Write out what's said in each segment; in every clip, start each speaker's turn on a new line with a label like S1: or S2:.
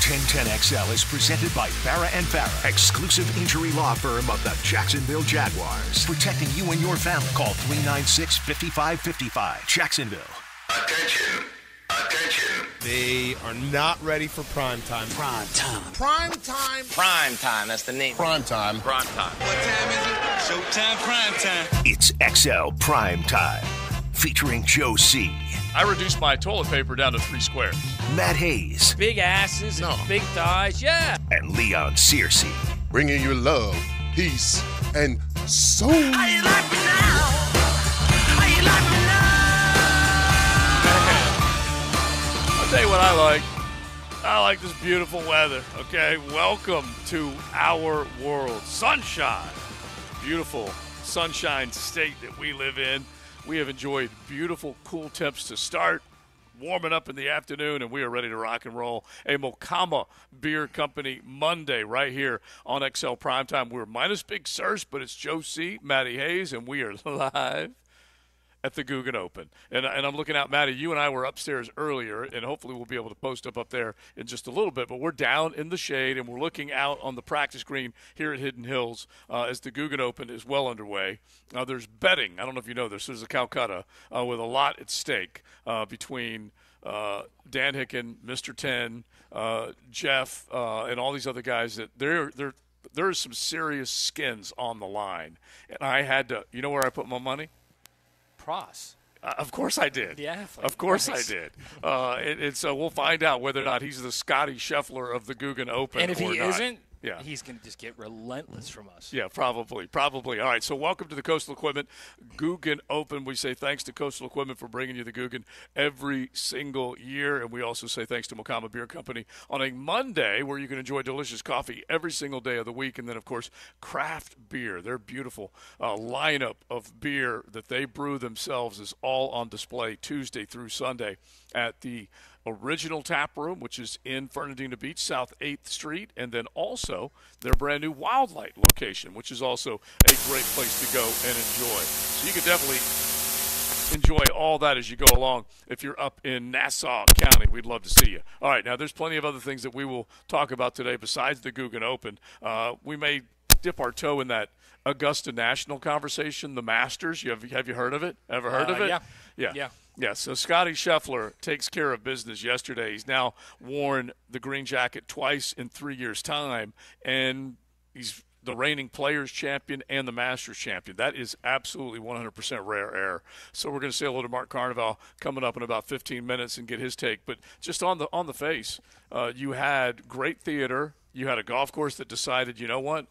S1: 1010XL is presented by Farah & Farah, exclusive injury law firm of the Jacksonville Jaguars. Protecting you and your family. Call 396-5555. Jacksonville.
S2: Attention. Attention.
S3: They are not ready for prime time.
S4: Prime time.
S3: Prime time.
S4: Prime time. That's the name.
S3: Prime time.
S4: Prime time.
S5: What time is it? Showtime prime time.
S1: It's XL Prime Time. Featuring Joe C.
S6: I reduced my toilet paper down to 3 squares.
S1: Matt Hayes.
S7: Big asses and big thighs, yeah.
S1: And Leon Searcy.
S8: Bringing you love, peace, and soul.
S5: How you like me now? How you like me now?
S6: I'll tell you what I like. I like this beautiful weather, okay? Welcome to our world. Sunshine. Beautiful sunshine state that we live in. We have enjoyed beautiful, cool temps to start, warming up in the afternoon, and we are ready to rock and roll. A Mocama Beer Company Monday right here on XL Primetime. We're minus Big Searcy, but it's Joe C., Matty Hayes, and we are live at the Guggen Open. And I'm looking out, Matty, you and I were upstairs earlier, and hopefully we'll be able to post up there in just a little bit. But we're down in the shade, and we're looking out on the practice green here at Hidden Hills as the Guggen Open is well underway. There's betting. I don't know if you know this. There's a Calcutta with a lot at stake between Dan Hicken, Mr. 10, Jeff, and all these other guys. That there's some serious skins on the line. And I had to – you know where I put my money?
S7: Pross.
S6: Of course I did.
S7: Yeah.
S6: Of course
S7: nice.
S6: I did. And so we'll find out whether or not he's the Scotty Scheffler of the Guggen Open.
S7: And if he isn't,
S6: yeah,
S7: he's going to just get relentless from us.
S6: Yeah, probably. All right, so welcome to the Coastal Equipment Guggen Open. We say thanks to Coastal Equipment for bringing you the Guggen every single year, and we also say thanks to Mocama Beer Company on a Monday where you can enjoy delicious coffee every single day of the week, and then, of course, craft beer. Their beautiful lineup of beer that they brew themselves is all on display Tuesday through Sunday at the Original Tap Room, which is in Fernandina Beach, South 8th Street, and then also their brand new Wildlight location, which is also a great place to go and enjoy. So you can definitely enjoy all that as you go along. If you're up in Nassau County, we'd love to see you. All right, now there's plenty of other things that we will talk about today besides the Guggen Open. We may dip our toe in that Augusta National conversation, the Masters. Have you heard of it? Ever heard of it?
S7: Yeah.
S6: Yeah, so Scotty Scheffler takes care of business yesterday. He's now worn the green jacket twice in 3 years' time, and he's the reigning Players Champion and the Masters Champion. That is absolutely 100% rare air. So we're going to say hello to Mark Carnival coming up in about 15 minutes and get his take. But just on the face, you had great theater. You had a golf course that decided, you know what?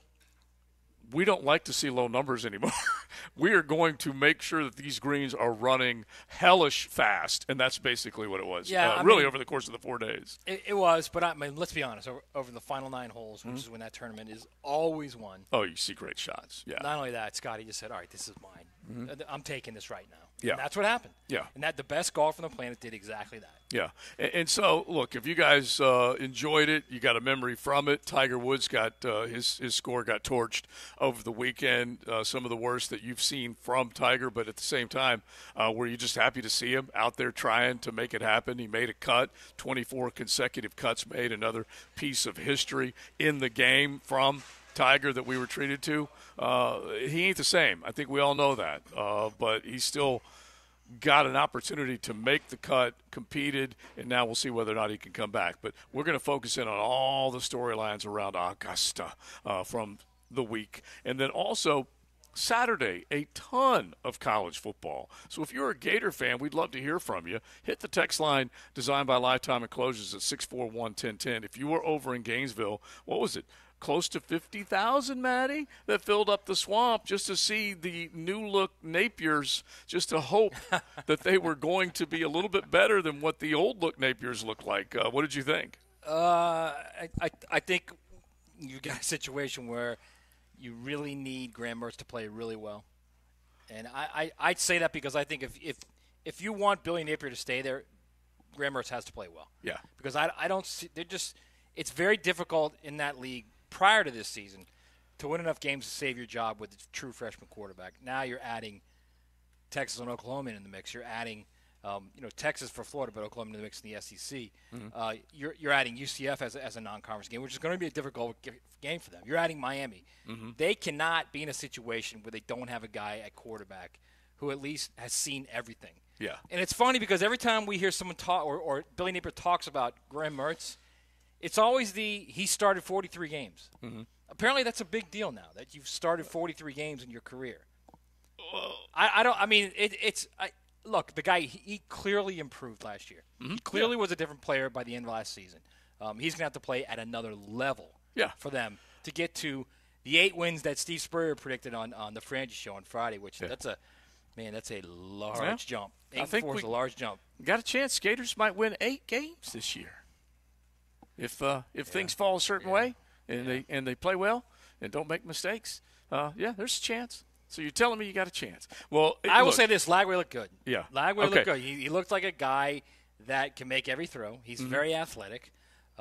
S6: We don't like to see low numbers anymore. We are going to make sure that these greens are running hellish fast, and that's basically what it was.
S7: Yeah,
S6: really over the course of the 4 days.
S7: It was, but I mean, let's be honest. Over the final 9 holes, which is when that tournament is always won.
S6: Oh, you see great shots. Yeah.
S7: Not only that, Scotty just said, "All right, this is mine. I'm taking this right now."
S6: Yeah.
S7: And that's what happened.
S6: Yeah.
S7: And that the best golfer on the planet did exactly that.
S6: Yeah. And so, look, if you guys enjoyed it, you got a memory from it. Tiger Woods got his score got torched over the weekend. Some of the worst that you've seen from Tiger, but at the same time, were you just happy to see him out there trying to make it happen? He made a cut, 24 consecutive cuts made, another piece of history in the game from Tiger that we were treated to. He ain't the same. I think we all know that. But he still got an opportunity to make the cut, competed, and now we'll see whether or not he can come back. But we're going to focus in on all the storylines around Augusta from the week. And then also Saturday, a ton of college football. So if you're a Gator fan, we'd love to hear from you. Hit the text line designed by Lifetime Enclosures at 641-1010. If you were over in Gainesville, what was it? Close to 50,000, Maddie, that filled up the swamp just to see the new-look Napiers, just to hope that they were going to be a little bit better than what the old-look Napiers looked like. What did you think?
S7: I think you got a situation where you really need Graham Mertz to play really well. And I'd say that because I think if you want Billy Napier to stay there, Graham Mertz has to play well.
S6: Yeah.
S7: Because I don't see – it's very difficult in that league prior to this season to win enough games to save your job with a true freshman quarterback. Now you're adding Texas and Oklahoma in the mix. You're adding Texas for Florida, but Oklahoma in the mix in the SEC. You're adding UCF as a non-conference game, which is going to be a difficult game for them. You're adding Miami. They cannot be in a situation where they don't have a guy at quarterback who at least has seen everything.
S6: Yeah.
S7: And it's funny because every time we hear someone talk or Billy Napier talks about Graham Mertz, it's always he started 43 games. Apparently that's a big deal now that you've started 43 games in your career. Look, the guy, he clearly improved last year. He clearly was a different player by the end of last season. He's going to have to play at another level for them to get to the 8 wins that Steve Spurrier predicted on the Frangie show on Friday, which that's a large jump. 8-4 is a large jump.
S6: Got a chance. Gators might win 8 games this year. If things fall a certain way and they play well and don't make mistakes, there's a chance. So you're telling me you got a chance. Well,
S7: I will say this: Lagway looked good.
S6: Yeah,
S7: Lagway looked good. He looked like a guy that can make every throw. He's very athletic.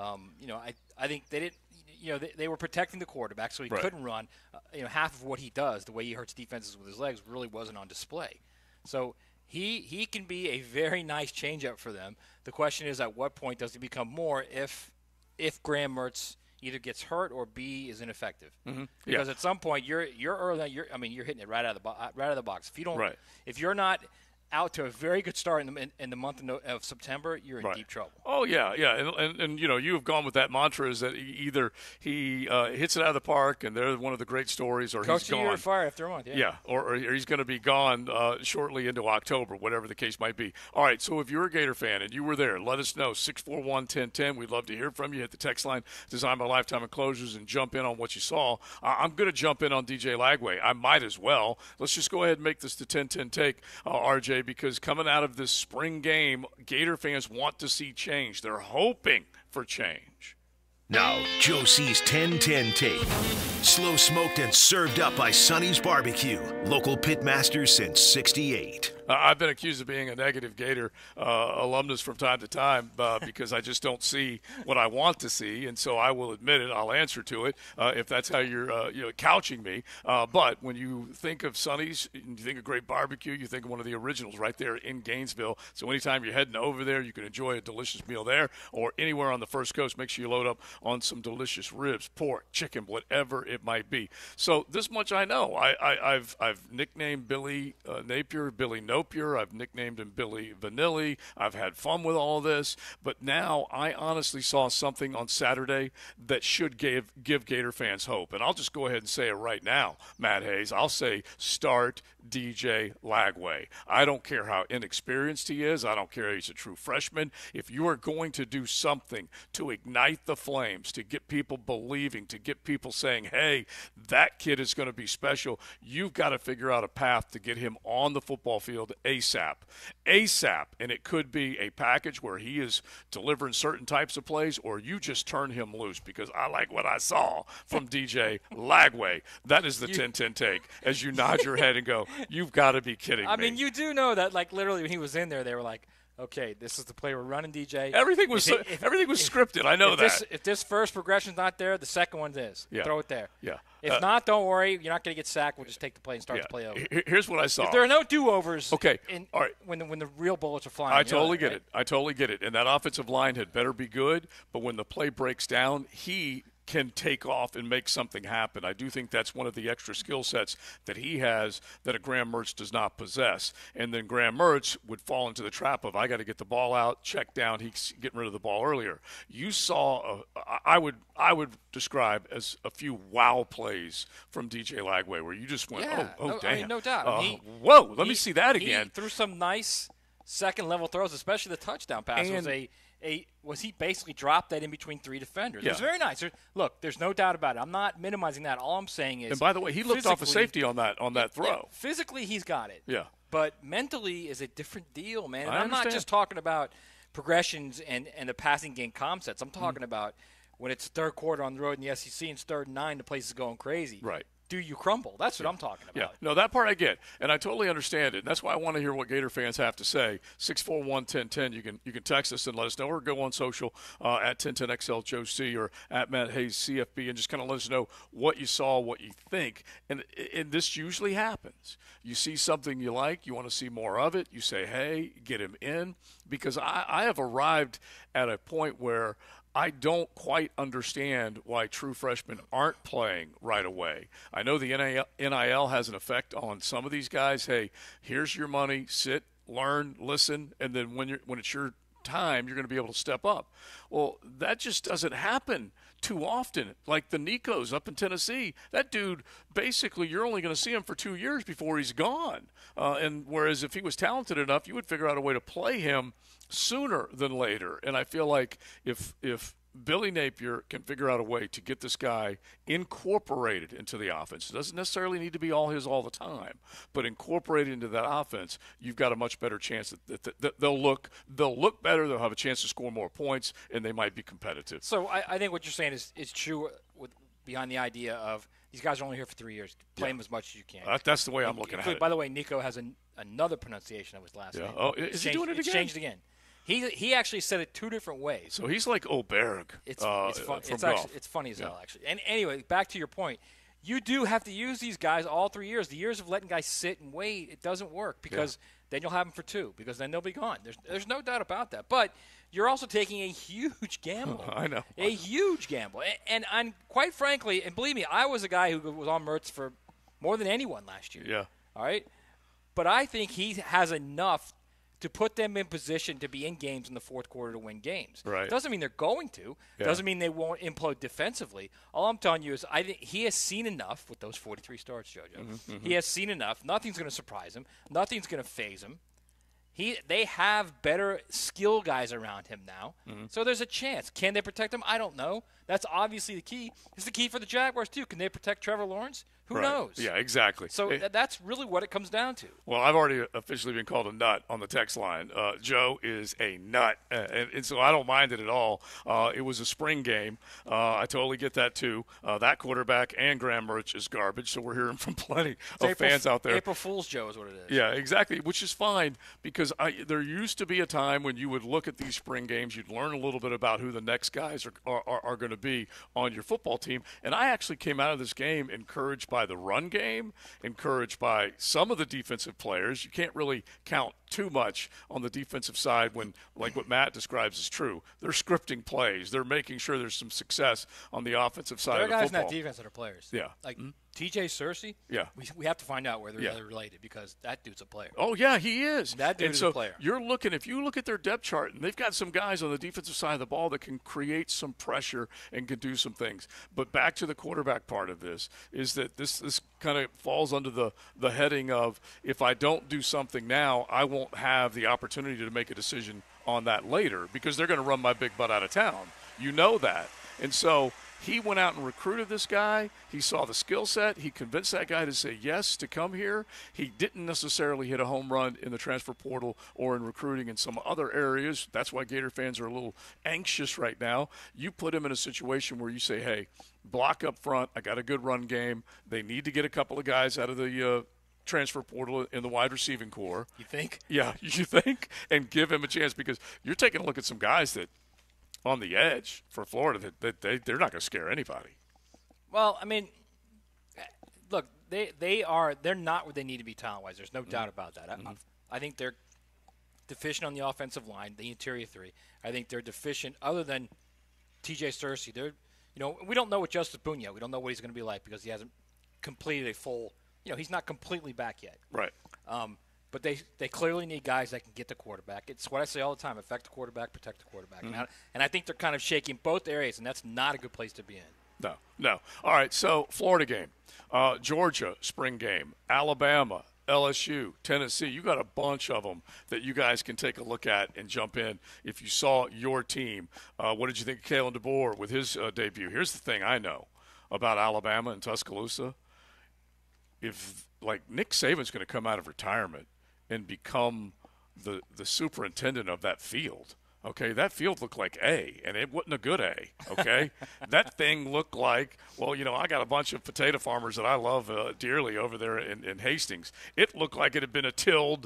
S7: I think they didn't. They were protecting the quarterback, so he couldn't run. Half of what he does, the way he hurts defenses with his legs, really wasn't on display. So he can be a very nice changeup for them. The question is, at what point does he become more if Graham Mertz either gets hurt or B is ineffective? Because at some point you're early. You're hitting it right out of the box. If you don't, if you're not out to a very good start in the month of September, you're in deep trouble.
S6: Oh, yeah. And you have gone with that mantra is that either he hits it out of the park and they're one of the great stories, or
S7: Coach
S6: he's gone.
S7: Coach fired after a month,
S6: or he's going to be gone shortly into October, whatever the case might be. All right, so if you're a Gator fan and you were there, let us know, 641-1010. We'd love to hear from you. Hit the text line, designed by Lifetime Enclosures, and jump in on what you saw. I'm going to jump in on DJ Lagway. I might as well. Let's just go ahead and make this the 10-10 take, RJ, because coming out of this spring game, Gator fans want to see change. They're hoping for change.
S1: Now, Joe C's 10-10 tape. Slow smoked and served up by Sonny's Barbecue. Local pitmaster since '68.
S6: I've been accused of being a negative Gator alumnus from time to time because I just don't see what I want to see, and so I will admit it. I'll answer to it if that's how you're couching me. But when you think of Sonny's, you think of great barbecue, you think of one of the originals right there in Gainesville. So anytime you're heading over there, you can enjoy a delicious meal there, or anywhere on the First Coast. Make sure you load up on some delicious ribs, pork, chicken, whatever it might be. So this much I know. I've nicknamed Billy Napier Billy Nopier. I've nicknamed him Billy Vanilli. I've had fun with all this. But now I honestly saw something on Saturday that should give Gator fans hope. And I'll just go ahead and say it right now, Matt Hayes. I'll say start DJ Lagway. I don't care how inexperienced he is. I don't care if he's a true freshman. If you are going to do something to ignite the flames, to get people believing, to get people saying, hey, that kid is going to be special, you've got to figure out a path to get him on the football field ASAP. And it could be a package where he is delivering certain types of plays, or you just turn him loose, because I like what I saw from DJ Lagway. That is the 10-10 take, as you nod your head and go, you've got to be kidding me.
S7: I mean, you do know that, like, literally when he was in there, they were like, okay, this is the play we're running, DJ.
S6: Everything was scripted. I know that.
S7: If this first progression's not there, the second one is.
S6: Yeah.
S7: Throw it there.
S6: Yeah.
S7: If not, don't worry. You're not going to get sacked. We'll just take the play and start the play over.
S6: Here's what I saw.
S7: If there are no do-overs,
S6: okay, all right,
S7: when the real bullets are flying.
S6: I totally get it. I totally get it. And that offensive line had better be good, but when the play breaks down, he can take off and make something happen. I do think that's one of the extra skill sets that he has that a Graham Mertz does not possess. And then Graham Mertz would fall into the trap of, I got to get the ball out, check down. He's getting rid of the ball earlier. You saw, I would describe as a few wow plays from DJ Lagway where you just went, damn.
S7: I mean, no doubt.
S6: Whoa, let me see that again.
S7: He threw some nice second-level throws, especially the touchdown pass. Was he basically dropped that in between 3 defenders.
S6: Yeah.
S7: It was very nice. Look, there's no doubt about it. I'm not minimizing that. All I'm saying is,
S6: and by the way, he looked off a safety on that throw.
S7: Yeah, physically, he's got it.
S6: Yeah.
S7: But mentally is a different deal, man. And
S6: I
S7: I'm not just talking about progressions and the passing game concepts. I'm talking about when it's third quarter on the road in the SEC and it's 3rd and 9, the place is going crazy.
S6: Right.
S7: do you crumble? That's what I'm talking about.
S6: Yeah, no, that part I get, and I totally understand it. And that's why I want to hear what Gator fans have to say. 641-1010. You can text us and let us know, or go on social at 1010XL Joe C or at Matt Hayes CFB, and just kind of let us know what you saw, what you think. And this usually happens. You see something you like, you want to see more of it. You say, hey, get him in, because I have arrived at a point where I don't quite understand why true freshmen aren't playing right away. I know the NIL has an effect on some of these guys. Hey, here's your money, sit, learn, listen, and then when it's your time, you're going to be able to step up. Well, that just doesn't happen too often. Like the Nikos up in Tennessee, that dude, basically you're only going to see him for 2 years before he's gone. And whereas if he was talented enough, you would figure out a way to play him sooner than later. And I feel like if Billy Napier can figure out a way to get this guy incorporated into the offense, it doesn't necessarily need to be all his all the time, but incorporated into that offense, you've got a much better chance that they'll look better, they'll have a chance to score more points, and they might be competitive.
S7: So I think what you're saying is true behind the idea of these guys are only here for 3 years. Play them as much as you can.
S6: That's the way I'm looking at it.
S7: By the way, Nico has another pronunciation of his last name.
S6: Oh, is he doing it again?
S7: It's changed again. He actually said it 2 different ways.
S6: So he's like Oberg.
S7: It's funny as hell, actually. And anyway, back to your point. You do have to use these guys all 3 years. The years of letting guys sit and wait, it doesn't work, because then you'll have them for 2, because then they'll be gone. There's no doubt about that. But you're also taking a huge gamble.
S6: I know.
S7: A huge gamble. And quite frankly, and believe me, I was a guy who was on Mertz for more than anyone last year.
S6: Yeah.
S7: All right? But I think he has enough to put them in position to be in games in the fourth quarter to win games.
S6: Right.
S7: Doesn't mean they're going to.
S6: Yeah.
S7: Doesn't mean they won't implode defensively. All I'm telling you is I think he has seen enough with those 43 starts, JoJo.
S6: Mm-hmm.
S7: He has seen enough. Nothing's going to surprise him. Nothing's going to faze him. They have better skill guys around him now. Mm-hmm. So there's a chance. Can they protect him? I don't know. That's obviously the key. It's the key for the Jaguars, too. Can they protect Trevor Lawrence? Who knows?
S6: Yeah, exactly.
S7: So that's really what it comes down to.
S6: Well, I've already officially been called a nut on the text line. Joe is a nut, and so I don't mind it at all. It was a spring game. I totally get that, too. That quarterback and Graham Mertz is garbage, so we're hearing from plenty of fans out there.
S7: April Fool's Joe is what it is.
S6: Yeah, exactly, which is fine, because there used to be a time when you would look at these spring games, you'd learn a little bit about who the next guys are going to be on your football team, and I actually came out of this game encouraged by the run game, encouraged by some of the defensive players. You can't really count too much on the defensive side when, like what Matt describes is true. They're scripting plays. They're making sure there's some success on the offensive side of the football.
S7: There are guys in that defense that are players.
S6: Yeah.
S7: Like TJ Searcy,
S6: yeah.
S7: We have to find out where they're related, because that dude's a player.
S6: Oh, yeah, he is.
S7: That dude is a player.
S6: If you look at their depth chart, and they've got some guys on the defensive side of the ball that can create some pressure and can do some things. But back to the quarterback part of this, is that this kind of falls under the heading of, if I don't do something now, I won't have the opportunity to make a decision on that later, because they're going to run my big butt out of town. You know that. And so he went out and recruited this guy. He saw the skill set. He convinced that guy to say yes to come here. He didn't necessarily hit a home run in the transfer portal or in recruiting in some other areas. That's why Gator fans are a little anxious right now. You put him in a situation where you say, hey, block up front. I got a good run game. They need to get a couple of guys out of the transfer portal in the wide receiving core.
S7: You think?
S6: Yeah, you think? And give him a chance, because you're taking a look at some guys that on the edge for Florida that they're not going to scare anybody.
S7: Well, I mean, look, they're not where they need to be talent-wise. There's no doubt about that. I think they're deficient on the offensive line, the interior three. I think they're deficient other than TJ Searcy. We don't know what Justice Boone yet. We don't know what he's going to be like, because he hasn't completed a full he's not completely back yet.
S6: Right.
S7: But they clearly need guys that can get the quarterback. It's what I say all the time: affect the quarterback, protect the quarterback. And I think they're kind of shaking both areas, and that's not a good place to be in.
S6: No. All right, so Florida game, Georgia spring game, Alabama, LSU, Tennessee. You got a bunch of them that you guys can take a look at and jump in if you saw your team. What did you think of Kalen DeBoer with his debut? Here's the thing I know about Alabama and Tuscaloosa. If, Nick Saban's going to come out of retirement and become the superintendent of that field, Okay, that field looked like A, and it wasn't a good A, okay? That thing looked like, well, I got a bunch of potato farmers that I love dearly over there in Hastings. It looked like it had been a tilled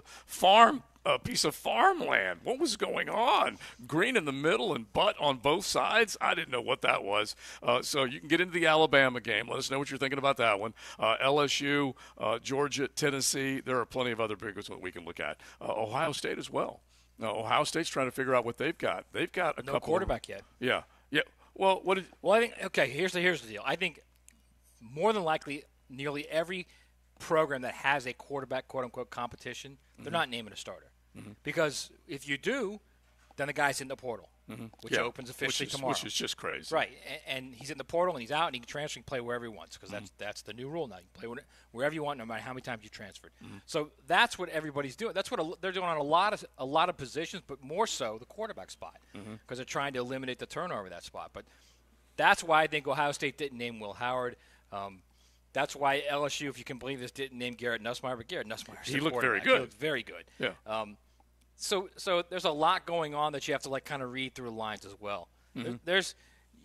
S6: a piece of farmland. What was going on? Green in the middle and butt on both sides? I didn't know what that was. So you can get into the Alabama game. Let us know what you're thinking about that one. LSU, Georgia, Tennessee. There are plenty of other big ones that we can look at. Ohio State as well. No, Ohio State's trying to figure out what they've got. They've got a couple.
S7: No quarterback yet.
S6: Yeah. Well,
S7: I think here's the deal. I think more than likely, nearly every program that has a quarterback quote unquote competition, they're not naming a starter, because if you do, then the guy's in the portal, which opens officially tomorrow.
S6: Which is just crazy.
S7: Right, and he's in the portal and he's out and he can transfer and play wherever he wants, because that's the new rule now. You can play wherever you want, no matter how many times you transferred. So that's what everybody's doing. That's what they're doing on a lot of positions, but more so the quarterback spot, because they're trying to eliminate the turnover of that spot. But that's why I think Ohio State didn't name Will Howard. That's why LSU, if you can believe this, didn't name Garrett Nussmeier, but Garrett Nussmeier,
S6: he looked very good.
S7: He looked very good.
S6: Yeah.
S7: So there's a lot going on that you have to kind of read through the lines as well. There's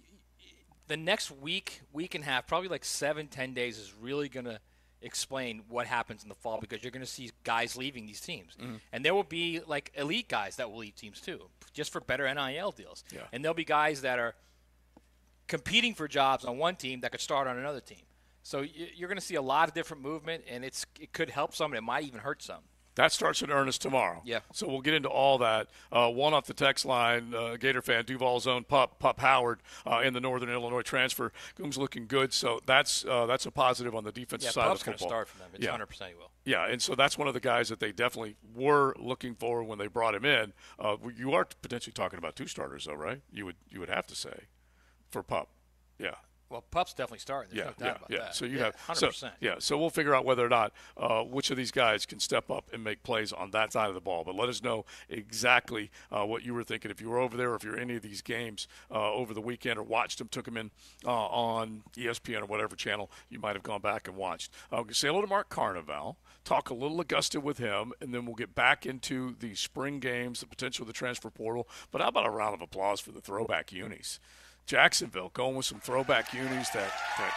S7: the next week and a half, probably 7-10 days, is really going to explain what happens in the fall, because you're going to see guys leaving these teams. And there will be elite guys that will leave teams too, just for better NIL deals.
S6: Yeah.
S7: And there'll be guys that are competing for jobs on one team that could start on another team. So you're going to see a lot of different movement, and it could help some, and it might even hurt some.
S6: That starts in earnest tomorrow.
S7: Yeah.
S6: So we'll get into all that. One off the text line, Gator fan, Duval's own Pup Howard in the Northern Illinois transfer. Goom's looking good, so that's a positive on the defensive side of the football.
S7: Pup's going to start for them. It's 100% he will.
S6: Yeah, and so that's one of the guys that they definitely were looking for when they brought him in. You are potentially talking about two starters, though, right? You would have to say for Pup. Yeah.
S7: Well, Pup's definitely starting. There's no doubt about that.
S6: So you have
S7: 100%.
S6: So we'll figure out whether or not which of these guys can step up and make plays on that side of the ball. But let us know exactly what you were thinking if you were over there, or if you're any of these games over the weekend, or watched them, took them in on ESPN or whatever channel you might have gone back and watched. Say hello to Mark Carnival. Talk a little Augusta with him, and then we'll get back into the spring games, the potential of the transfer portal. But how about a round of applause for the throwback unis? Jacksonville going with some throwback unis, that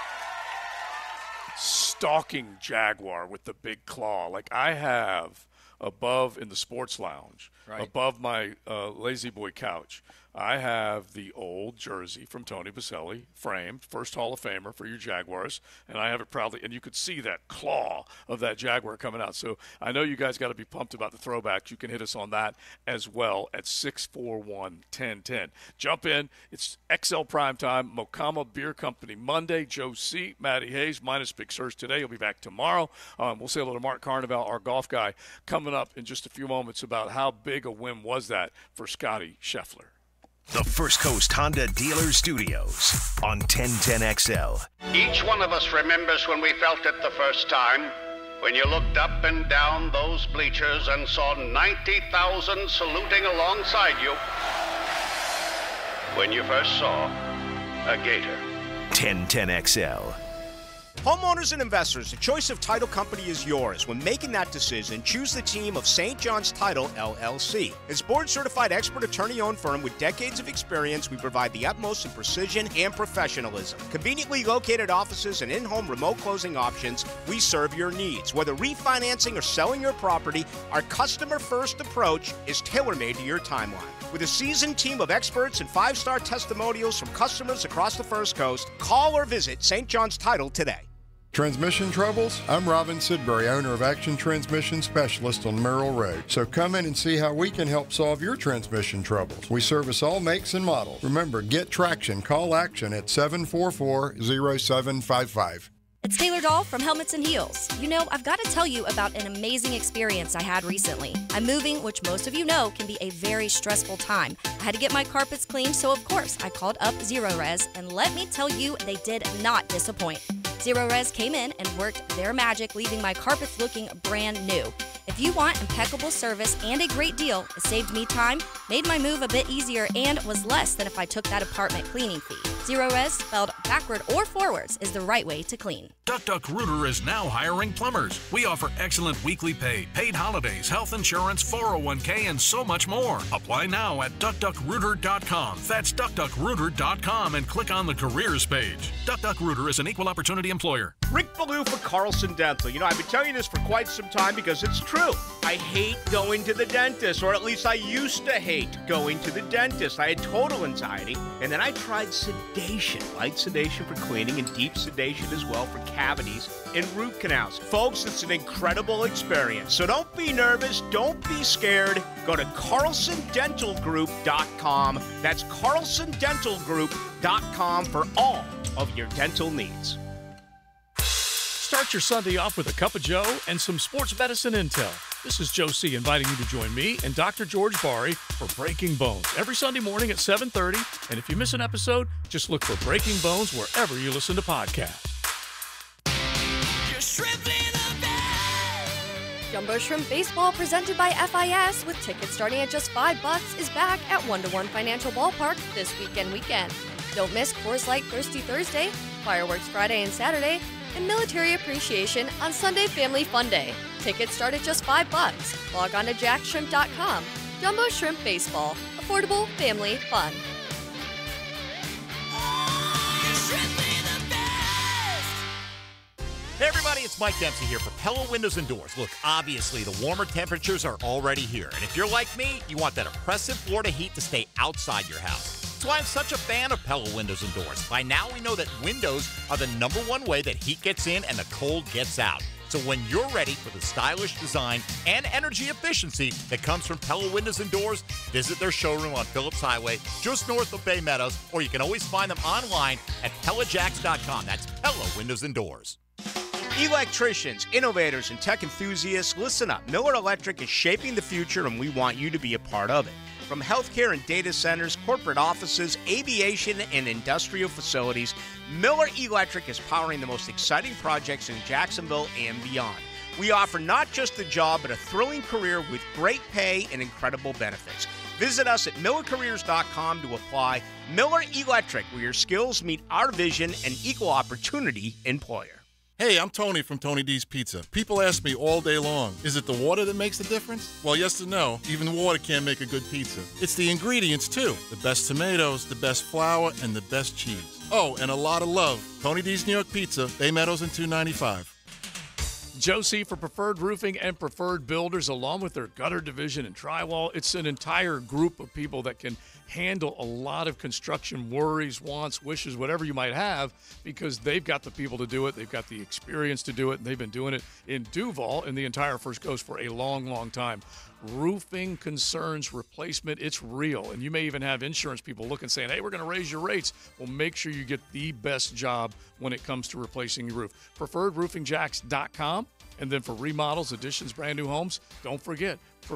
S6: stalking Jaguar with the big claw. I have above in the sports lounge, above my lazy boy couch, I have the old jersey from Tony Baselli, framed, first Hall of Famer for your Jaguars, and I have it proudly. And you could see that claw of that Jaguar coming out. So I know you guys got to be pumped about the throwbacks. You can hit us on that as well at 641-1010. Jump in. It's XL Primetime, Mokama Beer Company Monday. Joe C., Matty Hayes, minus Big Search today. He'll be back tomorrow. We'll say hello to Mark Carnival, our golf guy, coming up in just a few moments about how big a win was that for Scotty Scheffler.
S1: The First Coast Honda Dealer Studios on 1010XL.
S2: Each one of us remembers when we felt it the first time, when you looked up and down those bleachers and saw 90,000 saluting alongside you. When you first saw a Gator.
S1: 1010XL.
S9: Homeowners and investors, the choice of title company is yours. When making that decision, choose the team of St. John's Title, LLC. As board-certified expert attorney-owned firm with decades of experience, we provide the utmost in precision and professionalism. Conveniently located offices and in-home remote closing options, we serve your needs. Whether refinancing or selling your property, our customer-first approach is tailor-made to your timeline. With a seasoned team of experts and 5-star testimonials from customers across the First Coast, call or visit St. John's Title today.
S10: Transmission troubles? I'm Robin Sidbury, owner of Action Transmission Specialist on Merrill Road. So come in and see how we can help solve your transmission troubles. We service all makes and models. Remember, get traction. Call Action at 744-0755.
S11: It's Taylor Dahl from Helmets and Heels. You know, I've got to tell you about an amazing experience I had recently. I'm moving, which most of you know can be a very stressful time. I had to get my carpets cleaned, so of course I called up Zero Res, and let me tell you, they did not disappoint. Zero Res came in and worked their magic, leaving my carpets looking brand new. If you want impeccable service and a great deal, it saved me time, made my move a bit easier, and was less than if I took that apartment cleaning fee. Zero Res, spelled backward or forwards, is the right way to clean.
S12: Duck Rooter is now hiring plumbers. We offer excellent weekly pay, paid holidays, health insurance, 401k, and so much more. Apply now at duckduckrooter.com. That's duckduckrooter.com and click on the careers page. Duck Rooter is an equal opportunity employer.
S9: Rick Ballou for Carlson Dental. You know, I've been telling you this for quite some time because it's true. I hate going to the dentist, or at least I used to hate going to the dentist. I had total anxiety, and then I tried sedation, light sedation for cleaning and deep sedation as well for cavities and root canals. Folks, it's an incredible experience. So don't be nervous, don't be scared. Go to carlsondentalgroup.com. That's carlsondentalgroup.com for all of your dental needs.
S6: Start your Sunday off with a cup of Joe and some sports medicine intel. This is Joe C. inviting you to join me and Dr. George Bari for Breaking Bones every Sunday morning at 7:30. And if you miss an episode, just look for Breaking Bones wherever you listen to podcasts.
S11: Jumbo Shrimp Baseball, presented by FIS, with tickets starting at just $5, is back at 1-to-1 Financial Ballpark this weekend. Don't miss Coors Light Thirsty Thursday, Fireworks Friday and Saturday, and Military Appreciation on Sunday Family Fun Day. Tickets start at just $5. Log on to jackshrimp.com. Jumbo Shrimp Baseball. Affordable family fun.
S13: Hey everybody, it's Mike Dempsey here for Pella Windows and Doors. Look, obviously the warmer temperatures are already here. And if you're like me, you want that oppressive Florida heat to stay outside your house. That's why I'm such a fan of Pella Windows and Doors. By now we know that windows are the #1 way that heat gets in and the cold gets out. So when you're ready for the stylish design and energy efficiency that comes from Pella Windows and Doors, visit their showroom on Phillips Highway, just north of Bay Meadows, or you can always find them online at PellaJacks.com. That's Pella Windows and Doors.
S9: Electricians, innovators, and tech enthusiasts, listen up. Miller Electric is shaping the future, and we want you to be a part of it. From healthcare and data centers, corporate offices, aviation, and industrial facilities, Miller Electric is powering the most exciting projects in Jacksonville and beyond. We offer not just a job, but a thrilling career with great pay and incredible benefits. Visit us at millercareers.com to apply. Miller Electric, where your skills meet our vision, and equal opportunity employer.
S14: Hey, I'm Tony from Tony D's Pizza. People ask me all day long, is it the water that makes the difference? Well, yes and no. Even water can't make a good pizza. It's the ingredients, too. The best tomatoes, the best flour, and the best cheese. Oh, and a lot of love. Tony D's New York Pizza, Bay Meadows and 295.
S6: Joe C. for Preferred Roofing and Preferred Builders, along with their gutter division and drywall. It's an entire group of people that can handle a lot of construction worries, wants, wishes, whatever you might have, because they've got the people to do it. They've got the experience to do it, and they've been doing it in Duval and the entire First Coast for a long, long time. Roofing concerns, replacement, it's real. And you may even have insurance people looking, saying, hey, we're going to raise your rates. Well, make sure you get the best job when it comes to replacing your roof. PreferredRoofingJacks.com. And then for remodels, additions, brand new homes, don't forget,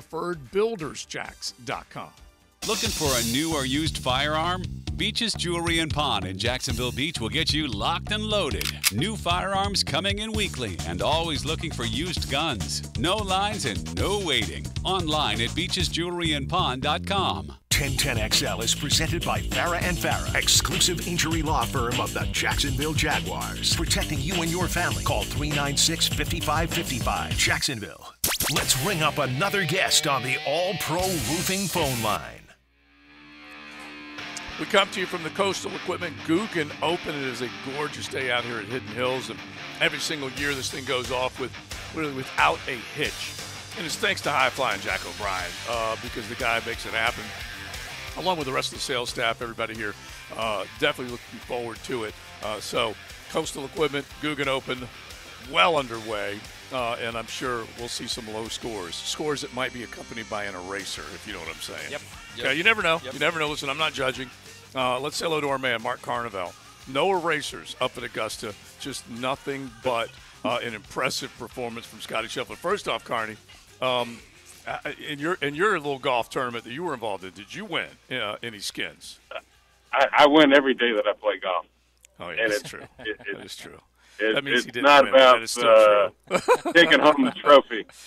S6: PreferredBuildersJacks.com.
S15: Looking for a new or used firearm? Beach's Jewelry and Pawn in Jacksonville Beach will get you locked and loaded. New firearms coming in weekly and always looking for used guns. No lines and no waiting. Online at beachesjewelryandpawn.com.
S1: 1010XL is presented by Farah and Farah, exclusive injury law firm of the Jacksonville Jaguars. Protecting you and your family. Call 396-5555. Jacksonville. Let's ring up another guest on the All-Pro Roofing phone line.
S6: We come to you from the Coastal Equipment Guggen Open. It is a gorgeous day out here at Hidden Hills, and every single year this thing goes off with literally without a hitch. And it's thanks to High Flying Jack O'Brien, because the guy makes it happen, along with the rest of the sales staff, everybody here. Definitely looking forward to it. So Coastal Equipment Guggen Open, well underway, and I'm sure we'll see some low scores that might be accompanied by an eraser, if you know what I'm saying.
S7: Yep.
S6: Okay, you never know. Yep. You never know. Listen, I'm not judging. Let's say hello to our man, Mark Carnival. No erasers up at Augusta. Just nothing but an impressive performance from Scotty Scheffler. First off, Carney, in your little golf tournament that you were involved in, did you win any skins?
S16: I win every day that I play golf.
S6: Oh, yeah, that's true. That is true.
S16: That
S6: means
S16: it's
S6: he didn't
S16: not
S6: win,
S16: about
S6: that is still true.
S16: taking home the trophy.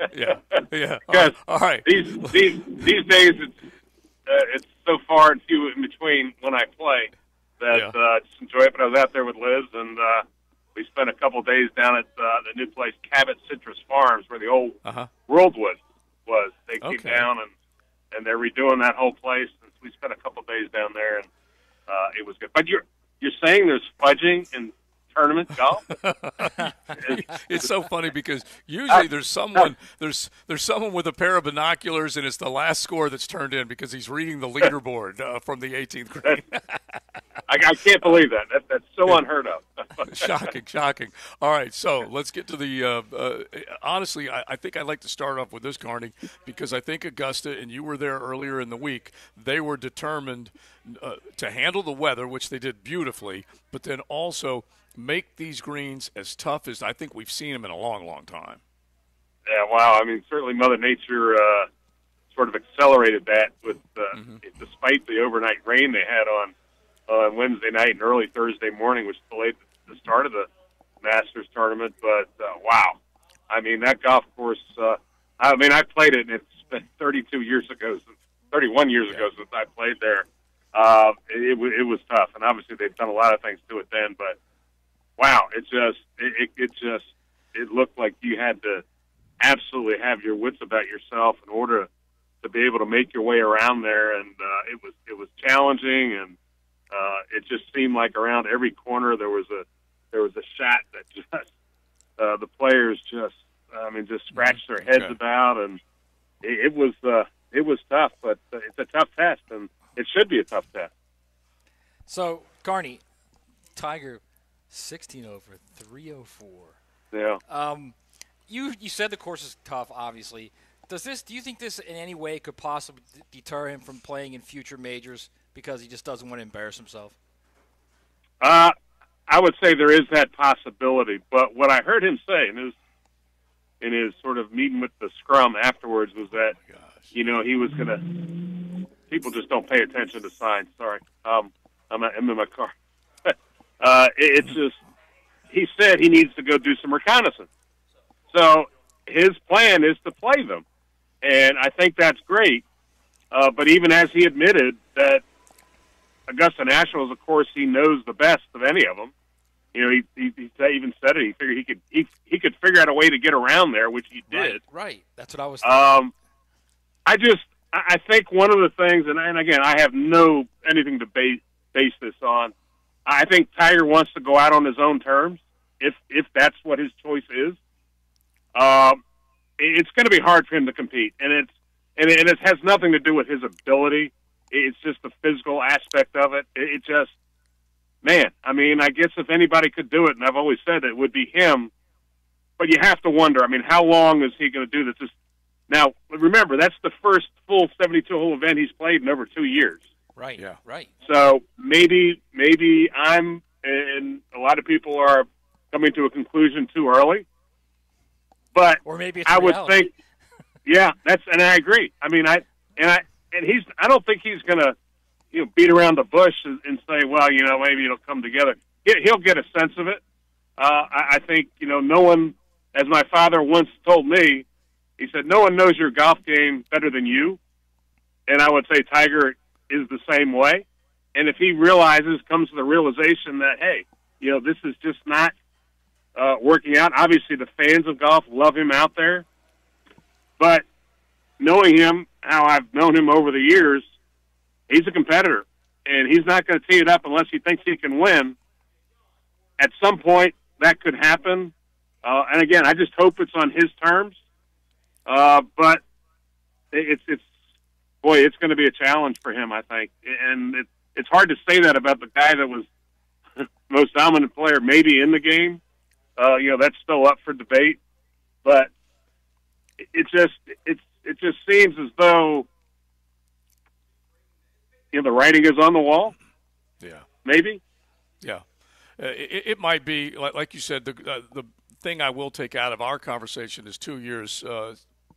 S6: Yeah. Yeah.
S16: Because
S6: all right.
S16: These days, it's so far and few in between when I play that I just enjoy it. But I was out there with Liz, and we spent a couple of days down at the new place, Cowart Citrus Farms, where the old Worldwood was. They came down, and they're redoing that whole place. And we spent a couple of days down there, and it was good. But you're saying there's fudging in tournament golf?
S6: It's so funny because usually there's someone with a pair of binoculars, and it's the last score that's turned in because he's reading the leaderboard from the 18th grade.
S16: I can't believe that. That's so unheard of.
S6: Shocking. All right, so let's get to the honestly, I think I'd like to start off with this, Carney, because I think Augusta, and you were there earlier in the week, they were determined to handle the weather, which they did beautifully, but then also make these greens as tough as I think we've seen them in a long, long time.
S16: Yeah, wow. I mean, certainly Mother Nature sort of accelerated that with despite the overnight rain they had on Wednesday night and early Thursday morning, which delayed the start of the Masters tournament. But, wow. I mean, that golf course, I played it, and it's been 31 years ago since I played there. It was tough, and obviously they've done a lot of things to it then, but wow, it looked like you had to absolutely have your wits about yourself in order to be able to make your way around there, and it was challenging, and it just seemed like around every corner there was a shot that just the players just scratched their heads about, and it was tough, but it's a tough test, and it should be a tough test.
S7: So, Carney, Tiger, 16 over, 304.
S16: Yeah.
S7: You said the course is tough, obviously. Do you think this in any way could possibly deter him from playing in future majors because he just doesn't want to embarrass himself?
S16: I would say there is that possibility, but what I heard him say in his sort of meeting with the scrum afterwards was that, he was going to – people just don't pay attention to signs. Sorry. I'm in my car. It's just – he said he needs to go do some reconnaissance. So his plan is to play them, and I think that's great. But even as he admitted that Augusta National is a course he knows the best of any of them, he even said it. He figured he could figure out a way to get around there, which he did.
S7: Right. That's what I was thinking.
S16: I think one of the things, and again, I have anything to base this on. I think Tiger wants to go out on his own terms, if that's what his choice is. It's going to be hard for him to compete, and it has nothing to do with his ability. It's just the physical aspect of it. It just, man. I mean, I guess if anybody could do it, and I've always said it would be him. But you have to wonder. I mean, how long is he going to do this? Now, remember, that's the first full 72-hole event he's played in over 2 years.
S7: Right. Yeah. Right.
S16: So maybe I'm, and a lot of people are coming to a conclusion too early. But
S7: or maybe it's
S16: I
S7: reality.
S16: would think, yeah, and I agree. I mean, I don't think he's going to, beat around the bush and say, well, maybe it'll come together. He'll get a sense of it. I think, no one, as my father once told me, he said, no one knows your golf game better than you. And I would say Tiger is the same way. And if he comes to the realization that, hey, this is just not working out. Obviously, the fans of golf love him out there. But knowing him, how I've known him over the years, he's a competitor. And he's not going to tee it up unless he thinks he can win. At some point, that could happen. And again, I just hope it's on his terms. But it's going to be a challenge for him, I think. And it's hard to say that about the guy that was the most dominant player maybe in the game. That's still up for debate. But it just seems as though the writing is on the wall.
S6: Yeah.
S16: Maybe.
S6: Yeah. It might be, like you said, the thing I will take out of our conversation is 2 years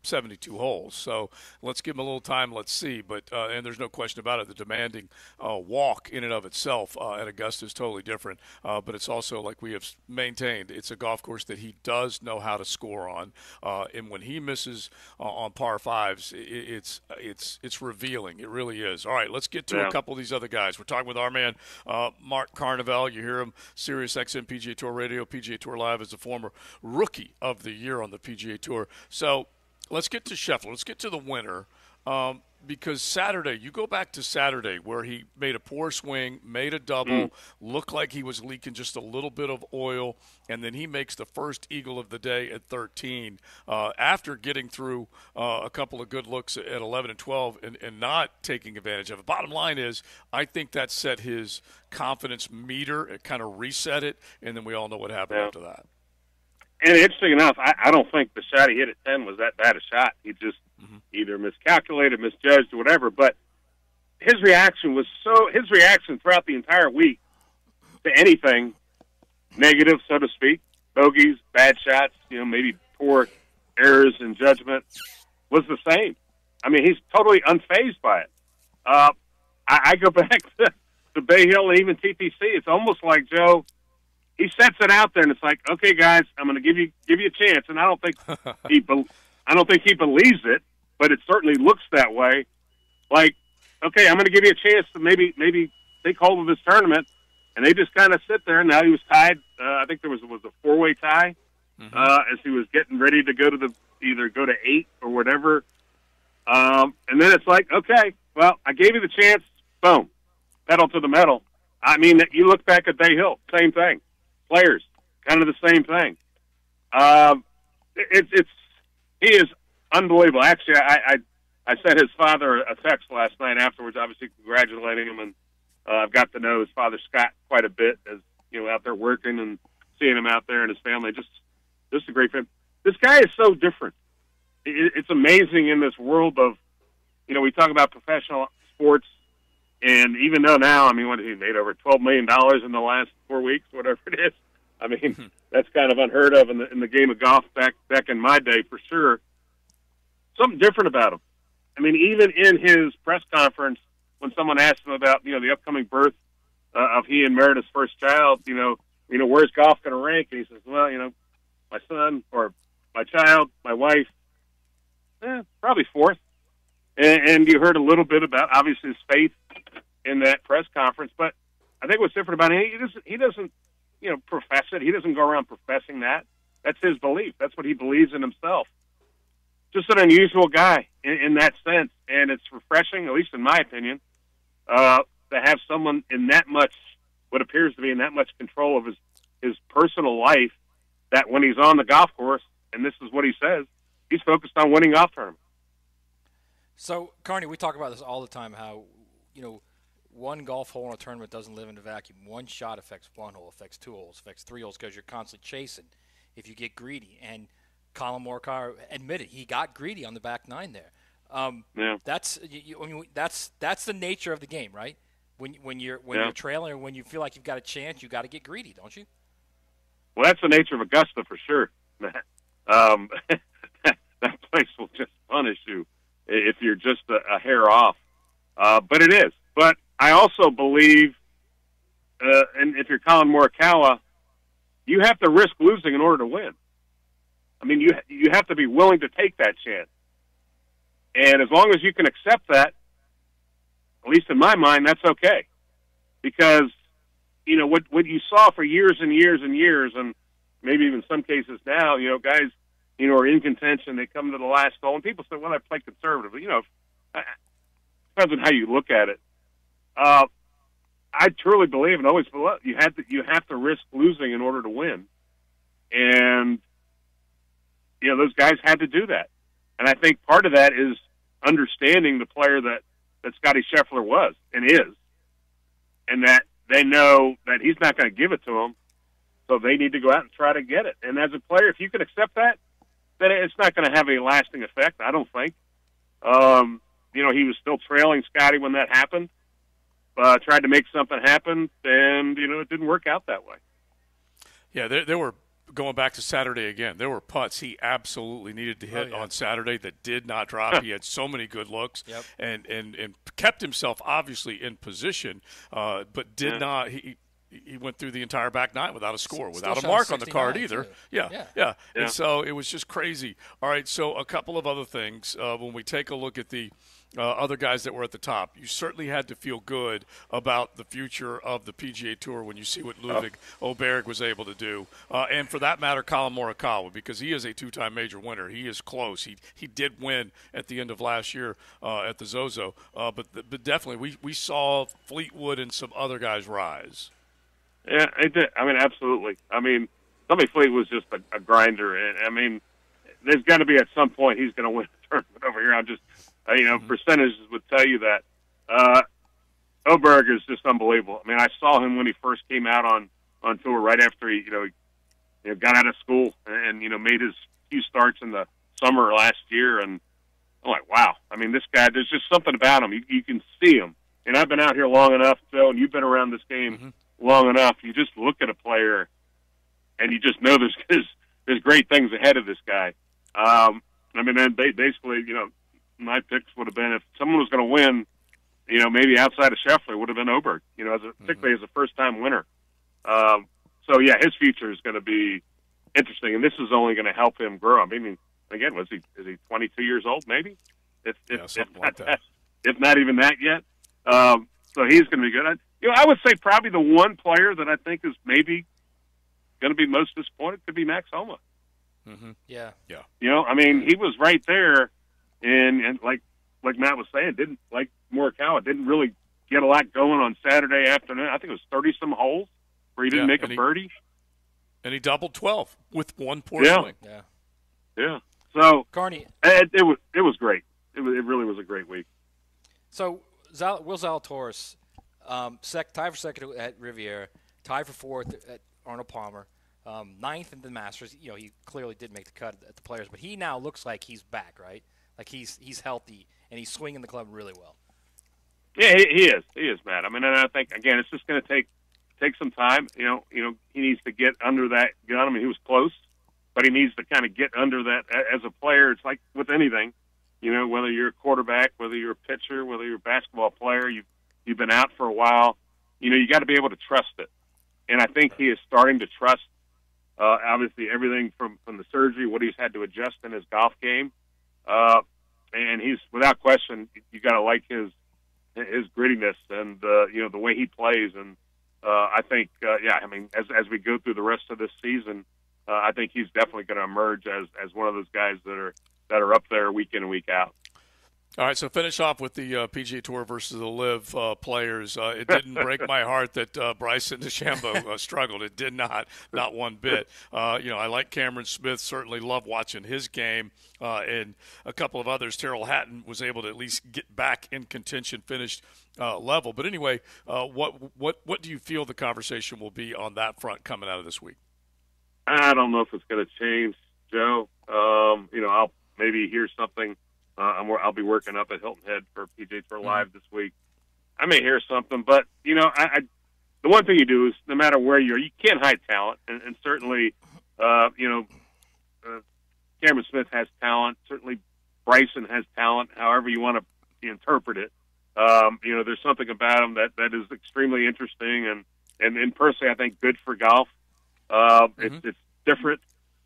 S6: 72 holes. So let's give him a little time. Let's see. But and there's no question about it. The demanding walk in and of itself at Augusta is totally different. But it's also, like we have maintained, it's a golf course that he does know how to score on. And when he misses on par fives, it's revealing. It really is. All right, let's get to a couple of these other guys. We're talking with our man Mark Carnevale. You hear him, Sirius XM PGA Tour Radio, PGA Tour Live, as the former Rookie of the Year on the PGA Tour. So let's get to Scheffler. Let's get to the winner. Because Saturday, you go back to Saturday where he made a poor swing, made a double, looked like he was leaking just a little bit of oil, and then he makes the first eagle of the day at 13 after getting through a couple of good looks at 11 and 12 and not taking advantage of it. Bottom line is, I think that set his confidence meter. It kind of reset it, and then we all know what happened after that.
S16: And interesting enough, I don't think the shot he hit at 10 was that bad a shot. He just either miscalculated, misjudged, or whatever. But his reaction throughout the entire week to anything negative, so to speak, bogeys, bad shots, maybe poor errors in judgment, was the same. I mean, he's totally unfazed by it. I go back to Bay Hill and even TPC. It's almost like Joe. He sets it out there, and it's like, okay, guys, I'm going to give you a chance. And I don't think he believes it, but it certainly looks that way. Like, okay, I'm going to give you a chance to maybe take hold of this tournament, and they just kind of sit there. And now he was tied. I think there was a four-way tie as he was getting ready to go to either go to 8 or whatever. And then it's like, okay, well, I gave you the chance. Boom, pedal to the metal. I mean, you look back at Bay Hill, same thing. Players, kind of the same thing. He is unbelievable. Actually, I sent his father a text last night afterwards, obviously congratulating him, and I've got to know his father Scott quite a bit, as out there working and seeing him out there and his family. Just a great family. This guy is so different. It's amazing in this world of, we talk about professional sports. And even though now, I mean, what he made over $12 million in the last 4 weeks, whatever it is. I mean, that's kind of unheard of in the game of golf back in my day, for sure. Something different about him. I mean, even in his press conference, when someone asked him about the upcoming birth of he and Meredith's first child, where's golf going to rank? And he says, well, my son or my child, my wife, probably fourth. And you heard a little bit about, obviously, his faith in that press conference. But I think what's different about him, he doesn't profess it. He doesn't go around professing that. That's his belief. That's what he believes in himself. Just an unusual guy in that sense. And it's refreshing, at least in my opinion, to have someone in that much, what appears to be in that much control of his personal life, that when he's on the golf course, and this is what he says, he's focused on winning golf tournaments.
S7: So, Carney, we talk about this all the time, how, one golf hole in a tournament doesn't live in a vacuum. One shot affects one hole, affects 2 holes, affects 3 holes, because you're constantly chasing if you get greedy. And Colin Morikawa admitted he got greedy on the back 9 there. That's the nature of the game, right? When you're trailing or when you feel like you've got a chance, you got to get greedy, don't you?
S16: Well, that's the nature of Augusta for sure. That place will just punish you if you're just a hair off. But it is. But I also believe, and if you're Colin Morikawa, you have to risk losing in order to win. I mean, you have to be willing to take that chance. And as long as you can accept that, at least in my mind, that's okay. Because, what you saw for years and years and years, and maybe even some cases now, guys, are in contention, they come to the last hole, and people say, well, I play conservatively. Depends on how you look at it. I truly believe, and always believe, you have to risk losing in order to win. And, those guys had to do that. And I think part of that is understanding the player that Scottie Scheffler was and is, and that they know that he's not going to give it to them, so they need to go out and try to get it. And as a player, if you can accept that, then it's not going to have a lasting effect, I don't think. He was still trailing Scottie when that happened, tried to make something happen, and, it didn't work out that way.
S6: Yeah, there were going back to Saturday again, there were putts he absolutely needed to hit on Saturday that did not drop. He had so many good looks and kept himself obviously in position, but did not. He went through the entire back nine without a score, without a mark on the card either. Yeah. And so it was just crazy. All right, so a couple of other things. When we take a look at the other guys that were at the top, you certainly had to feel good about the future of the PGA Tour when you see what Ludwig Åberg was able to do. And for that matter, Colin Morikawa, because he is a two-time major winner. He is close. He did win at the end of last year at the Zozo. But definitely we saw Fleetwood and some other guys rise.
S16: Yeah, it did. I mean, absolutely. I mean, Tommy Fleet was just a grinder. And, I mean, there's got to be at some point he's going to win a tournament over here. I'm just, percentages would tell you that. Åberg is just unbelievable. I mean, I saw him when he first came out on tour right after he got out of school and made his few starts in the summer last year. And I'm like, wow. I mean, this guy, there's just something about him. You can see him. And I've been out here long enough, Joe, and you've been around this game long enough. You just look at a player, and you just know there's great things ahead of this guy. I mean, then basically, my picks would have been if someone was going to win, maybe outside of Scheffler, would have been Åberg, particularly as a first-time winner. So, yeah, his future is going to be interesting, and this is only going to help him grow. I mean, again, is he 22 years old, maybe?
S6: Something like that.
S16: If not even that yet. So he's going to be good. I would say probably the one player that I think is maybe going to be most disappointed could be Max Homa.
S7: Yeah.
S16: I mean, he was right there, and like Matt was saying, didn't like Morikawa, didn't really get a lot going on Saturday afternoon. I think it was 30-some holes where he didn't make a birdie.
S6: And he doubled 12 with one poor swing.
S16: Yeah. So
S7: Carney,
S16: it was great. It really was a great week.
S7: So Will Zalatoris, tied for second at Riviera, tied for fourth at Arnold Palmer, ninth in the Masters. He clearly did make the cut at the Players, but he now looks like he's back, right? Like he's healthy and he's swinging the club really well.
S16: Yeah, he is, Matt. I mean, and I think again, it's just going to take some time. He needs to get under that gun. I mean, he was close, but he needs to kind of get under that as a player. It's like with anything. Whether you're a quarterback, whether you're a pitcher, whether you're a basketball player, you've been out for a while, you got to be able to trust it. And I think he is starting to trust, obviously, everything from the surgery, what he's had to adjust in his golf game. And he's, without question, you got to like his grittiness and, the way he plays. And I think, I mean, as we go through the rest of this season, I think he's definitely going to emerge as one of those guys that are up there week in and week out.
S6: All right, so finish off with the PGA Tour versus the LIV players. It didn't break my heart that Bryson DeChambeau struggled. It did not one bit. I like Cameron Smith, certainly love watching his game, and a couple of others. Tyrrell Hatton was able to at least get back in contention, finished level. But anyway, what do you feel the conversation will be on that front coming out of this week?
S16: I don't know if it's going to change, Joe. I'll maybe hear something. I'll be working up at Hilton Head for PGA Tour Live this week. I may hear something, but the one thing you do is no matter where you are, you can't hide talent, and certainly, Cameron Smith has talent. Certainly, Bryson has talent. However you want to interpret it, there's something about him that is extremely interesting, and personally, I think good for golf. It's different.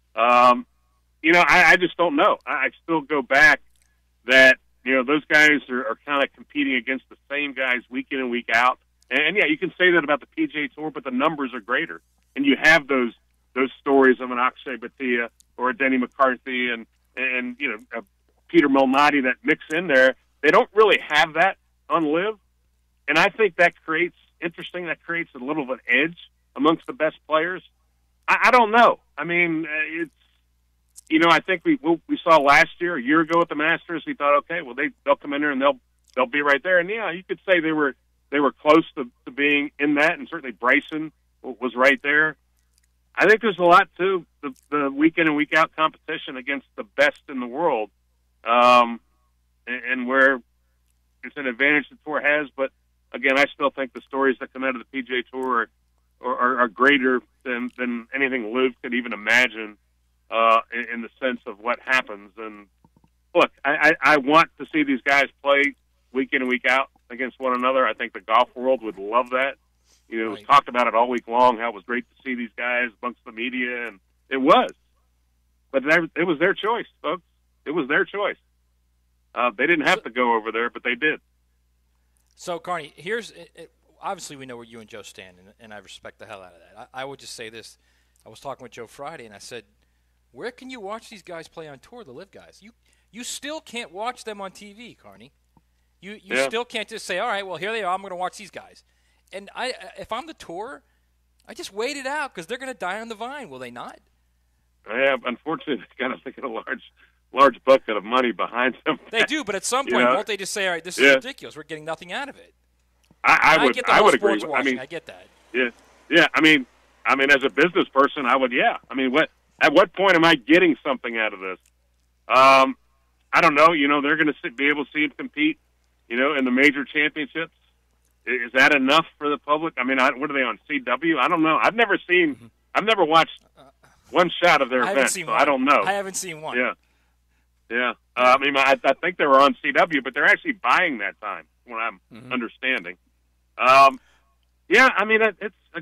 S16: I just don't know. I still go back that, those guys are kind of competing against the same guys week in and week out. And yeah, you can say that about the PGA Tour, but the numbers are greater. And you have those stories of an Akshay Bhatia or a Denny McCarthy and a Peter Malnati that mix in there. They don't really have that on LIV. And I think that creates a little of an edge amongst the best players. I don't know. I mean, it's, I think we saw last year, a year ago at the Masters, we thought, okay, well they'll come in there and they'll be right there. And yeah, you could say they were close to being in that, and certainly Bryson was right there. I think there's a lot to the week in and week out competition against the best in the world, and where it's an advantage the Tour has. But again, I still think the stories that come out of the PGA Tour are greater than anything Lou could even imagine in the sense of what happens. And look, I want to see these guys play week in and week out against one another. I think the golf world would love that. You know, it was talked about it all week long, how it was great to see these guys amongst the media, and it was. But it was their choice, folks. It was their choice. They didn't have to go over there, but they did.
S7: So, Carney, obviously we know where you and Joe stand, and I respect the hell out of that. I would just say this. I was talking with Joe Friday, and I said, where can you watch these guys play on tour, the live guys? You still can't watch them on TV, Carney. You still can't just say, all right, well, here they are. I'm going to watch these guys. And if I'm the tour, I just wait it out because they're going to die on the vine, will they not?
S16: Yeah, unfortunately, they got to think of a large bucket of money behind them.
S7: They do, but at some point, won't they just say, all right, this is ridiculous. We're getting nothing out of it.
S16: I would agree.
S7: I get that.
S16: Yeah. I mean, as a business person, I would. Yeah. I mean, at what point am I getting something out of this? I don't know. You know, they're going to be able to see him compete. You know, in the major championships. Is that enough for the public? I mean, what are they on, CW? I don't know. I've never watched one shot of their event, so I don't know.
S7: I haven't seen one.
S16: Yeah. I mean, I think they were on CW, but they're actually buying that time, from what I'm understanding. Yeah, I mean,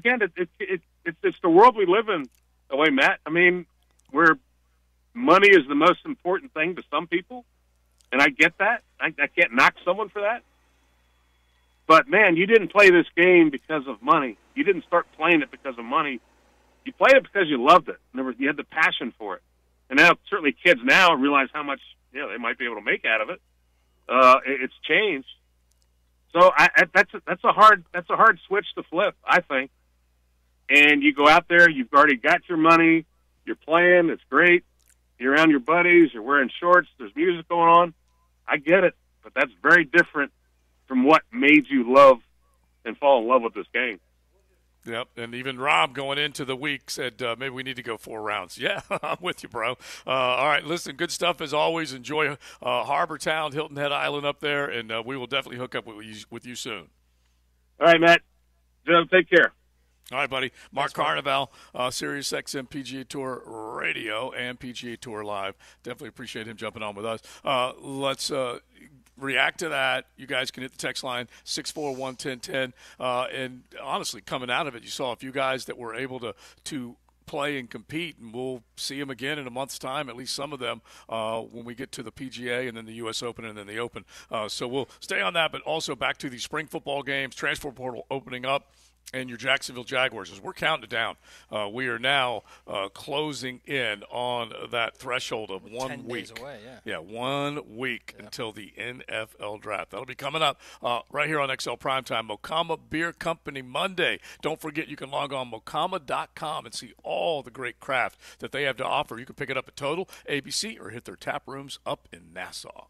S16: it's the world we live in, the way, Matt. I mean, where money is the most important thing to some people, and I get that. I can't knock someone for that. But, man, you didn't play this game because of money. You didn't start playing it because of money. You played it because you loved it. You had the passion for it. And now, certainly kids now realize how much they might be able to make out of it. It's changed. So that's a hard switch to flip, I think. And you go out there, you've already got your money, you're playing, it's great. You're around your buddies, you're wearing shorts, there's music going on. I get it, but that's very different from what made you love and fall in love with this game.
S6: Yep, and even Rob going into the week said maybe we need to go 4 rounds. Yeah, I'm with you, bro. All right, listen, good stuff as always. Enjoy Harbor Town, Hilton Head Island up there, and we will definitely hook up with you soon.
S16: All right, Matt. Joe, take care.
S6: All right, buddy. Mark Carnival, Sirius XM PGA Tour Radio and PGA Tour Live. Definitely appreciate him jumping on with us. Let's react to that. You guys can hit the text line 641-1010. And honestly, coming out of it, you saw a few guys that were able to play and compete, and we'll see them again in a month's time, at least some of them, when we get to the PGA and then the U.S. Open and then the Open. So we'll stay on that, but also back to the spring football games, transfer portal opening up, and your Jacksonville Jaguars. As we're counting it down, we are now closing in on that threshold of 1 week.
S7: 10 days away,
S6: yeah, 1 week until the NFL draft. That'll be coming up right here on XL Primetime. Mocama Beer Company Monday. Don't forget, you can log on mocama.com and see all the great craft that they have to offer. You can pick it up at Total, ABC, or hit their tap rooms up in Nassau.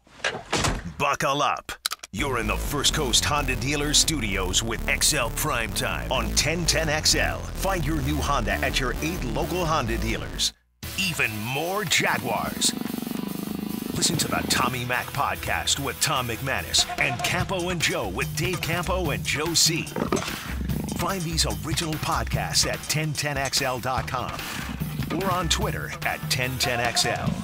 S1: Buckle up. You're in the First Coast Honda Dealer Studios with XL Primetime on 1010XL. Find your new Honda at your 8 local Honda dealers. Even more Jaguars. Listen to the Tommy Mac podcast with Tom McManus and Campo and Joe with Dave Campo and Joe C. Find these original podcasts at 1010XL.com or on Twitter at 1010XL.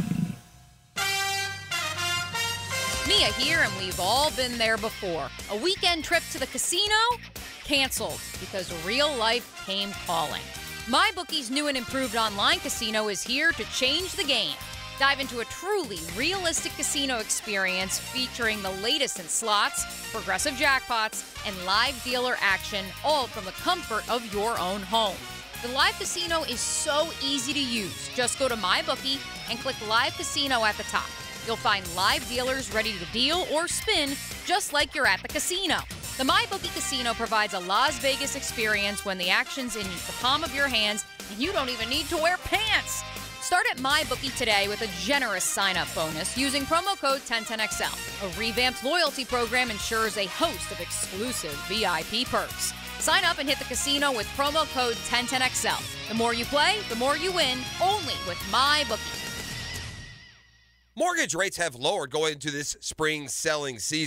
S17: Mia here, and we've all been there before. A weekend trip to the casino? Canceled because real life came calling. MyBookie's new and improved online casino is here to change the game. Dive into a truly realistic casino experience featuring the latest in slots, progressive jackpots, and live dealer action, all from the comfort of your own home. The live casino is so easy to use. Just go to MyBookie and click Live Casino at the top. You'll find live dealers ready to deal or spin just like you're at the casino. The MyBookie Casino provides a Las Vegas experience when the action's in the palm of your hands and you don't even need to wear pants. Start at MyBookie today with a generous sign-up bonus using promo code 1010XL. A revamped loyalty program ensures a host of exclusive VIP perks. Sign up and hit the casino with promo code 1010XL. The more you play, the more you win, only with MyBookie.
S18: Mortgage rates have lowered going into this spring selling season.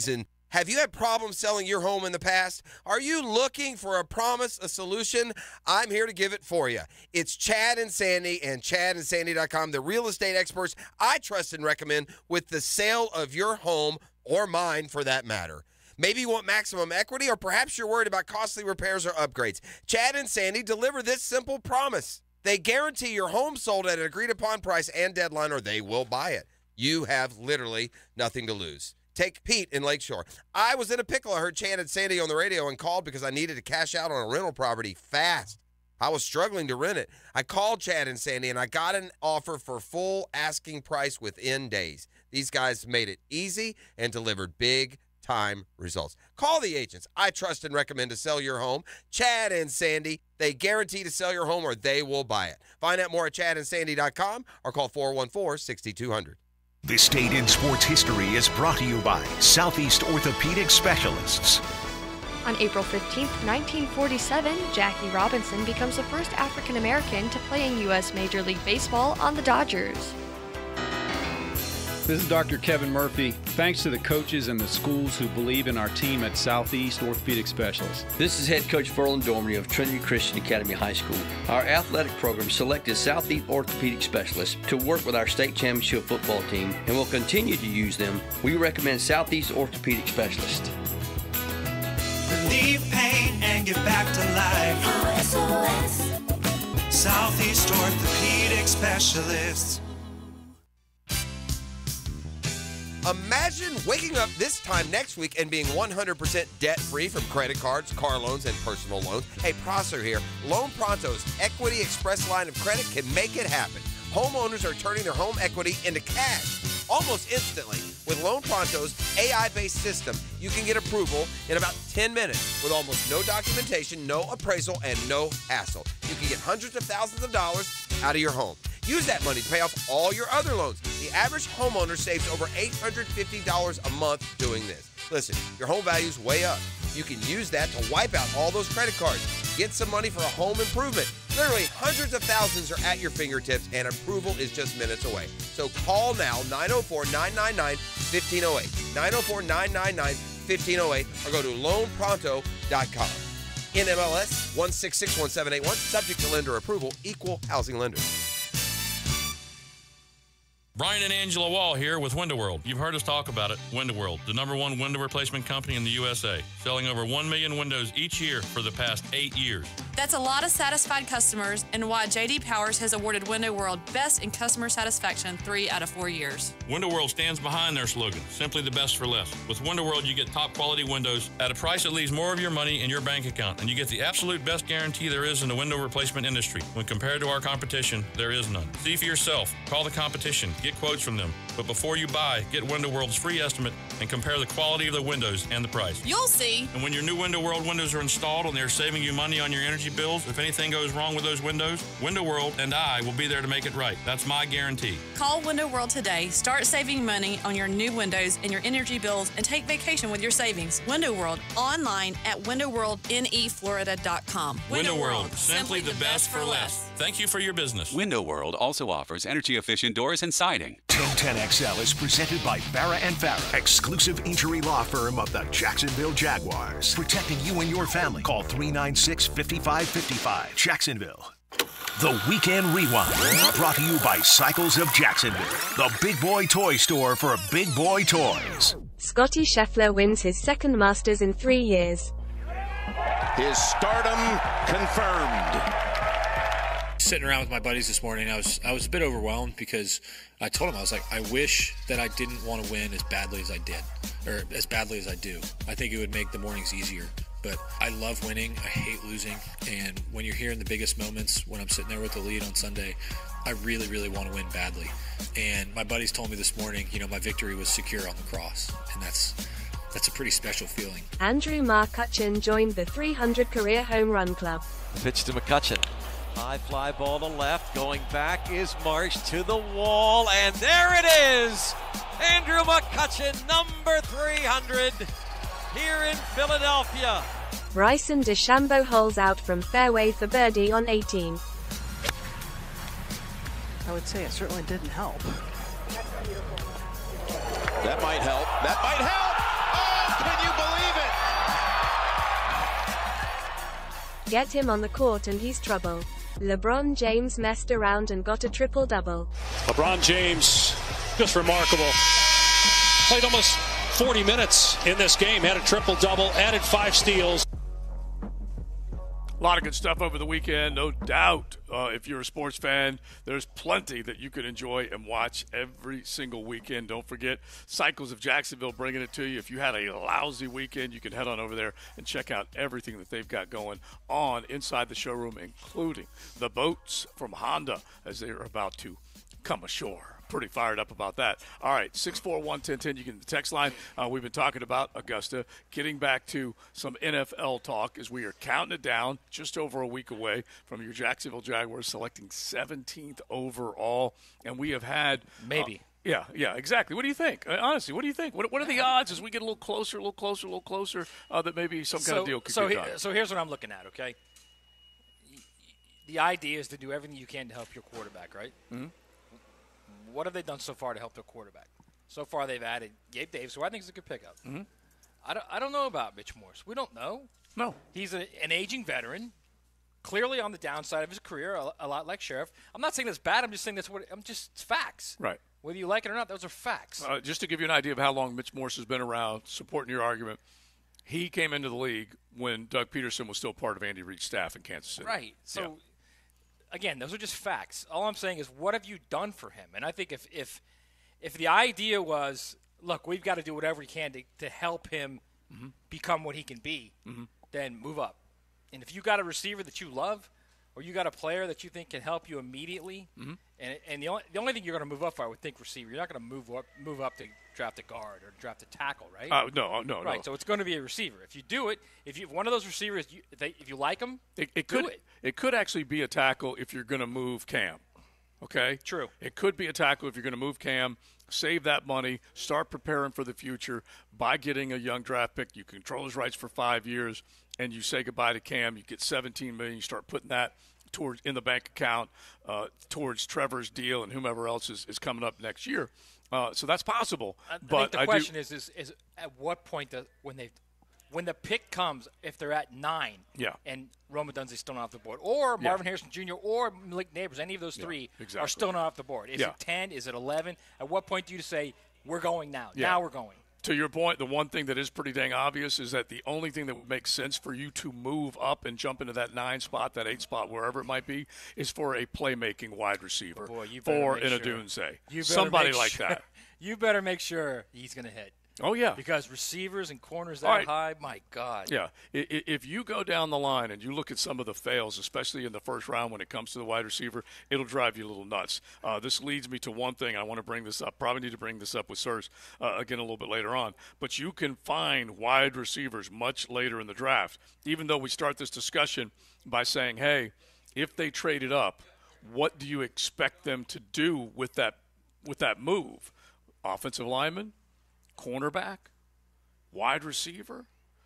S18: Have you had problems selling your home in the past? Are you looking for a promise, a solution? I'm here to give it for you. It's Chad and Sandy and ChadandSandy.com, the real estate experts I trust and recommend with the sale of your home, or mine for that matter. Maybe you want maximum equity, or perhaps you're worried about costly repairs or upgrades. Chad and Sandy deliver this simple promise. They guarantee your home sold at an agreed-upon price and deadline, or they will buy it. You have literally nothing to lose. Take Pete in Lakeshore. I was in a pickle. I heard Chad and Sandy on the radio and called because I needed to cash out on a rental property fast. I was struggling to rent it. I called Chad and Sandy, and I got an offer for full asking price within days. These guys made it easy and delivered big-time results. Call the agents I trust and recommend to sell your home. Chad and Sandy, they guarantee to sell your home or they will buy it. Find out more at ChadandSandy.com or call 414-6200.
S1: This date in sports history is brought to you by Southeast Orthopedic Specialists.
S19: On April 15, 1947, Jackie Robinson becomes the first African American to play in U.S. Major League Baseball on the Dodgers.
S20: This is Dr. Kevin Murphy. Thanks to the coaches and the schools who believe in our team at Southeast Orthopedic Specialists.
S21: This is Head Coach Ferland Dormery of Trinity Christian Academy High School. Our athletic program selected Southeast Orthopedic Specialists to work with our state championship football team and will continue to use them. We recommend Southeast Orthopedic Specialists.
S5: Relieve pain and get back to life. SOS. Southeast Orthopedic Specialists.
S18: Imagine waking up this time next week and being 100% debt-free from credit cards, car loans, and personal loans. Hey, Prosser here. Loan Pronto's Equity Express line of credit can make it happen. Homeowners are turning their home equity into cash almost instantly. With Loan Pronto's AI-based system, you can get approval in about 10 minutes with almost no documentation, no appraisal, and no hassle. You can get hundreds of thousands of dollars out of your home. Use that money to pay off all your other loans. The average homeowner saves over $850 a month doing this. Listen, your home value's way up. You can use that to wipe out all those credit cards. Get some money for a home improvement. Literally hundreds of thousands are at your fingertips, and approval is just minutes away. So call now, 904-999-1508. 904-999-1508, or go to loanpronto.com. NMLS 1661781, subject to lender approval, equal housing lender.
S22: Brian and Angela Wall here with Window World. You've heard us talk about it. Window World, the #1 window replacement company in the USA, selling over 1 million windows each year for the past 8 years.
S23: That's a lot of satisfied customers, and why J.D. Powers has awarded Window World Best in Customer Satisfaction 3 out of 4 years.
S22: Window World stands behind their slogan, simply the best for less. With Window World, you get top quality windows at a price that leaves more of your money in your bank account, and you get the absolute best guarantee there is in the window replacement industry. When compared to our competition, there is none. See for yourself. Call the competition. Get quotes from them. But before you buy, get Window World's free estimate and compare the quality of the windows and the price.
S23: You'll see.
S22: And when your new Window World windows are installed and they're saving you money on your energy bills, if anything goes wrong with those windows, Window World and I will be there to make it right. That's my guarantee.
S23: Call Window World today. Start saving money on your new windows and your energy bills, and take vacation with your savings. Window World, online at windowworldneflorida.com.
S22: Window World, simply the best for less. Thank you for your business.
S15: Window World also offers energy-efficient doors and siding.
S1: 1010XL is presented by Farrah & Farrah, exclusive injury law firm of the Jacksonville Jaguars. Protecting you and your family. Call 396-5555. Jacksonville. The Weekend Rewind, brought to you by Cycles of Jacksonville, the big boy toy store for big boy toys.
S24: Scotty Scheffler wins his second Masters in 3 years.
S25: His stardom confirmed.
S26: Sitting around with my buddies this morning, I was a bit overwhelmed because I told them, I was like, I wish that I didn't want to win as badly as I did, or as badly as I do. I think it would make the mornings easier. But I love winning. I hate losing. And when you're here in the biggest moments, when I'm sitting there with the lead on Sunday, I really, really want to win badly. And my buddies told me this morning, you know, my victory was secure on the cross. And that's a pretty special feeling.
S24: Andrew McCutchen joined the 300 career home run club.
S27: Pitch to McCutchen. High fly ball to left. Going back is Marsh to the wall. And there it is. Andrew McCutchen, number 300 here in Philadelphia.
S24: Bryson DeChambeau holes out from fairway for birdie on 18.
S28: I would say it certainly didn't help.
S25: That might help. That might help. Oh, can
S24: Get him on the court and he's trouble. LeBron James messed around and got a triple-double.
S2: LeBron James, just remarkable. Played almost 40 minutes in this game, had a triple-double, added 5 steals.
S6: A lot of good stuff over the weekend, no doubt. If you're a sports fan, there's plenty that you can enjoy and watch every single weekend. Don't forget, Cycles of Jacksonville bringing it to you. If you had a lousy weekend, you can head on over there and check out everything that they've got going on inside the showroom, including the boats from Honda as they are about to come ashore. Pretty fired up about that. All right, 641-1010, you get the text line. We've been talking about Augusta, getting back to some NFL talk as we are counting it down, just over a week away from your Jacksonville Jaguars selecting 17th overall. And we have had
S7: maybe.
S6: Yeah, exactly. What do you think? Honestly, what do you think? What are the odds as we get a little closer, that maybe some kind of deal could get done?
S7: So here's what I'm looking at, okay? The idea is to do everything you can to help your quarterback, right?
S6: Mm-hmm.
S7: What have they done so far to help their quarterback? So far, they've added Gabe Davis, who I think is a good pickup.
S6: Mm-hmm.
S7: I don't know about Mitch Morse. We don't know.
S6: No.
S7: He's an aging veteran, clearly on the downside of his career, a lot like Sheriff. I'm not saying that's bad. I'm just saying it's facts.
S6: Right.
S7: Whether you like it or not, those are facts.
S6: Just to give you an idea of how long Mitch Morse has been around, supporting your argument, he came into the league when Doug Peterson was still part of Andy Reid's staff in Kansas City.
S7: Right. So, again, those are just facts. All I'm saying is, what have you done for him? And I think if the idea was, look, we've got to do whatever we can to help him become what he can be, then move up. And if you got a receiver that you love, or you got a player that you think can help you immediately, and the only thing you're going to move up for, I would think, receiver. You're not going to move up to draft a guard or draft a tackle, right?
S6: No.
S7: Right, so it's going to be a receiver. If you do it, if you one of those receivers, if you like them,
S6: it could actually be a tackle if you're going to move Cam. Okay?
S7: True.
S6: It could be a tackle if you're going to move Cam, save that money, start preparing for the future by getting a young draft pick. You control his rights for 5 years, and you say goodbye to Cam. You get $17 million. You start putting that in the bank account towards Trevor's deal and whomever else is coming up next year. So that's possible.
S7: I think the question is at what point when the pick comes, if they're at 9 and Rome Odunze's still not off the board, or Marvin Harrison Jr. or Malik Neighbors, any of those three are still not off the board. Is it 10? Is it 11? At what point do you say, we're going now? Yeah. Now we're going.
S6: To your point, the one thing that is pretty dang obvious is that the only thing that would make sense for you to move up and jump into that 9 spot, that 8 spot, wherever it might be, is for a playmaking wide receiver for an Odunze. Somebody like that.
S7: You better make sure he's going to hit.
S6: Oh, yeah.
S7: Because receivers and corners that high, my God.
S6: Yeah. If you go down the line and you look at some of the fails, especially in the first round when it comes to the wide receiver, it'll drive you a little nuts. This leads me to one thing. I want to bring this up. Probably need to bring this up with Searcy again a little bit later on. But you can find wide receivers much later in the draft, even though we start this discussion by saying, hey, if they traded up, what do you expect them to do with that move? Offensive lineman? Cornerback, wide receiver,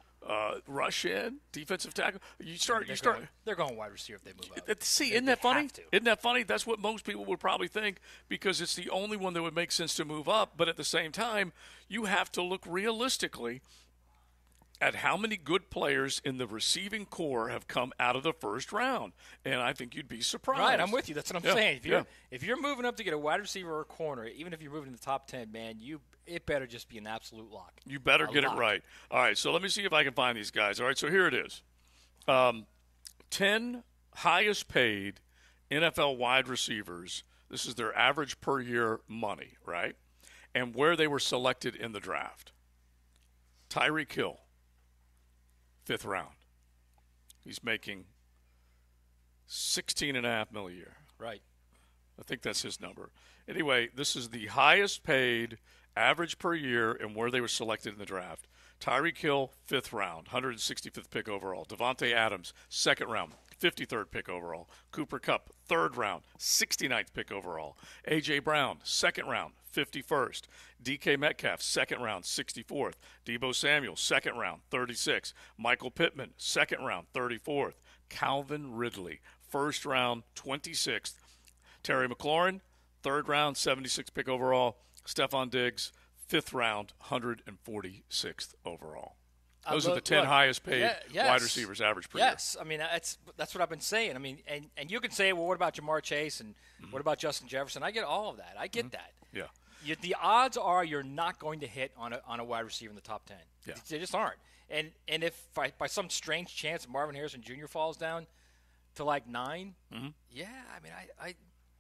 S6: rush in, defensive tackle.
S7: They're going wide receiver if they move up.
S6: See, isn't that funny? Isn't that funny? That's what most people would probably think because it's the only one that would make sense to move up. But at the same time, you have to look realistically at how many good players in the receiving core have come out of the first round. And I think you'd be surprised.
S7: Right, I'm with you. That's what I'm saying. If you're moving up to get a wide receiver or a corner, even if you're moving in the top 10, man, it better just be an absolute lock.
S6: You better get it right. All right, so let me see if I can find these guys. All right, so here it is. 10 highest paid NFL wide receivers. This is their average per year money, right? And where they were selected in the draft. Tyreek Hill, 5th round. He's making $16.5 million a year.
S7: Right.
S6: I think that's his number. Anyway, this is the highest paid average per year and where they were selected in the draft. Tyreek Hill, 5th round, 165th pick overall. Devontae Adams, 2nd round, 53rd pick overall. Cooper Kupp, 3rd round, 69th pick overall. A.J. Brown, 2nd round, 51st. DK Metcalf, 2nd round, 64th. Deebo Samuel, 2nd round, 36th. Michael Pittman, 2nd round, 34th. Calvin Ridley, 1st round, 26th. Terry McLaurin, 3rd round, 76th pick overall. Stephon Diggs, 5th round, 146th overall. Those are the 10 highest paid wide receivers average per year.
S7: Yes, I mean that's what I've been saying. I mean, and you can say, well, what about Jamar Chase and what about Justin Jefferson? I get all of that. I get that.
S6: Yeah.
S7: The odds are you're not going to hit on a wide receiver in the top 10.
S6: Yeah.
S7: They just aren't. And if by some strange chance Marvin Harrison Jr. falls down to like 9, yeah, I mean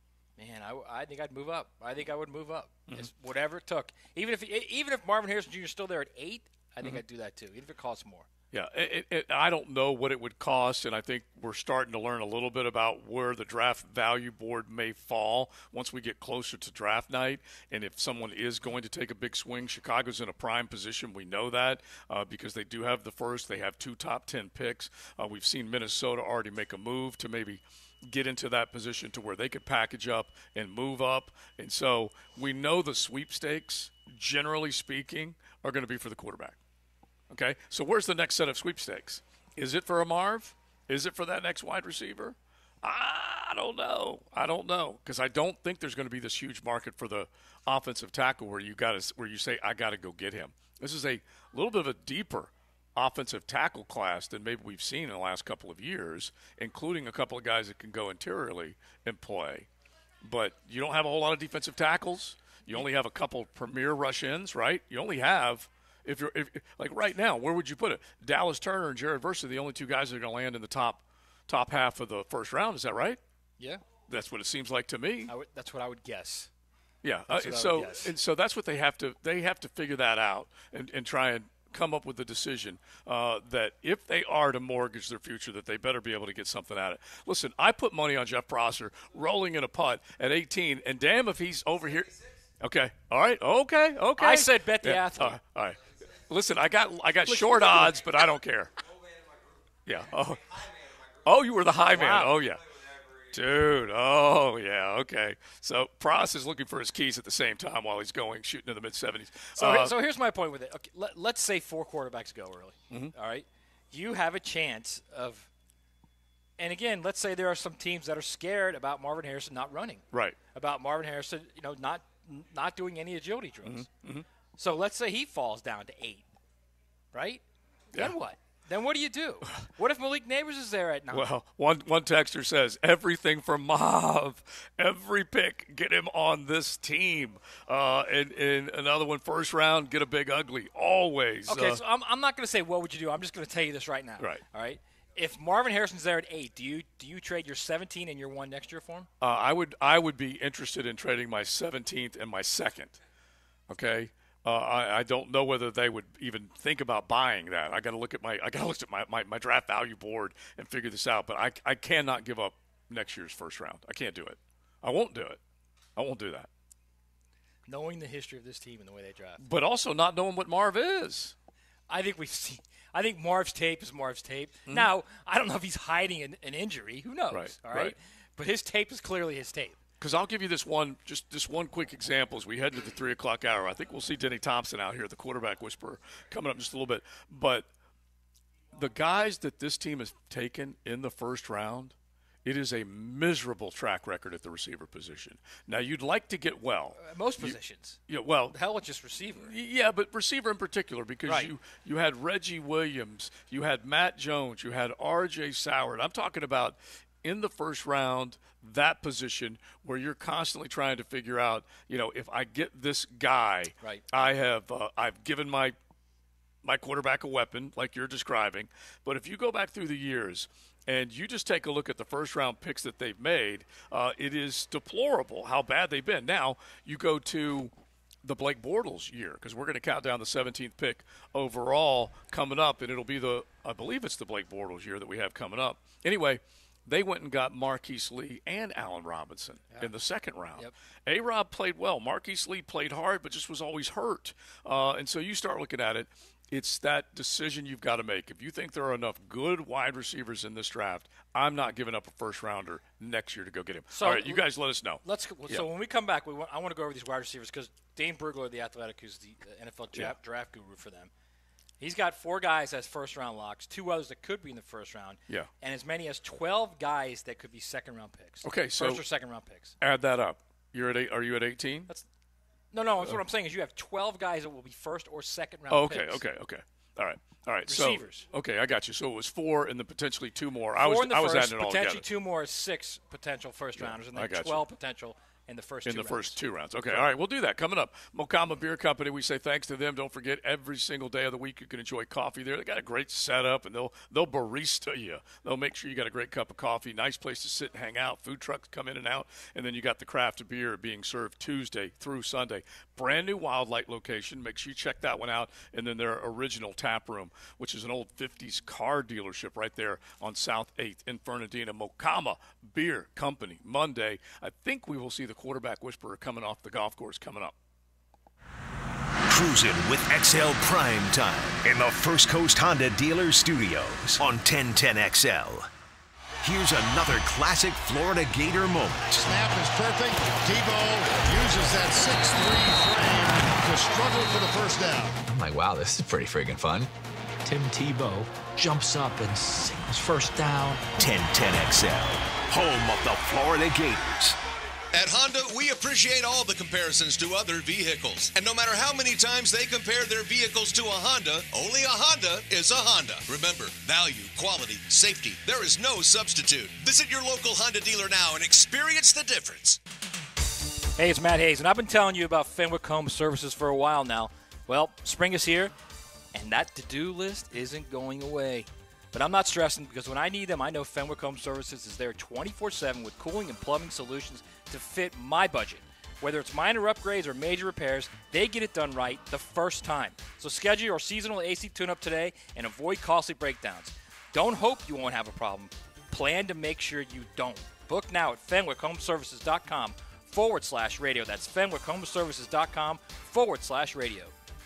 S7: I think I'd move up. I think I would move up. It's whatever it took. Even if Marvin Harrison Jr. is still there at 8, I think I'd do that too, even if it costs more.
S6: Yeah, I don't know what it would cost, and I think we're starting to learn a little bit about where the draft value board may fall once we get closer to draft night. And if someone is going to take a big swing, Chicago's in a prime position. We know that because they do have the first. They have 2 top 10 picks. We've seen Minnesota already make a move to maybe get into that position to where they could package up and move up. And so we know the sweepstakes, generally speaking, are going to be for the quarterback. Okay, so where's the next set of sweepstakes? Is it for a Marv? Is it for that next wide receiver? I don't know. Because I don't think there's going to be this huge market for the offensive tackle where you say I got to go get him. This is a little bit of a deeper offensive tackle class than maybe we've seen in the last couple of years, including a couple of guys that can go interiorly and play. But you don't have a whole lot of defensive tackles. You only have a couple premier rush-ins, right? You only have. If like right now, where would you put it? Dallas Turner and Jared Verse are the only 2 guys that are going to land in the top half of the first round. Is that right?
S7: Yeah.
S6: That's what it seems like to me.
S7: That's what I would guess.
S6: Yeah. So that's what they have to figure that out and try and come up with a decision that if they are to mortgage their future, that they better be able to get something out of it. Listen, I put money on Jeff Prosser rolling in a putt at 18, and damn if he's over here. Okay. All right. Okay.
S7: I said bet the athlete.
S6: All right. Listen, I got short odds, but I don't care. Yeah. Oh, you were the high man.
S7: Wow.
S6: Oh, yeah. Dude. Oh, yeah. Okay. So Pross is looking for his keys at the same time while he's shooting in the mid-70s.
S7: So here's my point with it. Okay, let's say 4 quarterbacks go early. All right. You have a chance of – and, again, let's say there are some teams that are scared about Marvin Harrison not running.
S6: Right.
S7: About Marvin Harrison, not doing any agility drills. So let's say he falls down to 8, right?
S6: Yeah.
S7: Then what? Then what do you do? What if Malik Neighbors is there at 9?
S6: Well, one texter says, everything from Mav, every pick, get him on this team. And another one, first round, get a big ugly, always.
S7: Okay, so I'm not going to say what would you do. I'm just going to tell you this right now.
S6: Right.
S7: All right? If Marvin Harrison's there at 8, do you trade your 17 and your 1 next year for him?
S6: I would be interested in trading my 17th and my 2nd. Okay, I don't know whether they would even think about buying that. I got to look at my draft value board and figure this out. But I cannot give up next year's first round. I can't do it. I won't do it. I won't do that.
S7: Knowing the history of this team and the way they draft,
S6: but also not knowing what Marv is.
S7: I think Marv's tape is Marv's tape. Now, I don't know if he's hiding an injury. Who knows?
S6: Right,
S7: all right. But his tape is clearly his tape.
S6: Because I'll give you this one quick example as we head into the 3 o'clock hour. I think we'll see Denny Thompson out here, the quarterback whisperer, coming up in just a little bit. But the guys that this team has taken in the first round, it is a miserable track record at the receiver position. Now, you'd like to get well.
S7: Most positions.
S6: Yeah, well.
S7: The hell with just receiver.
S6: Yeah, but receiver in particular because you had Reggie Williams, you had Matt Jones, you had R.J. Soward. I'm talking about in the first round, that position where you're constantly trying to figure out, if I get this guy,
S7: right.
S6: I've given my quarterback a weapon like you're describing. But if you go back through the years and you just take a look at the first-round picks that they've made, it is deplorable how bad they've been. Now, you go to the Blake Bortles year because we're going to count down the 17th pick overall coming up, and it'll be I believe it's the Blake Bortles year that we have coming up. Anyway, they went and got Marquise Lee and Allen Robinson in the second round.
S7: Yep.
S6: A-Rob played well. Marquise Lee played hard but just was always hurt. And so you start looking at it. It's that decision you've got to make. If you think there are enough good wide receivers in this draft, I'm not giving up a first-rounder next year to go get him.
S7: So,
S6: all right, you guys let us know.
S7: So when we come back, I want to go over these wide receivers because Dane Brugler of The Athletic, who's the NFL draft guru for them, he's got 4 guys as first-round locks, 2 others that could be in the first round, and as many as 12 guys that could be second-round picks.
S6: Okay, so
S7: first or second-round picks.
S6: Add that up. Are you at 18?
S7: No. What I'm saying is you have 12 guys that will be first or second-round picks.
S6: Okay. All right.
S7: Receivers.
S6: So, okay, I got you. So it was 4 and then potentially 2 more.
S7: I was
S6: adding it all together.
S7: Potentially 2 more, 6 potential first-rounders, and then 12 potential in the first 2 rounds.
S6: In the first 2 rounds. Okay, all right, we'll do that. Coming up, Mocama Beer Company, we say thanks to them. Don't forget, every single day of the week you can enjoy coffee there. They got a great setup, and they'll barista you. They'll make sure you got a great cup of coffee, nice place to sit and hang out. Food trucks come in and out, and then you got the craft beer being served Tuesday through Sunday. Brand new Wildlight location. Make sure you check that one out. And then their original tap room, which is an old 50s car dealership right there on South 8th in Fernandina. Mocama Beer Company, Monday. I think we will see the quarterback whisperer coming off the golf course coming up.
S1: Cruising with XL Primetime in the First Coast Honda Dealer Studios on 1010XL. Here's another classic Florida Gator moment.
S3: Snap is perfect. Tebow uses that 6'3" frame to struggle for the first down.
S4: I'm like, wow, this is pretty freaking fun. Tim Tebow jumps up and sings first down.
S1: 1010XL, home of the Florida Gators.
S8: At Honda, we appreciate all the comparisons to other vehicles. And no matter how many times they compare their vehicles to a Honda, only a Honda is a Honda. Remember, value, quality, safety, there is no substitute. Visit your local Honda dealer now and experience the difference.
S7: Hey, it's Matt Hayes, and I've been telling you about Fenwick Home Services for a while now. Well, spring is here, and that to-do list isn't going away. But I'm not stressing, because when I need them, I know Fenwick Home Services is there 24/7 with cooling and plumbing solutions to fit my budget. Whether it's minor upgrades or major repairs, they get it done right the first time. So schedule your seasonal AC tune-up today and avoid costly breakdowns. Don't hope you won't have a problem. Plan to make sure you don't. Book now at FenwickHomeservices.com/radio. That's FenwickHomeservices.com/radio.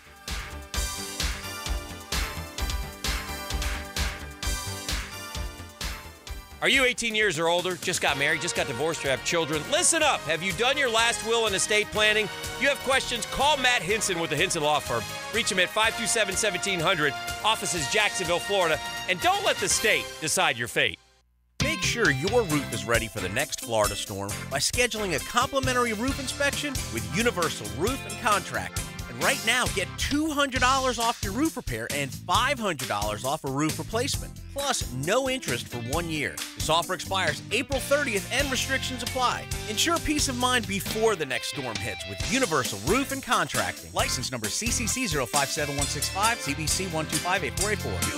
S9: Are you 18 years or older, just got married, just got divorced, or have children? Listen up. Have you done your last will and estate planning? You have questions? Call Matt Hinson with the Hinson Law Firm. Reach him at 527-1700. Office is Jacksonville, Florida. And don't let the state decide your fate.
S10: Make sure your roof is ready for the next Florida storm by scheduling a complimentary roof inspection with Universal Roof and Contracting. And right now, get $200 off your roof repair and $500 off a roof replacement. Plus, no interest for 1 year. This offer expires April 30th and restrictions apply. Ensure peace of mind before the next storm hits with Universal Roof and Contracting. License number CCC 057165, CBC 1258484.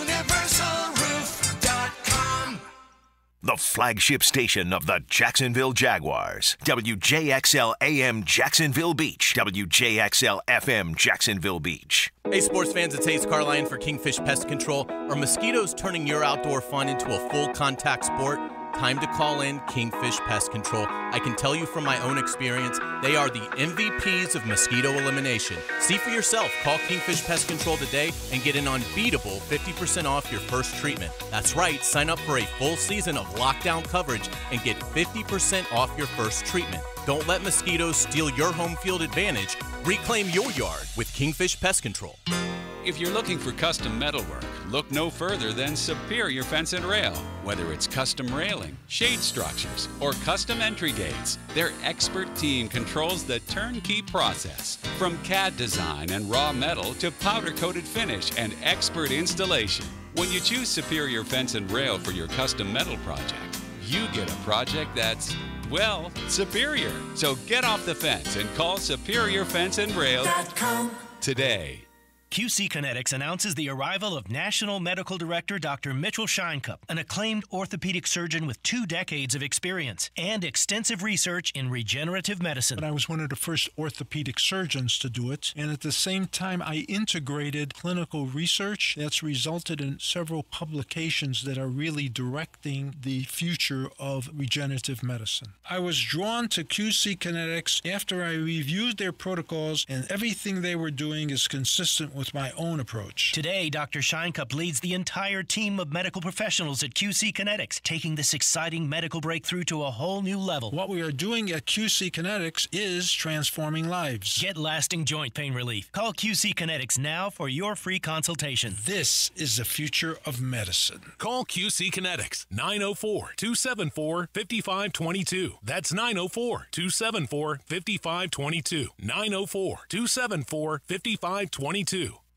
S1: UniversalRoof.com. The flagship station of the Jacksonville Jaguars. WJXL AM Jacksonville Beach. WJXL FM Jacksonville Beach.
S11: Hey sports fans, it's Hayes Carline for Kingfish Pest Control. Are mosquitoes turning your outdoor fun into a full contact sport? Time to call in Kingfish Pest Control. I can tell you from my own experience, they are the MVPs of mosquito elimination. See for yourself. Call Kingfish Pest Control today and get an unbeatable 50% off your first treatment. That's right, sign up for a full season of lockdown coverage and get 50% off your first treatment. Don't let mosquitoes steal your home field advantage. Reclaim your yard with Kingfish Pest Control.
S15: If you're looking for custom metalwork, look no further than Superior Fence and Rail. Whether it's custom railing, shade structures, or custom entry gates, their expert team controls the turnkey process. From CAD design and raw metal to powder-coated finish and expert installation. When you choose Superior Fence and Rail for your custom metal project, you get a project that's, well, superior. So get off the fence and call Superior Fence and Rail today.
S12: QC Kinetics announces the arrival of National Medical Director Dr. Mitchell Scheinkup, an acclaimed orthopedic surgeon with 2 decades of experience and extensive research in regenerative medicine.
S13: But I was one of the first orthopedic surgeons to do it, and at the same time I integrated clinical research that's resulted in several publications that are really directing the future of regenerative medicine. I was drawn to QC Kinetics after I reviewed their protocols, and everything they were doing is consistent with my own approach.
S12: Today, Dr. Scheinkup leads the entire team of medical professionals at QC Kinetics, taking this exciting medical breakthrough to a whole new level.
S13: What we are doing at QC Kinetics is transforming lives.
S12: Get lasting joint pain relief. Call QC Kinetics now for your free consultation.
S13: This is the future of medicine.
S29: Call QC Kinetics, 904-274-5522. That's 904-274-5522. 904-274-5522.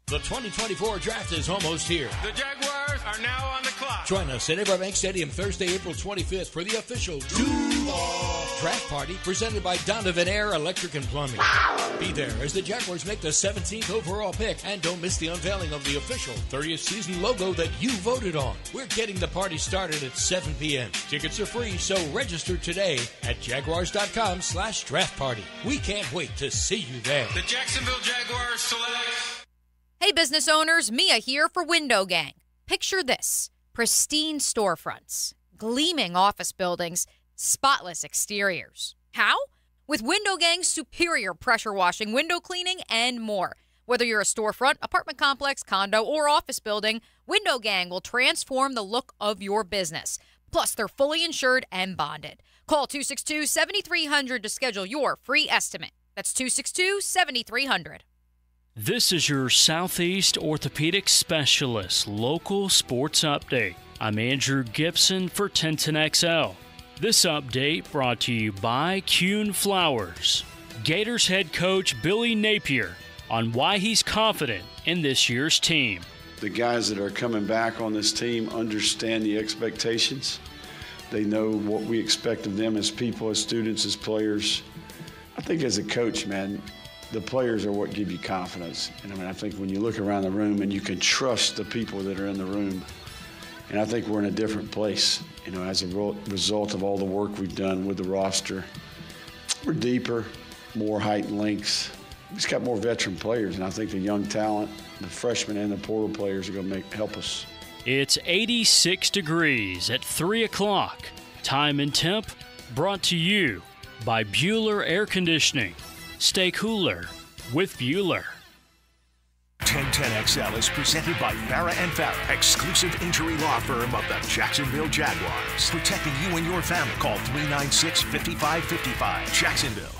S5: The 2024 draft is almost here.
S14: The Jaguars are now on the clock.
S5: Join us at Everbank Stadium Thursday, April 25th for the official Duval Draft Party presented by Donovan Air Electric and Plumbing. Be there as the Jaguars make the 17th overall pick, and don't miss the unveiling of the official 30th season logo that you voted on. We're getting the party started at 7 p.m. Tickets are free, so register today at jaguars.com/draft party. We can't wait to see you there.
S14: The Jacksonville Jaguars select.
S16: Hey business owners, Mia here for Window Gang. Picture this: pristine storefronts, gleaming office buildings, spotless exteriors. How? With Window Gang's superior pressure washing, window cleaning, and more. Whether you're a storefront, apartment complex, condo, or office building, Window Gang will transform the look of your business. Plus, they're fully insured and bonded. Call 262-7300 to schedule your free estimate. That's 262-7300.
S17: This is your Southeast Orthopedic Specialist local sports update. I'm Andrew Gibson for 1010XL. This update brought to you by Kuhn Flowers. Gators head coach Billy Napier on why he's confident in this year's team.
S18: The guys that are coming back on this team understand the expectations. They know what we expect of them as people, as students, as players. I think as a coach, man, the players are what give you confidence. And I mean, I think when you look around the room and you can trust the people that are in the room, and I think we're in a different place, you know, as a result of all the work we've done with the roster. We're deeper, more height and length. We've just got more veteran players, and I think the young talent, the freshmen and the portal players are going to help us.
S17: It's 86 degrees at 3 o'clock. Time and temp brought to you by Bueller Air Conditioning. Stay cooler with Bueller.
S1: 1010XL is presented by Farrah & Farrah, exclusive injury law firm of the Jacksonville Jaguars. Protecting you and your family. Call 396-5555. Jacksonville.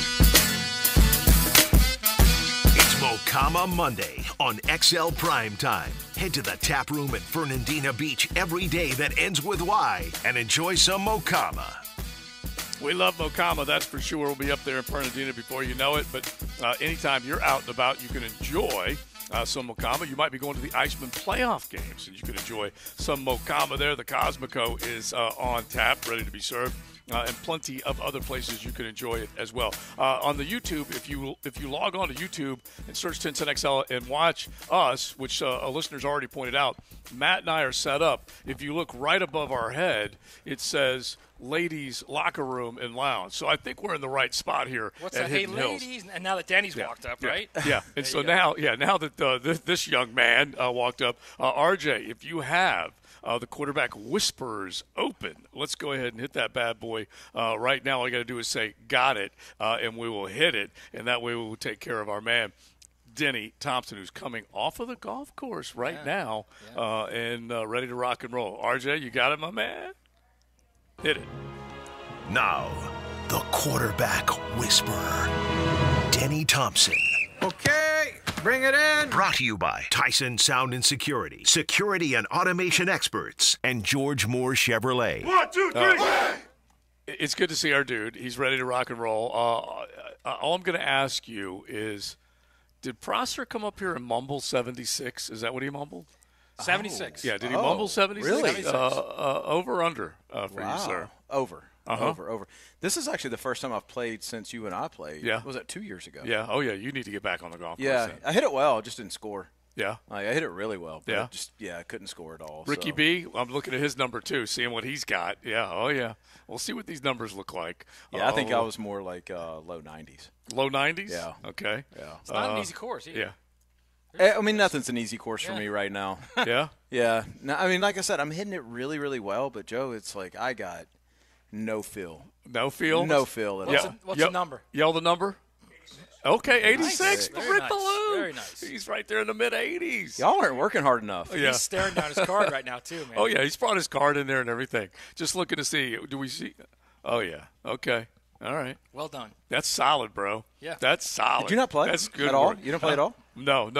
S1: It's Mocama Monday on XL Primetime. Head to the tap room at Fernandina Beach every day that ends with Y and enjoy some Mocama.
S6: We love Mocama, that's for sure. We'll be up there in Fernandina before you know it. But anytime you're out and about, you can enjoy some Mocama. You might be going to the Iceman playoff games, and you can enjoy some Mocama there. The Cosmico is on tap, ready to be served. And plenty of other places you can enjoy it as well. On the YouTube, if you log on to YouTube and search 1010XL and watch us, which a listener's already pointed out, Matt and I are set up. If you look right above our head, it says ladies' locker room and lounge. So I think we're in the right spot here.
S7: What's
S6: at
S7: that? Hey,
S6: Hidden Hills.
S7: ladies. And now that Danny's walked up, right?
S6: Yeah. And so now that this young man walked up, RJ, if you have the quarterback whispers open, let's go ahead and hit that bad boy right now. All you got to do is say, got it, and we will hit it. And that way we will take care of our man, Denny Thompson, who's coming off of the golf course right now and ready to rock and roll. RJ, you got it, my man? Hit it.
S1: Now, the quarterback whisperer, Denny Thompson.
S19: Okay, bring it in.
S1: Brought to you by Tyson Sound and Security, security and automation experts, and George Moore Chevrolet.
S19: 1, 2, 3.
S6: It's good to see our dude. He's ready to rock and roll. All I'm going to ask you is, did Prosser come up here and mumble 76? Is that what he mumbled?
S7: 76.
S6: Yeah, did he mumble 76?
S19: Really?
S6: Over, under for you, sir.
S20: Over. Over. This is actually the first time I've played since you and I played.
S6: Yeah.
S20: Was that 2 years ago?
S6: Yeah. Oh, yeah. You need to get back on the golf course.
S20: Yeah.
S6: Then.
S20: I hit it well. Just didn't score.
S6: Yeah.
S20: I hit it really well. But
S6: Yeah.
S20: I couldn't score at all.
S6: Ricky
S20: so.
S6: B, I'm looking at his number, too, seeing what he's got. Yeah. Oh, yeah. We'll see what these numbers look like.
S20: Yeah, I think I was more like low 90s.
S6: Low 90s?
S20: Yeah.
S6: Okay.
S20: Yeah.
S7: It's not an easy course either.
S6: Yeah.
S20: I mean, nothing's an easy course for me right now.
S6: Yeah?
S20: Yeah. No, I mean, like I said, I'm hitting it really, really well. But, Joe, it's like I got no feel.
S6: No feel?
S20: No feel at all.
S7: What's the number?
S6: Yell the number. Okay, 86.
S7: Nice.
S6: The
S7: Very
S6: Red
S7: nice.
S6: Balloon.
S7: Very nice.
S6: He's right there in the mid-80s.
S20: Y'all aren't working hard enough.
S6: Yeah.
S7: He's staring down his card right now, too, man.
S6: Oh, yeah. He's brought his card in there and everything. Just looking to see. Do we see? Oh, yeah. Okay. All right.
S7: Well done.
S6: That's solid, bro.
S7: Yeah.
S6: That's solid.
S20: Did you not play
S6: That's good
S20: at all?
S6: work.
S20: You didn't play at all?
S6: No.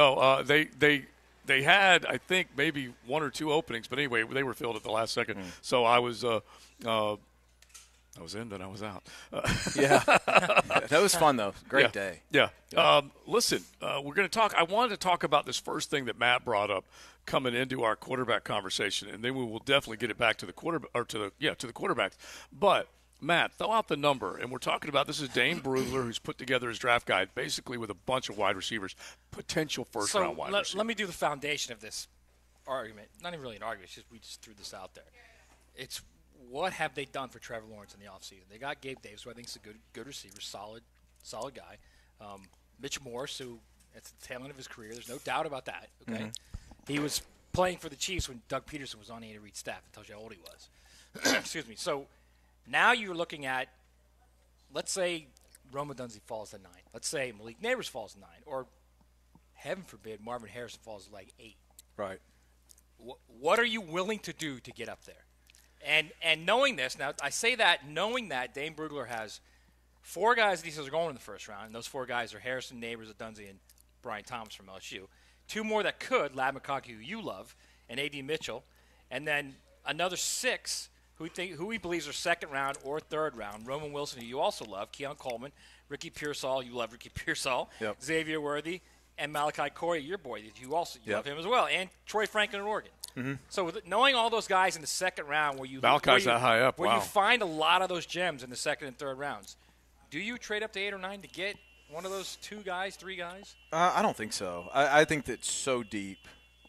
S6: They had, I think, maybe 1 or 2 openings, but anyway, they were filled at the last second. So I was I was in, then I was out.
S20: Yeah. That was fun, though. Great day.
S6: Yeah. Listen, we're going to talk. I wanted to talk about this first thing that Matt brought up coming into our quarterback conversation, and then we will definitely get it back to the quarterbacks. But Matt, throw out the number, and we're talking about this is Dane Brugler, who's put together his draft guide basically with a bunch of wide receivers, potential first-round wide receivers.
S7: Let me do the foundation of this argument. Not even really an argument. It's just we just threw this out there. It's what have they done for Trevor Lawrence in the offseason? They got Gabe Davis, who I think is a good receiver, solid guy. Mitch Morse, who at the tail end of his career, there's no doubt about that. Okay, He was playing for the Chiefs when Doug Peterson was on Andy Reid's staff. It tells you how old he was. Excuse me. So now you're looking at, let's say Rome Odunze falls to 9. Let's say Malik Neighbors falls to 9, or heaven forbid Marvin Harrison falls to like 8.
S20: Right.
S7: What are you willing to do to get up there? And knowing this, now I say that knowing that Dane Brugler has 4 guys that he says are going in the first round, and those 4 guys are Harrison, Neighbors, Odunze, and Brian Thomas from LSU. 2 more that could, Lad McConkey, who you love, and A.D. Mitchell, and then another 6 who he believes are second round or third round. Roman Wilson, who you also love, Keon Coleman, Ricky Pearsall, you love Ricky Pearsall, Xavier Worthy, and Malachi Corey, your boy, you love him as well, and Troy Franklin in Oregon. So knowing all those guys in the second round,
S6: Malachi's that high up,
S7: where you find a lot of those gems in the second and third rounds, do you trade up to 8 or 9 to get one of those 2 guys, 3 guys?
S20: I don't think so. I think that's so deep.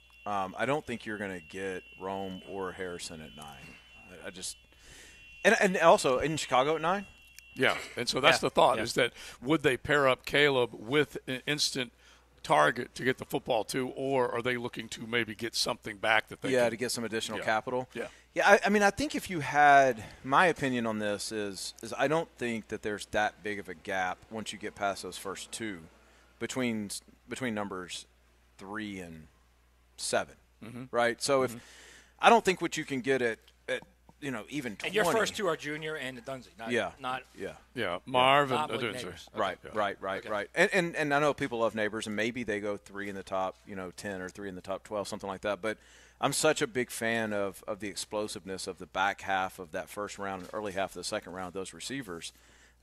S20: I don't think you're going to get Rome or Harrison at 9. I just and also in Chicago at 9.
S6: Yeah, and so that's the thought is that would they pair up Caleb with an instant target to get the football to, or are they looking to maybe get something back that they
S20: to get some additional capital?
S6: Yeah.
S20: I mean, I think if you had my opinion on this is I don't think that there's that big of a gap once you get past those first 2 between numbers 3 and 7, right? So if I don't think what you can get at even 20.
S7: And your first 2 are Junior and Odunze.
S6: Marv and
S7: Odunze.
S20: Right. And I know people love Neighbors, and maybe they go 3 in the top 10 or 3 in the top 12, something like that. But I'm such a big fan of the explosiveness of the back half of that first round and early half of the second round, those receivers.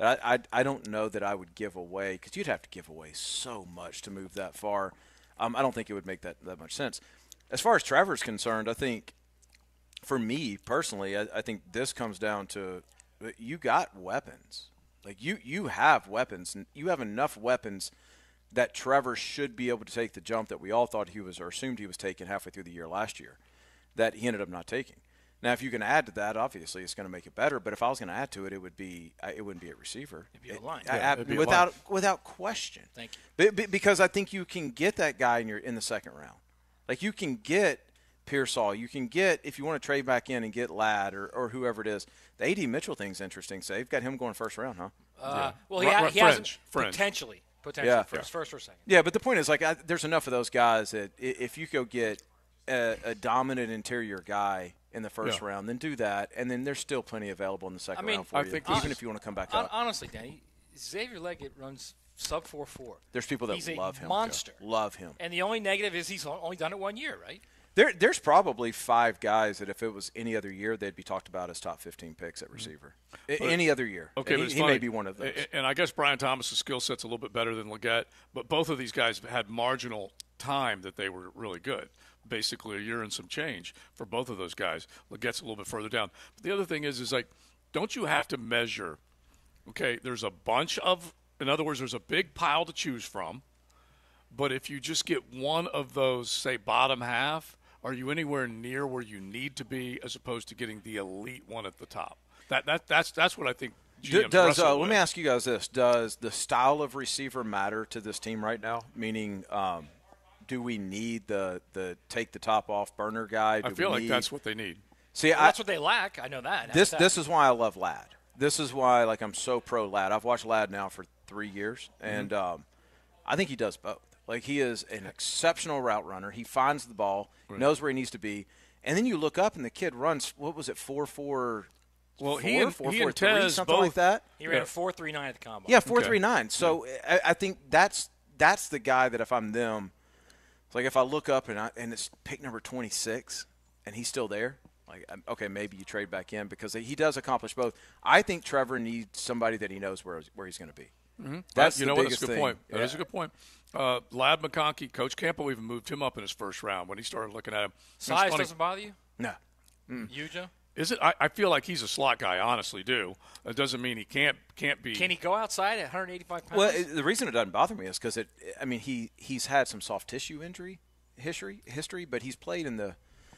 S20: I don't know that I would give away, because you'd have to give away so much to move that far. I don't think it would make that much sense. As far as Trevor's concerned, I think for me personally, I think this comes down to you got weapons. Like you have weapons, and you have enough weapons that Trevor should be able to take the jump that we all thought he was or assumed he was taking halfway through the year last year that he ended up not taking. Now, if you can add to that, obviously it's going to make it better. But if I was going to add to it, it wouldn't be at receiver.
S7: It'd be a line.
S20: Without question.
S7: Thank
S20: you. Because I think you can get that guy in the second round. Like you can get Pearsall. You can get, if you want to trade back in and get Ladd or whoever it is. The A.D. Mitchell thing's interesting. So you've got him going first round, huh?
S7: Well, he hasn't potentially first or second.
S20: Yeah, but the point is, there's enough of those guys that if you go get a dominant interior guy in the first round, then do that, and then there's still plenty available in the second round for you, even if you want to come back up.
S7: Honestly, Danny, Xavier Leggett runs sub 4.4.
S20: There's people that love him.
S7: He's a monster.
S20: Love him.
S7: And the only negative is he's only done it 1 year, right?
S20: There's probably 5 guys that if it was any other year, they'd be talked about as top 15 picks at receiver. Any other year.
S6: Okay,
S20: he may be one of those.
S6: And I guess Brian Thomas' skill set's a little bit better than Leggett, but both of these guys had marginal time that they were really good. Basically a year and some change for both of those guys. Leggett's a little bit further down. But the other thing is don't you have to measure, okay, there's a bunch of, in other words, there's a big pile to choose from, but if you just get one of those, say, bottom half, are you anywhere near where you need to be as opposed to getting the elite one at the top? That's what I think GMs wrestle with.
S20: Let me ask you guys this. Does the style of receiver matter to this team right now? Meaning do we need the take the top off burner guy?
S6: I feel like that's what they need.
S20: See,
S7: that's what they lack. I know that.
S20: This is why I love Ladd. This is why I'm so pro Ladd. I've watched Ladd now for 3 years, and I think he does both. Like, he is an exceptional route runner. He finds the ball, knows where he needs to be, and then you look up and the kid runs. What was it? 4.4.
S6: Well,
S20: he and Tez something both, like that.
S7: He ran a 4.39 at the combine.
S20: Yeah, 4.39. So I think that's the guy that if I'm them, it's like if I look up and it's pick number 26 and he's still there, Like, okay, maybe you trade back in because he does accomplish both. I think Trevor needs somebody that he knows where he's going to be.
S6: Mm-hmm.
S20: That's
S6: you
S20: the
S6: know what?
S20: biggest
S6: That's a good
S20: thing.
S6: point. That is a good point. Lad McConkey, Coach Campbell even moved him up in his first round when he started looking at him.
S7: Size doesn't bother you?
S20: No.
S7: You, Joe?
S6: Is it? I feel like he's a slot guy. I honestly do. It doesn't mean he can't be.
S7: Can he go outside at 185 pounds?
S20: Well, the reason it doesn't bother me is because he's had some soft tissue injury history, but he's played in the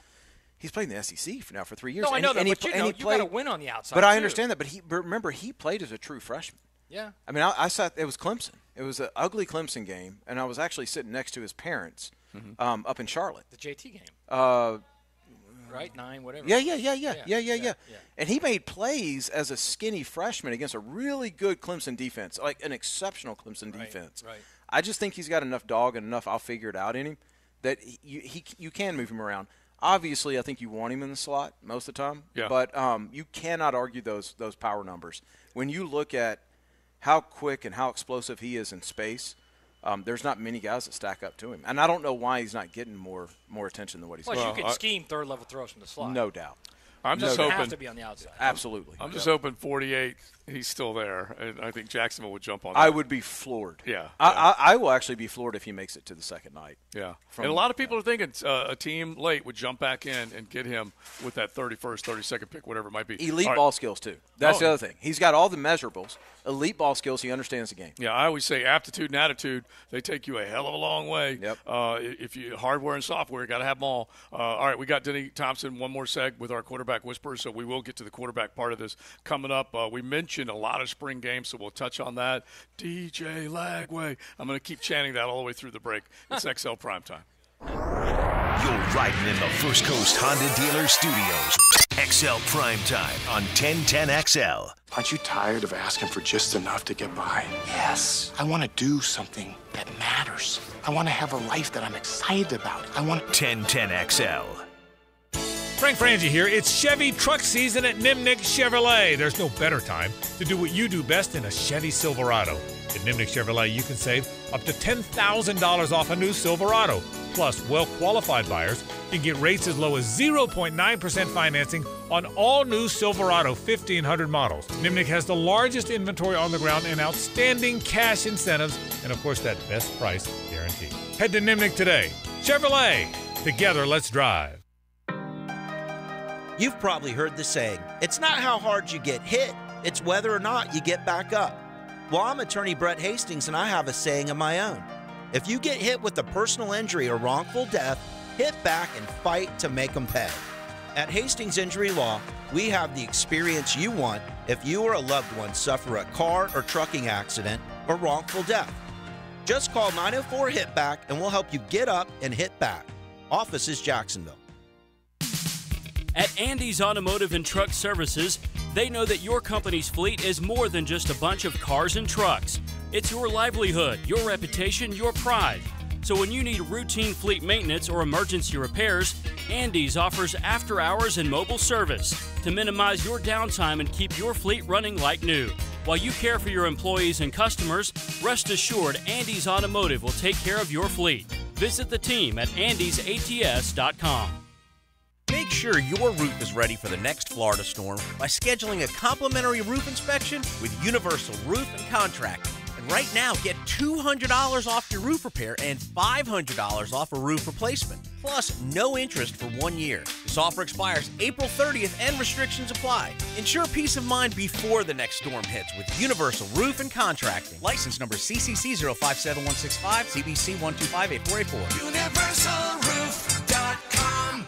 S20: SEC for 3 years.
S7: No, I know that, but you got to win on the outside.
S20: But I understand that. But remember, he played as a true freshman.
S7: Yeah.
S20: I mean, I sat. It was Clemson. It was an ugly Clemson game, and I was actually sitting next to his parents up in Charlotte.
S7: The JT game. Right, 9, whatever.
S20: Yeah. And he made plays as a skinny freshman against a really good Clemson defense, like an exceptional Clemson defense.
S7: Right.
S20: I just think he's got enough dog and enough I'll figure it out in him that you can move him around. Obviously, I think you want him in the slot most of the time.
S6: Yeah.
S20: But you cannot argue those power numbers. When you look at how quick and how explosive he is in space, there's not many guys that stack up to him. And I don't know why he's not getting more attention than what he's getting.
S7: Plus, you can scheme third-level throws from the slot.
S20: No doubt.
S6: I'm just hoping.
S7: Have to be on the outside.
S20: Absolutely.
S6: I'm just hoping 48. He's still there, and I think Jacksonville would jump on that.
S20: I would be floored.
S6: Yeah.
S20: I will actually be floored if he makes it to the second night.
S6: Yeah. And a lot of people are thinking a team late would jump back in and get him with that 31st, 32nd pick, whatever it might be.
S20: Elite ball skills, too. That's the other thing. He's got all the measurables. Elite ball skills. He understands the game.
S6: Yeah, I always say aptitude and attitude, they take you a hell of a long way.
S20: Yep.
S6: If you hardware and software, you got to have them all. All right, we got Denny Thompson, one more seg with our quarterback whisperers, so we will get to the quarterback part of this coming up. We mentioned a lot of spring games, so we'll touch on that. DJ Lagway. I'm going to keep chanting that all the way through the break. It's XL Primetime.
S1: You're riding in the First Coast Honda Dealer Studios. XL Primetime on 1010XL.
S2: Aren't you tired of asking for just enough to get by? Yes. I want to do something that matters. I want to have a life that I'm excited about. I want
S1: 1010XL.
S21: Frank Frangie here. It's Chevy truck season at Nimnik Chevrolet. There's no better time to do what you do best in a Chevy Silverado. At Nimnik Chevrolet, you can save up to $10,000 off a new Silverado. Plus, well-qualified buyers can get rates as low as 0.9% financing on all new Silverado 1500 models. Nimnik has the largest inventory on the ground and outstanding cash incentives, and of course, that best price guarantee. Head to Nimnik today. Chevrolet. Together, let's drive.
S22: You've probably heard the saying, it's not how hard you get hit, it's whether or not you get back up. Well, I'm attorney Brett Hastings, and I have a saying of my own. If you get hit with a personal injury or wrongful death, hit back and fight to make them pay. At Hastings Injury Law, we have the experience you want if you or a loved one suffer a car or trucking accident or wrongful death. Just call 904-HIT-BACK and we'll help you get up and hit back. Office is Jacksonville.
S17: At Andy's Automotive and Truck Services, they know that your company's fleet is more than just a bunch of cars and trucks. It's your livelihood, your reputation, your pride. So when you need routine fleet maintenance or emergency repairs, Andy's offers after-hours and mobile service to minimize your downtime and keep your fleet running like new. While you care for your employees and customers, rest assured Andy's Automotive will take care of your fleet. Visit the team at andysats.com.
S10: Make sure your roof is ready for the next Florida storm by scheduling a complimentary roof inspection with Universal Roof and Contracting. And right now, get $200 off your roof repair and $500 off a roof replacement. Plus, no interest for 1 year. This offer expires April 30th and restrictions apply. Ensure peace of mind before the next storm hits with Universal Roof and Contracting. License number CCC 057165, CBC 1258484.
S23: UniversalRoof.com.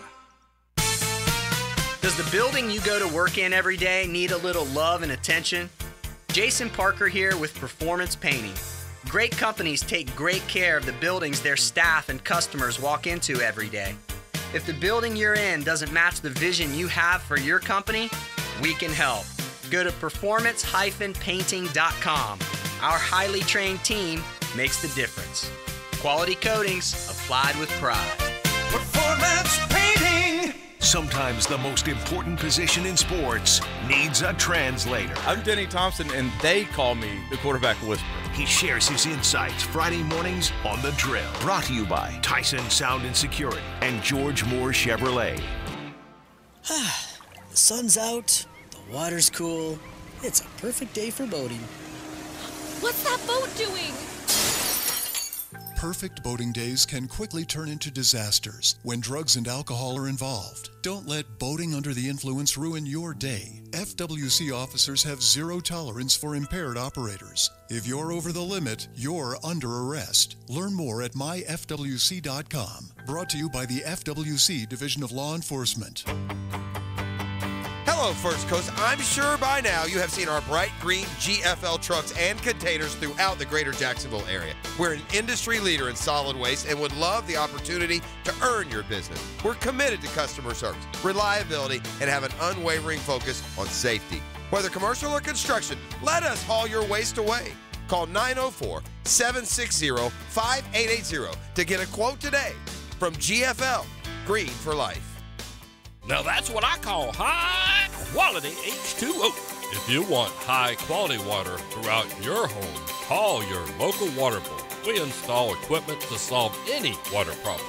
S23: Does the building you go to work in every day need a little love and attention? Jason Parker here with Performance Painting. Great companies take great care of the buildings their staff and customers walk into every day. If the building you're in doesn't match the vision you have for your company, we can help. Go to performance-painting.com. Our highly trained team makes the difference. Quality coatings applied with pride.
S1: Performance Painting. Sometimes the most important position in sports needs a translator.
S24: I'm Denny Thompson, and they call me the quarterback whisperer.
S1: He shares his insights Friday mornings on The Drill. Brought to you by Tyson Sound and Security and George Moore Chevrolet.
S3: The sun's out, the water's cool. It's a perfect day for boating.
S16: What's that boat doing?
S4: Perfect boating days can quickly turn into disasters when drugs and alcohol are involved. Don't let boating under the influence ruin your day. FWC officers have zero tolerance for impaired operators. If you're over the limit, you're under arrest. Learn more at myfwc.com. Brought to you by the FWC Division of Law Enforcement.
S8: Hello, First Coast. I'm sure by now you have seen our bright green GFL trucks and containers throughout the greater Jacksonville area. We're an industry leader in solid waste and would love the opportunity to earn your business. We're committed to customer service, reliability, and have an unwavering focus on safety. Whether commercial or construction, let us haul your waste away. Call 904-760-5880 to get a quote today. From GFL, Green for Life.
S9: Now that's what I call high-quality H2O. If you want high-quality water throughout your home, call your local water boy. We install equipment to solve any water problem.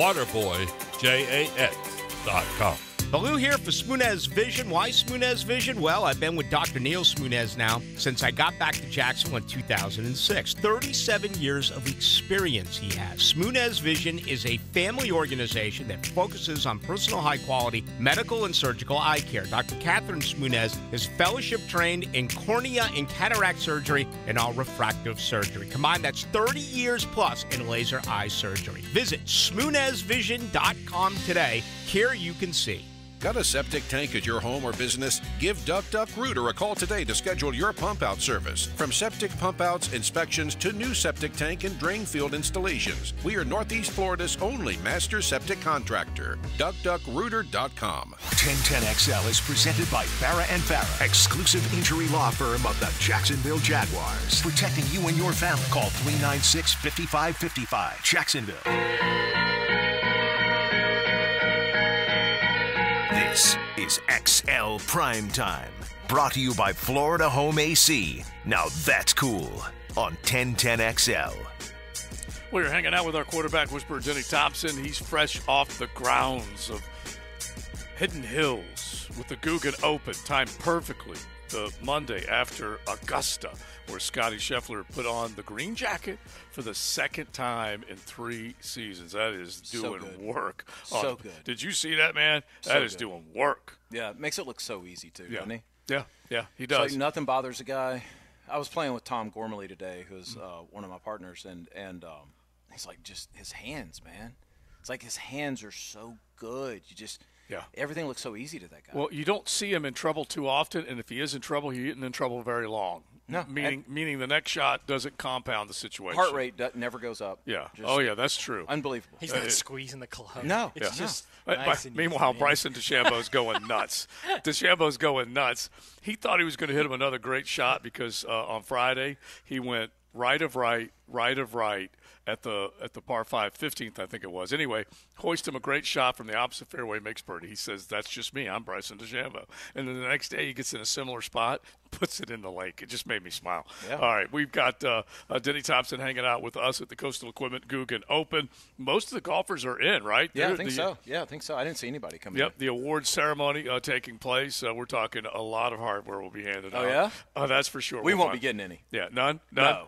S9: WaterBoyJAX.com.
S11: Baloo here for Smunez Vision. Why Smunez Vision? Well, I've been with Dr. Neil Smunez now since I got back to Jacksonville in 2006. 37 years of experience he has. Smunez Vision is a family organization that focuses on personal high-quality medical and surgical eye care. Dr. Catherine Smunez is fellowship-trained in cornea and cataract surgery and all refractive surgery. Combined, that's 30 years plus in laser eye surgery. Visit SmunezVision.com today. Here you can see.
S25: Got a septic tank at your home or business? Give Duck Duck Rooter a call today to schedule your pump out service. From septic pump outs, inspections to new septic tank and drain field installations, we are Northeast Florida's only master septic contractor. DuckDuckRooter.com.
S1: 1010XL is presented by Farah & Farah, exclusive injury law firm of the Jacksonville Jaguars. Protecting you and your family. Call 396-5555. Jacksonville. This is XL Primetime, brought to you by Florida Home AC. Now that's cool on 1010XL.
S6: We're hanging out with our quarterback whisperer, Denny Thompson. He's fresh off the grounds of Hidden Hills with the Guggen Open, timed perfectly the Monday after Augusta, where Scotty Scheffler put on the green jacket for the second time in 3 seasons. That is doing work.
S20: So good.
S6: Did you see that, man? That is doing work.
S20: Yeah, it makes it look so easy, too, doesn't he?
S6: Yeah, he does.
S20: It's like nothing bothers a guy. I was playing with Tom Gormley today, who's one of my partners, and he's like, just his hands, man. It's like his hands are so good. Everything looks so easy to that guy.
S6: Well, you don't see him in trouble too often, and if he is in trouble, he isn't in trouble very long.
S20: No.
S6: Meaning the next shot doesn't compound the situation.
S20: Heart rate never goes up.
S6: Yeah. Yeah, that's true.
S20: Unbelievable.
S7: He's not squeezing the club.
S20: No.
S7: It's just
S6: nice. Meanwhile, Bryson DeChambeau's going nuts. DeChambeau's going nuts. He thought he was going to hit him another great shot because on Friday he went right of right at the par 5, 15th, I think it was. Anyway, hoist him a great shot from the opposite fairway, makes birdie. He says, that's just me. I'm Bryson DeChambeau. And then the next day he gets in a similar spot, puts it in the lake. It just made me smile. Yeah. All right, we've got Denny Thompson hanging out with us at the Coastal Equipment Guggen Open. Most of the golfers are in, right?
S20: Yeah, I think so. I didn't see anybody come in.
S6: Yep, the awards ceremony taking place. We're talking a lot of hardware will be handed out.
S20: Oh, yeah?
S6: That's for sure.
S20: We won't be getting any.
S6: Yeah, none?
S20: No,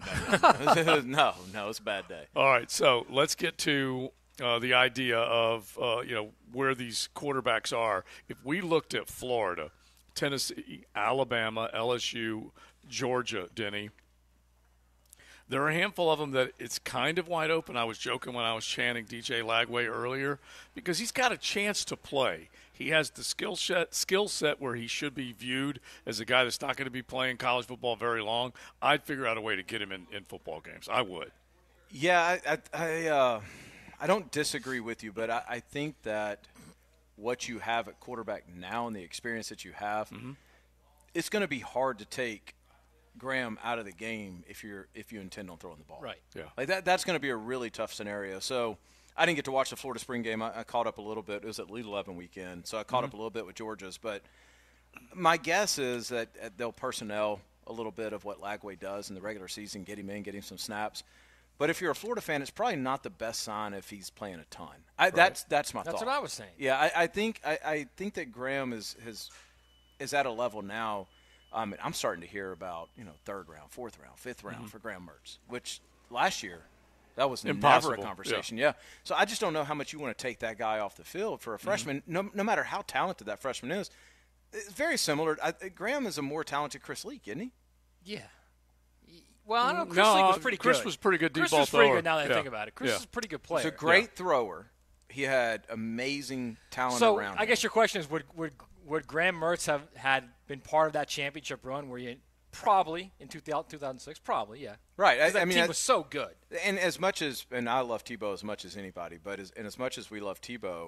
S20: it's a bad day.
S6: All right, so let's get to the idea of where these quarterbacks are. If we looked at Florida, Tennessee, Alabama, LSU, Georgia, Denny, there are a handful of them that it's kind of wide open. I was joking when I was chanting DJ Lagway earlier because he's got a chance to play. He has the skill set where he should be viewed as a guy that's not going to be playing college football very long. I'd figure out a way to get him in football games. I would.
S20: Yeah, I don't disagree with you, but I think that what you have at quarterback now and the experience that you have, it's going to be hard to take Graham out of the game if you intend on throwing the ball.
S7: Right.
S6: Yeah.
S20: Like that's going to be a really tough scenario. So I didn't get to watch the Florida spring game. I caught up a little bit. It was at Elite 11 weekend, so I caught up a little bit with Georgia's. But my guess is that they'll personnel a little bit of what Lagway does in the regular season, get him in, get him some snaps. But if you're a Florida fan, it's probably not the best sign if he's playing a ton. That's my thought.
S7: That's what I was saying.
S20: Yeah, I think that Graham is at a level now. I'm starting to hear about third round, fourth round, fifth round for Graham Mertz, which last year that was
S6: impossible.
S20: Never a conversation. Yeah. So I just don't know how much you want to take that guy off the field for a freshman. No matter how talented that freshman is, it's very similar. Graham is a more talented Chris Leak, isn't he?
S7: Yeah. Well, I don't know. Chris Leak was pretty good.
S6: Chris was pretty good deep ball thrower.
S7: Chris was pretty good now that I think about it. Chris is a pretty good player.
S20: He's a great thrower. He had amazing talent around him.
S7: I guess your question is, would Graham Mertz have been part of that championship run where you probably in 2006? Probably, yeah.
S20: Right.
S7: That team was so good.
S20: And I love Tebow as much as anybody, but as much as we love Tebow,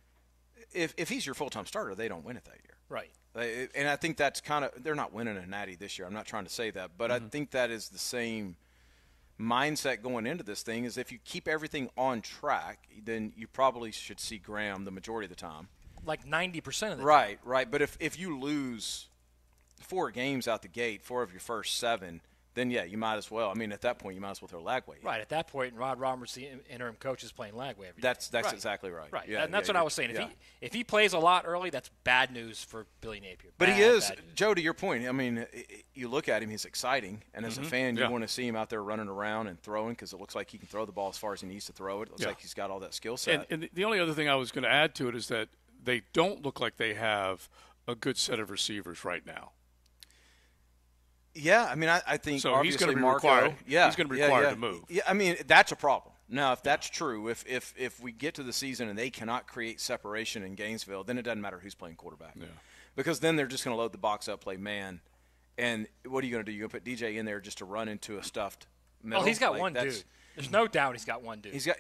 S20: if he's your full-time starter, they don't win it that year.
S7: Right.
S20: And I think that's they're not winning a natty this year. I'm not trying to say that, but I think that is the same mindset going into this thing. Is if you keep everything on track, then you probably should see Graham the majority of the time.
S7: Like 90% of the
S20: time. Right. But if you lose 4 games out the gate, 4 of your first 7, then, yeah, you might as well. I mean, at that point, you might as well throw Lagway in.
S7: Right. At that point, Rod Roberts, the interim coach, is playing Lagway every
S20: That's exactly right.
S7: Right.
S20: Yeah,
S7: and that's what I was saying. If he plays a lot early, that's bad news for Billy Napier.
S20: But he is, Joe, to your point, I mean, you look at him, he's exciting. And as a fan, you want to see him out there running around and throwing because it looks like he can throw the ball as far as he needs to throw it. It looks like he's got all that skill set.
S6: And the only other thing I was going to add to it is that they don't look like they have a good set of receivers right now.
S20: Yeah, I mean, I think
S6: so.
S20: Obviously
S6: He's going to be
S20: Marco,
S6: required.
S20: Yeah,
S6: he's going to be required to move.
S20: Yeah, I mean, that's a problem. Now, if that's true, if we get to the season and they cannot create separation in Gainesville, then it doesn't matter who's playing quarterback.
S6: Yeah.
S20: Because then they're just going to load the box up, play man, and what are you going to do? You're going to put DJ in there just to run into a stuffed middle?
S7: Oh, he's got one dude. There's no doubt he's got one dude.
S20: He's got.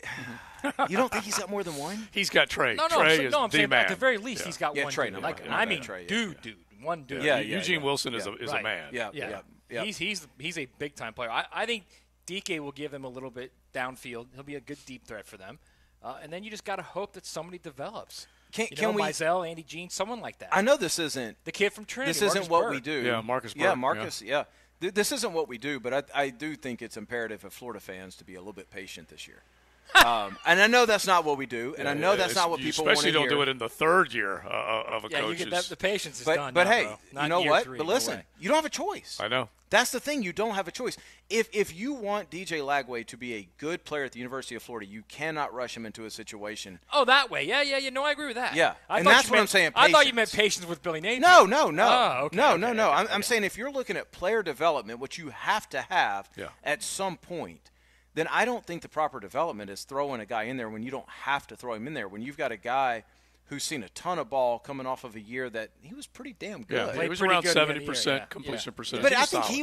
S20: You don't think he's got more than one?
S6: He's got Trey.
S7: No,
S6: Trey is
S7: I'm
S6: the
S7: saying
S6: man.
S7: at the very least he's got one
S20: Trey,
S7: dude.
S20: I
S7: mean,
S20: Trey,
S7: dude. One dude.
S20: Yeah,
S6: Eugene Wilson is a
S7: right.
S6: man.
S20: Yeah.
S7: He's a big time player. I think DK will give them a little bit downfield. He'll be a good deep threat for them, and then you just got to hope that somebody develops. Can we? Mizell, Andy Jean, someone like that.
S20: I know this isn't
S7: the kid from Trinity.
S20: This isn't what we do.
S6: Yeah, Marcus.
S20: Yeah, Marcus. Yeah. This isn't what we do, but I do think it's imperative for Florida fans to be a little bit patient this year. And I know that's not what we do, and I know that's not what people want to hear.
S6: Especially don't do it in the third year of a coach.
S7: Yeah, you get that, the patience is done.
S20: But
S7: now,
S20: hey,
S7: bro.
S20: you know what? But listen, you don't have a choice.
S6: I know.
S20: That's the thing. You don't have a choice. If you want DJ Lagway to be a good player at the University of Florida, you cannot rush him into a situation.
S7: Oh, that way. Yeah. No, I agree with that.
S20: Yeah, and that's what I'm saying.
S7: I thought you meant patience with Billy Napier.
S20: No.
S7: Oh, okay,
S20: No. I'm saying if you're looking at player development, which you have to have at some point, then I don't think the proper development is throwing a guy in there when you don't have to throw him in there. When you've got a guy who's seen a ton of ball coming off of a year that he was pretty damn good.
S6: Yeah, he was around 70% completion percentage.
S20: But I think he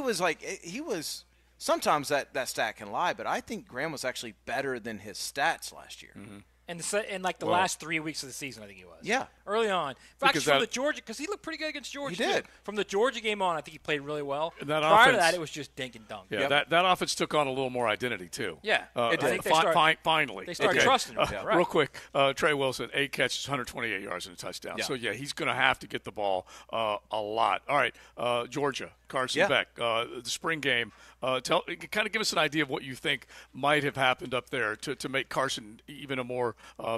S20: was sometimes that stat can lie, but I think Graham was actually better than his stats last year.
S6: Mm-hmm.
S7: And like the last 3 weeks of the season, I think he was.
S20: Yeah.
S7: Early on. Actually, from the Georgia, because he looked pretty good against Georgia.
S20: He did.
S7: Too. From the Georgia game on, I think he played really well.
S6: And that
S7: Prior to that, it was just dink and dunk.
S6: Yeah, that offense took on a little more identity, too.
S7: Yeah.
S20: It did.
S6: Finally.
S7: They started trusting him.
S6: Right. Real quick, Trey Wilson, 8 catches, 128 yards and a touchdown.
S20: Yeah.
S6: So, yeah, he's going to have to get the ball a lot. All right, Georgia, Carson Beck, the spring game. Kind of give us an idea of what you think might have happened up there to make Carson even a more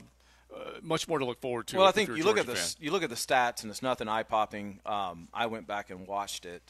S6: much more to look forward to.
S20: Well, I think you look at the stats, and it's nothing eye-popping. I went back and watched it.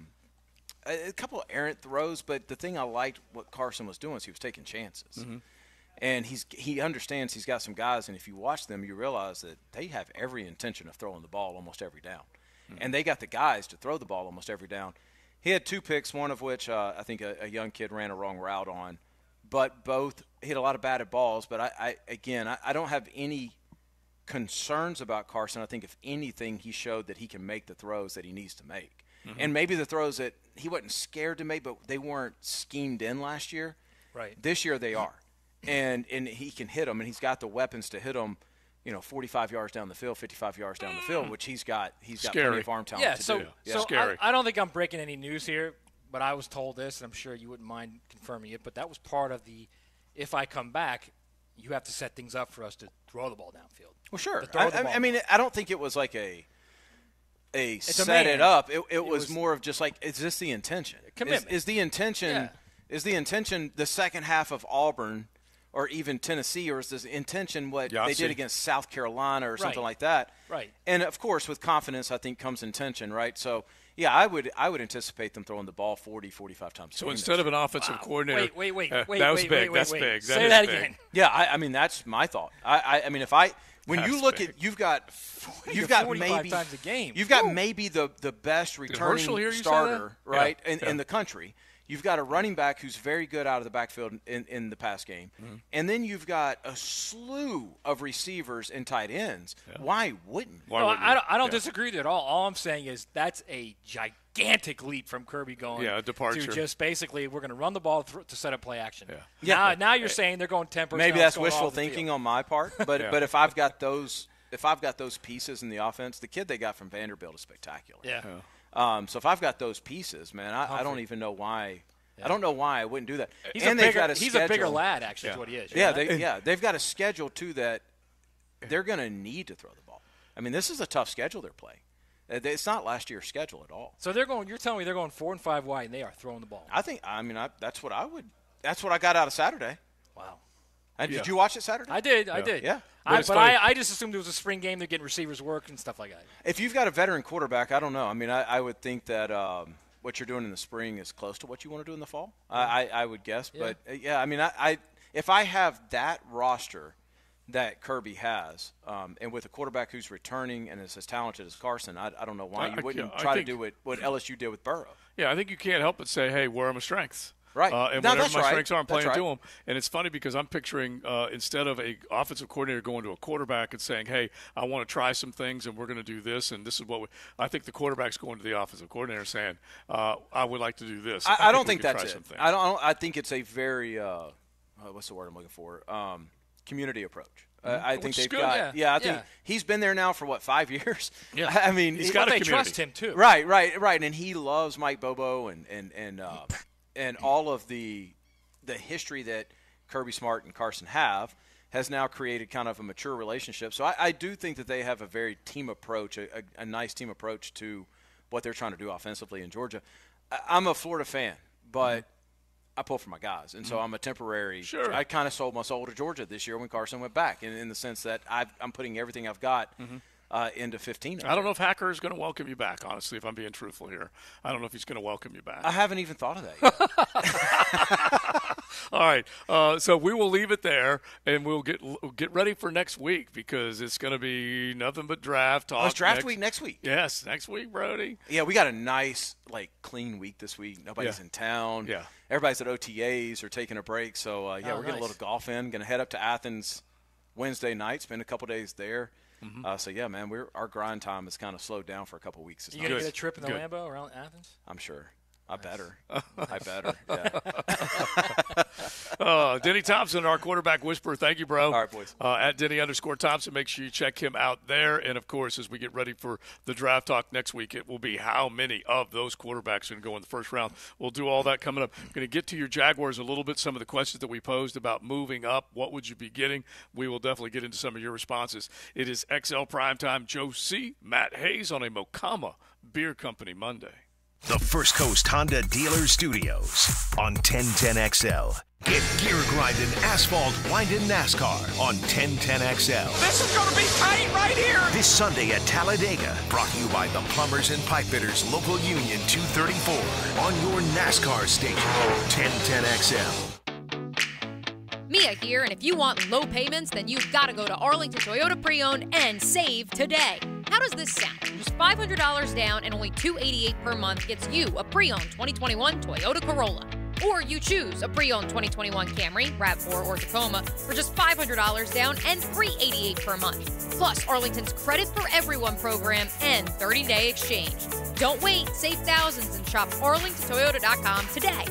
S20: A couple of errant throws, but the thing I liked what Carson was doing is he was taking chances.
S6: Mm-hmm.
S20: And he understands he's got some guys, and if you watch them, you realize that they have every intention of throwing the ball almost every down. Mm-hmm. And they got the guys to throw the ball almost every down. He had 2 picks, one of which I think a young kid ran a wrong route on. But both hit a lot of batted balls. But, I don't have any concerns about Carson. I think, if anything, he showed that he can make the throws that he needs to make. Mm-hmm. And maybe the throws that he wasn't scared to make, but they weren't schemed in last year.
S7: Right.
S20: This year they are. And he can hit them, and he's got the weapons to hit them, 45 yards down the field, 55 yards down the field, which he's got plenty of arm talent to do.
S7: So
S6: scary.
S7: I don't think I'm breaking any news here, but I was told this, and I'm sure you wouldn't mind confirming it, but that was part of the, if I come back, you have to set things up for us to throw the ball downfield.
S20: Well, sure. I mean, I don't think it was like a set it up. It was more of just like, is this the intention?
S7: Commitment.
S20: Is the intention Is the intention the second half of Auburn or even Tennessee, or is this intention what they did against South Carolina or something like that?
S7: Right.
S20: And, of course, with confidence, I think, comes intention, right? So, yeah, I would anticipate them throwing the ball 40, 45 times.
S6: So instead of an offensive coordinator.
S7: Wait.
S6: That was big. That's big.
S7: Say that again.
S20: Yeah, I mean, that's my thought. I mean, when you look at, you've got
S7: 45 times a game.
S20: You've got maybe the best returning starter, right, in the country. You've got a running back who's very good out of the backfield in the pass game. Mm-hmm. And then you've got a slew of receivers and tight ends. Yeah. Why wouldn't you?
S7: I don't disagree with you at all. All I'm saying is that's a gigantic leap from Kirby going
S6: departure.
S7: to just basically we're going to run the ball to set up play action.
S20: Yeah.
S7: Now you're saying they're going 10%.
S20: Maybe that's wishful thinking on my part. But if I've got those pieces in the offense, the kid they got from Vanderbilt is spectacular.
S7: Yeah.
S20: So if I've got those pieces, man, I don't even know why. Yeah. I don't know why I wouldn't do that.
S7: He's a bigger lad, actually, is what he is.
S20: They've got a schedule, too, that they're going to need to throw the ball. I mean, this is a tough schedule they're playing. It's not last year's schedule at all.
S7: So you're telling me they're going 4 and 5 wide, and they are throwing the ball.
S20: That's what I got out of Saturday.
S7: Wow.
S20: Did you watch it Saturday?
S7: I did.
S20: Yeah.
S7: I just assumed it was a spring game. They're getting receivers work and stuff like that.
S20: If you've got a veteran quarterback, I don't know. I mean, I would think that what you're doing in the spring is close to what you want to do in the fall. I would guess. Yeah. But, I mean, if I have that roster that Kirby has, and with a quarterback who's returning and is as talented as Carson, I don't know why you wouldn't try to do what LSU did with Burrow.
S6: Yeah, I think you can't help but say, hey, where are my strengths?
S20: Right.
S6: And whatever my strengths are, I'm playing to them. And it's funny because I'm picturing instead of a offensive coordinator going to a quarterback and saying, hey, I want to try some things and we're going to do this and this is what I think the quarterback's going to the offensive coordinator saying, I would like to do this.
S20: I don't think that's it. I think it's a very what's the word I'm looking for? Community approach. I think they've got. Yeah, I think he's been there now for 5 years.
S6: Yeah,
S20: I mean,
S7: he's got. They trust him too.
S20: Right, and he loves Mike Bobo and all of the history that Kirby Smart and Carson has now created kind of a mature relationship. So I do think that they have a very team approach, a nice team approach to what they're trying to do offensively in Georgia. I'm a Florida fan, but I pull for my guys, and so I'm a temporary.
S6: Sure.
S20: I kind of sold my soul to Georgia this year when Carson went back, in the sense that I'm putting everything I've got into 15.
S6: I don't know if Hacker is going to welcome you back, honestly, if I'm being truthful here. I don't know if he's going to welcome you back.
S20: I haven't even thought of that yet.
S6: All right, so we will leave it there, and we'll get ready for next week because it's going to be nothing but draft talk.
S20: It's draft week next week.
S6: Yes, next week, Brody.
S20: Yeah, we got a nice, clean week this week. Nobody's in town.
S6: Yeah.
S20: Everybody's at OTAs or taking a break. So, we're getting a little golf in. Going to head up to Athens Wednesday night, spend a couple days there. So, yeah, man, our grind time has kind of slowed down for a couple weeks.
S7: You going to get a trip in the Lambo around Athens?
S20: I'm sure. I better. Yeah.
S6: Denny Thompson, our quarterback whisperer. Thank you, bro.
S20: All right, boys.
S6: At Denny_Thompson. Make sure you check him out there. And, of course, as we get ready for the draft talk next week, it will be how many of those quarterbacks are going to go in the first round. We'll do all that coming up. We're going to get to your Jaguars a little bit, some of the questions that we posed about moving up. What would you be getting? We will definitely get into some of your responses. It is XL Primetime. Joe C., Matt Hayes on a Mokama Beer Company Monday.
S1: The First Coast Honda Dealer Studios on 1010XL. Get gear grinding, asphalt winding NASCAR on 1010XL.
S19: This is going to be tight right here.
S1: This Sunday at Talladega, brought to you by the Plumbers and Pipe Fitters Local Union 234 on your NASCAR station, 1010XL.
S16: Mia here, and if you want low payments, then you've got to go to Arlington Toyota Pre-Owned and save today. How does this sound? Just $500 down and only $288 per month gets you a pre-owned 2021 Toyota Corolla. Or you choose a pre-owned 2021 Camry, RAV4, or Tacoma for just $500 down and $388 per month. Plus Arlington's Credit for Everyone program and 30-day exchange. Don't wait, save thousands and shop arlingtontoyota.com today.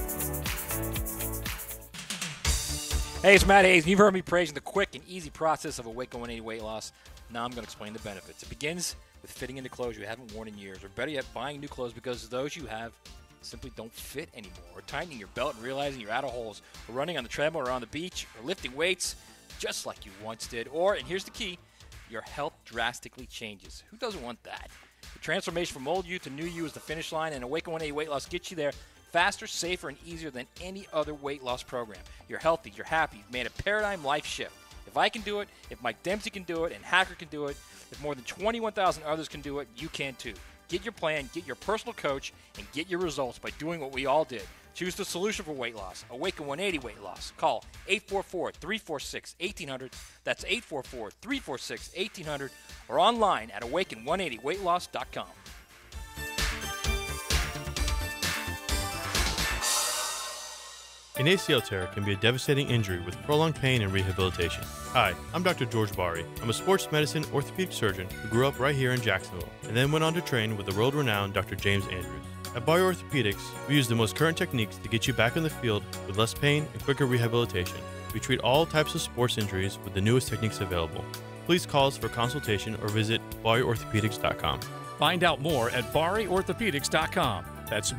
S7: Hey, it's Matt Hayes. You've heard me praising the quick and easy process of a Waco 180 weight loss. Now I'm going to explain the benefits. It begins with fitting into clothes you haven't worn in years, or better yet, buying new clothes because those you have simply don't fit anymore, or tightening your belt and realizing you're out of holes, or running on the treadmill or on the beach, or lifting weights just like you once did, or, and here's the key, your health drastically changes. Who doesn't want that? The transformation from old you to new you is the finish line, and Awaken 180 Weight Loss gets you there faster, safer, and easier than any other weight loss program. You're healthy, you're happy, you've made a paradigm life shift. If I can do it, if Mike Dempsey can do it, and Hacker can do it, if more than 21,000 others can do it, you can too. Get your plan, get your personal coach, and get your results by doing what we all did. Choose the solution for weight loss. Awaken 180 Weight Loss. Call 844-346-1800. That's 844-346-1800. Or online at awaken180weightloss.com.
S5: An ACL tear can be a devastating injury with prolonged pain and rehabilitation. Hi, I'm Dr. George Bari. I'm a sports medicine orthopedic surgeon who grew up right here in Jacksonville and then went on to train with the world-renowned Dr. James Andrews. At Bari Orthopedics, we use the most current techniques to get you back in the field with less pain and quicker rehabilitation. We treat all types of sports injuries with the newest techniques available. Please call us for consultation or visit bariorthopedics.com.
S12: Find out more at bariorthopedics.com. That's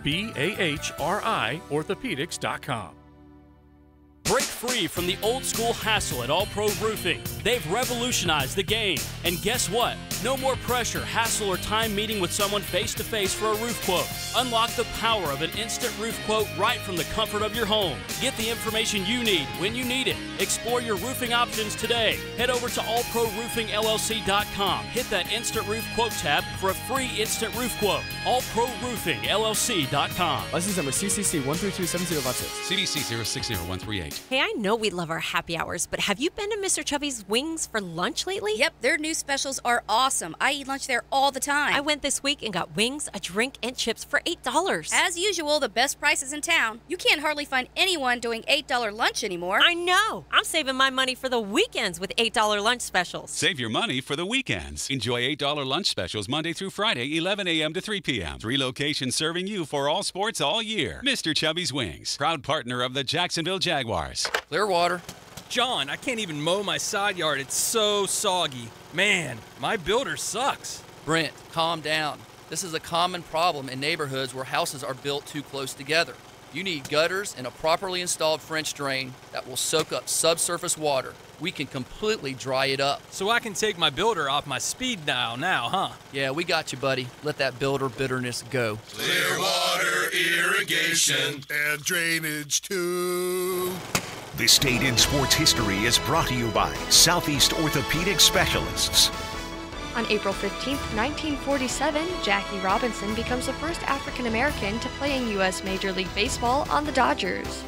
S12: BAHRI orthopedics.com.
S17: Break free from the old school hassle at All Pro Roofing. They've revolutionized the game. And guess what? No more pressure, hassle, or time meeting with someone face to face for a roof quote. Unlock the power of an instant roof quote right from the comfort of your home. Get the information you need when you need it. Explore your roofing options today. Head over to allproofingllc.com. Hit that instant roof quote tab for a free instant roof quote. allproofingllc.com.
S13: License number CCC 1327056.
S14: CDC 060138.
S15: Hey, I know we love our happy hours, but have you been to Mr. Chubby's Wings for lunch lately?
S26: Yep, their new specials are awesome. I eat lunch there all the time.
S15: I went this week and got wings, a drink, and chips for $8.
S26: As usual, the best prices in town. You can't hardly find anyone doing $8 lunch anymore.
S15: I know. I'm saving my money for the weekends with $8 lunch specials.
S14: Save your money for the weekends. Enjoy $8 lunch specials Monday through Friday, 11 a.m. to 3 p.m. 3 locations serving you for all sports all year. Mr. Chubby's Wings, proud partner of the Jacksonville Jaguars.
S27: Clearwater. John, I can't even mow my side yard. It's so soggy. Man, my builder sucks.
S28: Brent, calm down. This is a common problem in neighborhoods where houses are built too close together. You need gutters and a properly installed French drain that will soak up subsurface water. We can completely dry it up.
S27: So I can take my builder off my speed dial now, huh?
S28: Yeah, we got you, buddy. Let that builder bitterness go.
S29: Clearwater irrigation and drainage too.
S1: This date in sports history is brought to you by Southeast Orthopedic Specialists.
S30: On April 15, 1947, Jackie Robinson becomes the first African American to play in U.S. Major League Baseball on the Dodgers.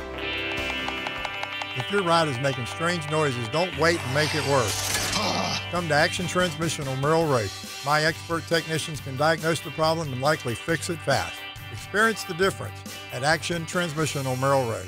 S31: If your ride is making strange noises, don't wait and make it worse. Come to Action Transmission on Merrill Road. My expert technicians can diagnose the problem and likely fix it fast. Experience the difference at Action Transmission on Merrill Road.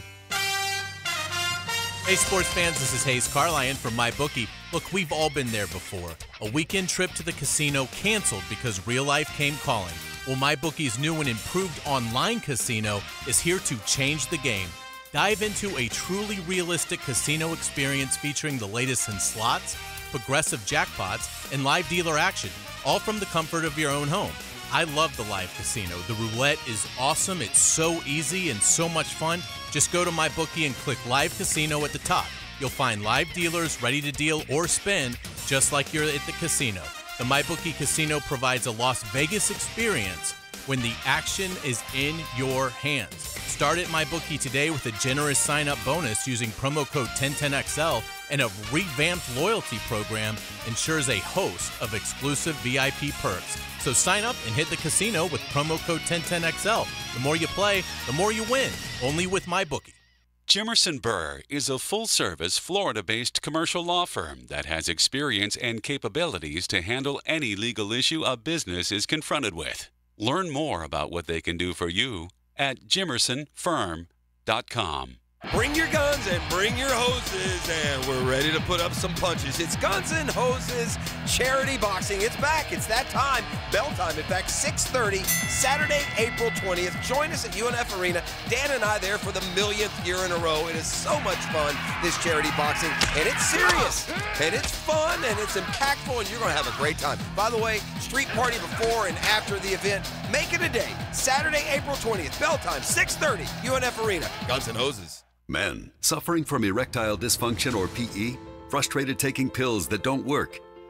S32: Hey sports fans, this is Hayes Carlyon from MyBookie. Look, we've all been there before. A weekend trip to the casino canceled because real life came calling. Well, MyBookie's new and improved online casino is here to change the game. Dive into a truly realistic casino experience featuring the latest in slots, progressive jackpots, and live dealer action, all from the comfort of your own home. I love the live casino. The roulette is awesome. It's so easy and so much fun. Just go to MyBookie and click Live Casino at the top. You'll find live dealers ready to deal or spin just like you're at the casino. The MyBookie Casino provides a Las Vegas experience when the action is in your hands. Start at MyBookie today with a generous sign-up bonus using promo code 1010XL, and a revamped loyalty program ensures a host of exclusive VIP perks. So sign up and hit the casino with promo code 1010XL. The more you play, the more you win. Only with MyBookie.
S25: Jimerson Burr is a full-service, Florida-based commercial law firm that has experience and capabilities to handle any legal issue a business is confronted with. Learn more about what they can do for you at jimersonfirm.com.
S8: Bring your guns and bring your hoses, and we're ready to put up some punches. It's Guns and Hoses Charity Boxing. It's back. It's that time. Bell time. In fact, 6:30, Saturday, April 20th. Join us at UNF Arena. Dan and I there for the millionth year in a row. It is so much fun, this charity boxing, and it's serious, and it's fun, and it's impactful, and you're going to have a great time. By the way, street party before and after the event. Make it a day. Saturday, April 20th. Bell time, 6:30, UNF Arena. Guns and Hoses.
S33: Men suffering from erectile dysfunction or PE, frustrated taking pills that don't work.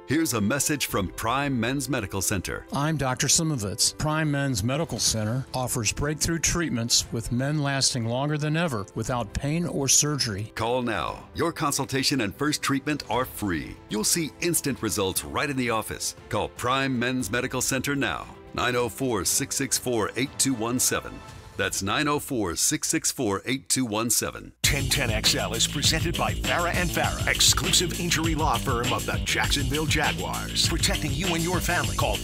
S2: Here's a message from Prime Men's Medical Center.
S3: I'm Dr. Simovitz. Prime Men's Medical Center offers breakthrough treatments with men lasting longer than ever without pain or surgery.
S2: Call now. Your consultation and first treatment are free. You'll see instant results right in the office. Call Prime Men's Medical Center now. 904-664-8217. That's 904-664-8217.
S1: 1010XL is presented by Farah & Farah, exclusive injury law firm of the Jacksonville Jaguars. Protecting you and your family. Call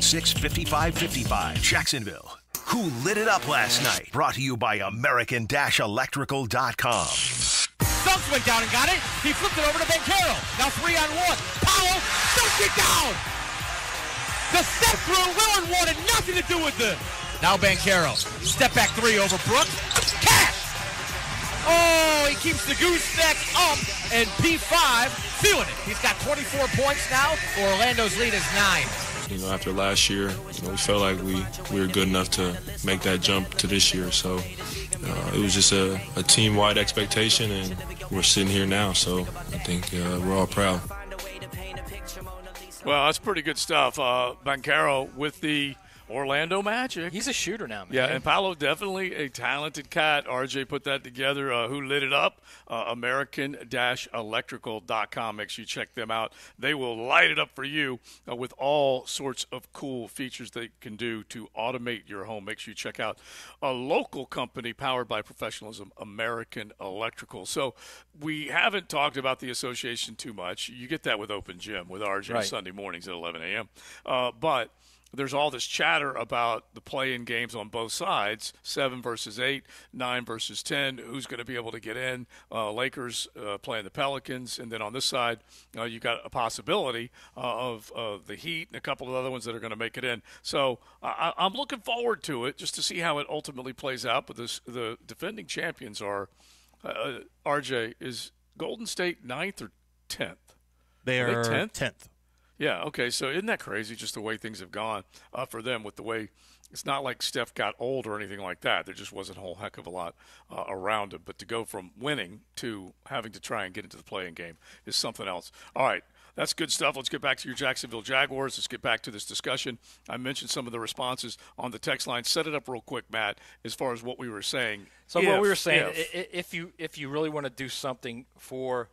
S1: 396-5555. Jacksonville. Who lit it up last night? Brought to you by American-Electrical.com.
S19: Dunks went down and got it. He flipped it over to Banchero. Now 3-on-1. Powell dunks it down. The step through, Willard wanted nothing to do with this. Now Banchero. Step back three over Brooks. Catch! Oh, he keeps the gooseneck up, and P5 feeling it. He's got 24 points now. Orlando's lead is 9.
S4: You know, after last year, we felt like we were good enough to make that jump to this year. So it was just a team-wide expectation, and we're sitting here now. So I think we're all proud.
S6: Well, that's pretty good stuff. Banchero with the Orlando Magic.
S7: He's a shooter now, man.
S6: Yeah, and Paolo definitely a talented cat. RJ put that together. Who lit it up? American-Electrical.com. Make sure you check them out. They will light it up for you with all sorts of cool features they can do to automate your home. Make sure you check out a local company powered by professionalism, American Electrical. So we haven't talked about the association too much. You get that with Open Gym with RJ
S7: right.
S6: Sunday mornings at 11 a.m. But there's all this chatter about the play-in games on both sides, 7 versus 8, 9 versus 10, who's going to be able to get in. Lakers playing the Pelicans, and then on this side, you got a possibility of the Heat and a couple of other ones that are going to make it in. So I'm looking forward to it just to see how it ultimately plays out. But the defending champions are, RJ, is Golden State 9th or 10th?
S9: They are 10th.
S6: Yeah, okay, so isn't that crazy just the way things have gone for them with the way it's not like Steph got old or anything like that. There just wasn't a whole heck of a lot around him. But to go from winning to having to try and get into the play-in game is something else. All right, that's good stuff. Let's get back to your Jacksonville Jaguars. Let's get back to this discussion. I mentioned some of the responses on the text line. Set it up real quick, Matt, as far as what we were saying.
S7: So what we were saying, if you really want to do something for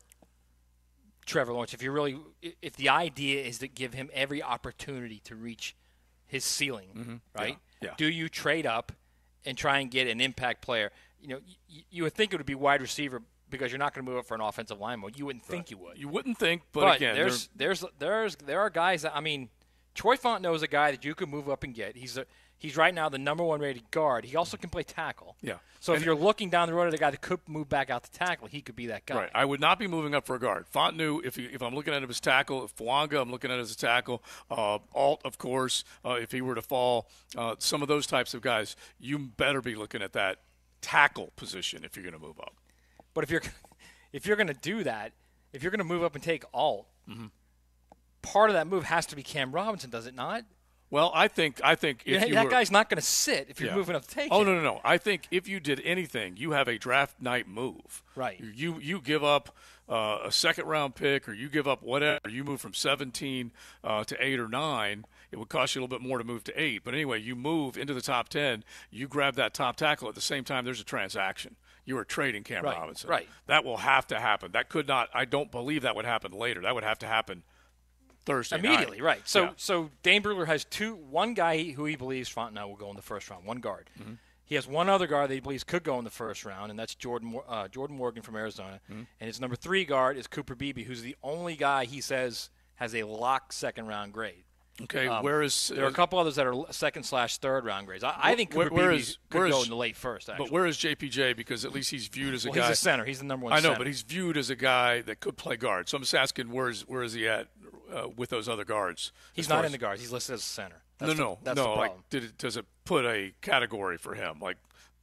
S7: Trevor Lawrence, if the idea is to give him every opportunity to reach his ceiling, right?
S6: Yeah.
S7: Do you trade up and try and get an impact player? You would think it would be wide receiver because you're not going to move up for an offensive lineman. You wouldn't think you would.
S6: You wouldn't think, but again,
S7: there are guys that, I mean, Troy Fontenot is a guy that you could move up and get. He's right now the number 1 rated guard. He also can play tackle.
S6: Yeah.
S7: So if you're looking down the road at a guy that could move back out to tackle, he could be that guy.
S6: Right. I would not be moving up for a guard. Fontenot, if I'm looking at him as tackle, Fwanga, I'm looking at him as a tackle. Alt, of course, if he were to fall, some of those types of guys, you better be looking at that tackle position if you're going to move up.
S7: But if you're going to do that, if you're going to move up and take Alt, part of that move has to be Cam Robinson, does it not?
S6: Well, I think if
S7: that guy's not going to sit if you're moving up to take him.
S6: No. I think if you did anything, you have a draft night move.
S7: Right.
S6: You give up a second-round pick, or you give up whatever. You move from 17 to 8 or 9. It would cost you a little bit more to move to 8. But anyway, you move into the top 10. You grab that top tackle. At the same time, there's a transaction. You are trading Cam Robinson.
S7: Right.
S6: That will have to happen. That could not – I don't believe that would happen later. That would have to happen Thursday
S7: immediately,
S6: night.
S7: right? So Dane Brugler has one guy who he believes Fontenot will go in the first round, one guard. He has one other guard that he believes could go in the first round, and that's Jordan Morgan from Arizona. And his number 3 guard is Cooper Beebe, who's the only guy he says has a locked second-round grade.
S6: Okay,
S7: there are a couple others that are second/third round grades. I think Cooper Beebe could go in the late first. Actually.
S6: But where is JPJ? Because at least he's viewed as a guy.
S7: He's a center. He's the number 1
S6: I know,
S7: center.
S6: but he's viewed as a guy that could play guard. So I'm just asking, where is he at with those other guards?
S7: He's not in the guards. He's listed as a center. That's
S6: no.
S7: The problem.
S6: Like, does it put a category for him, like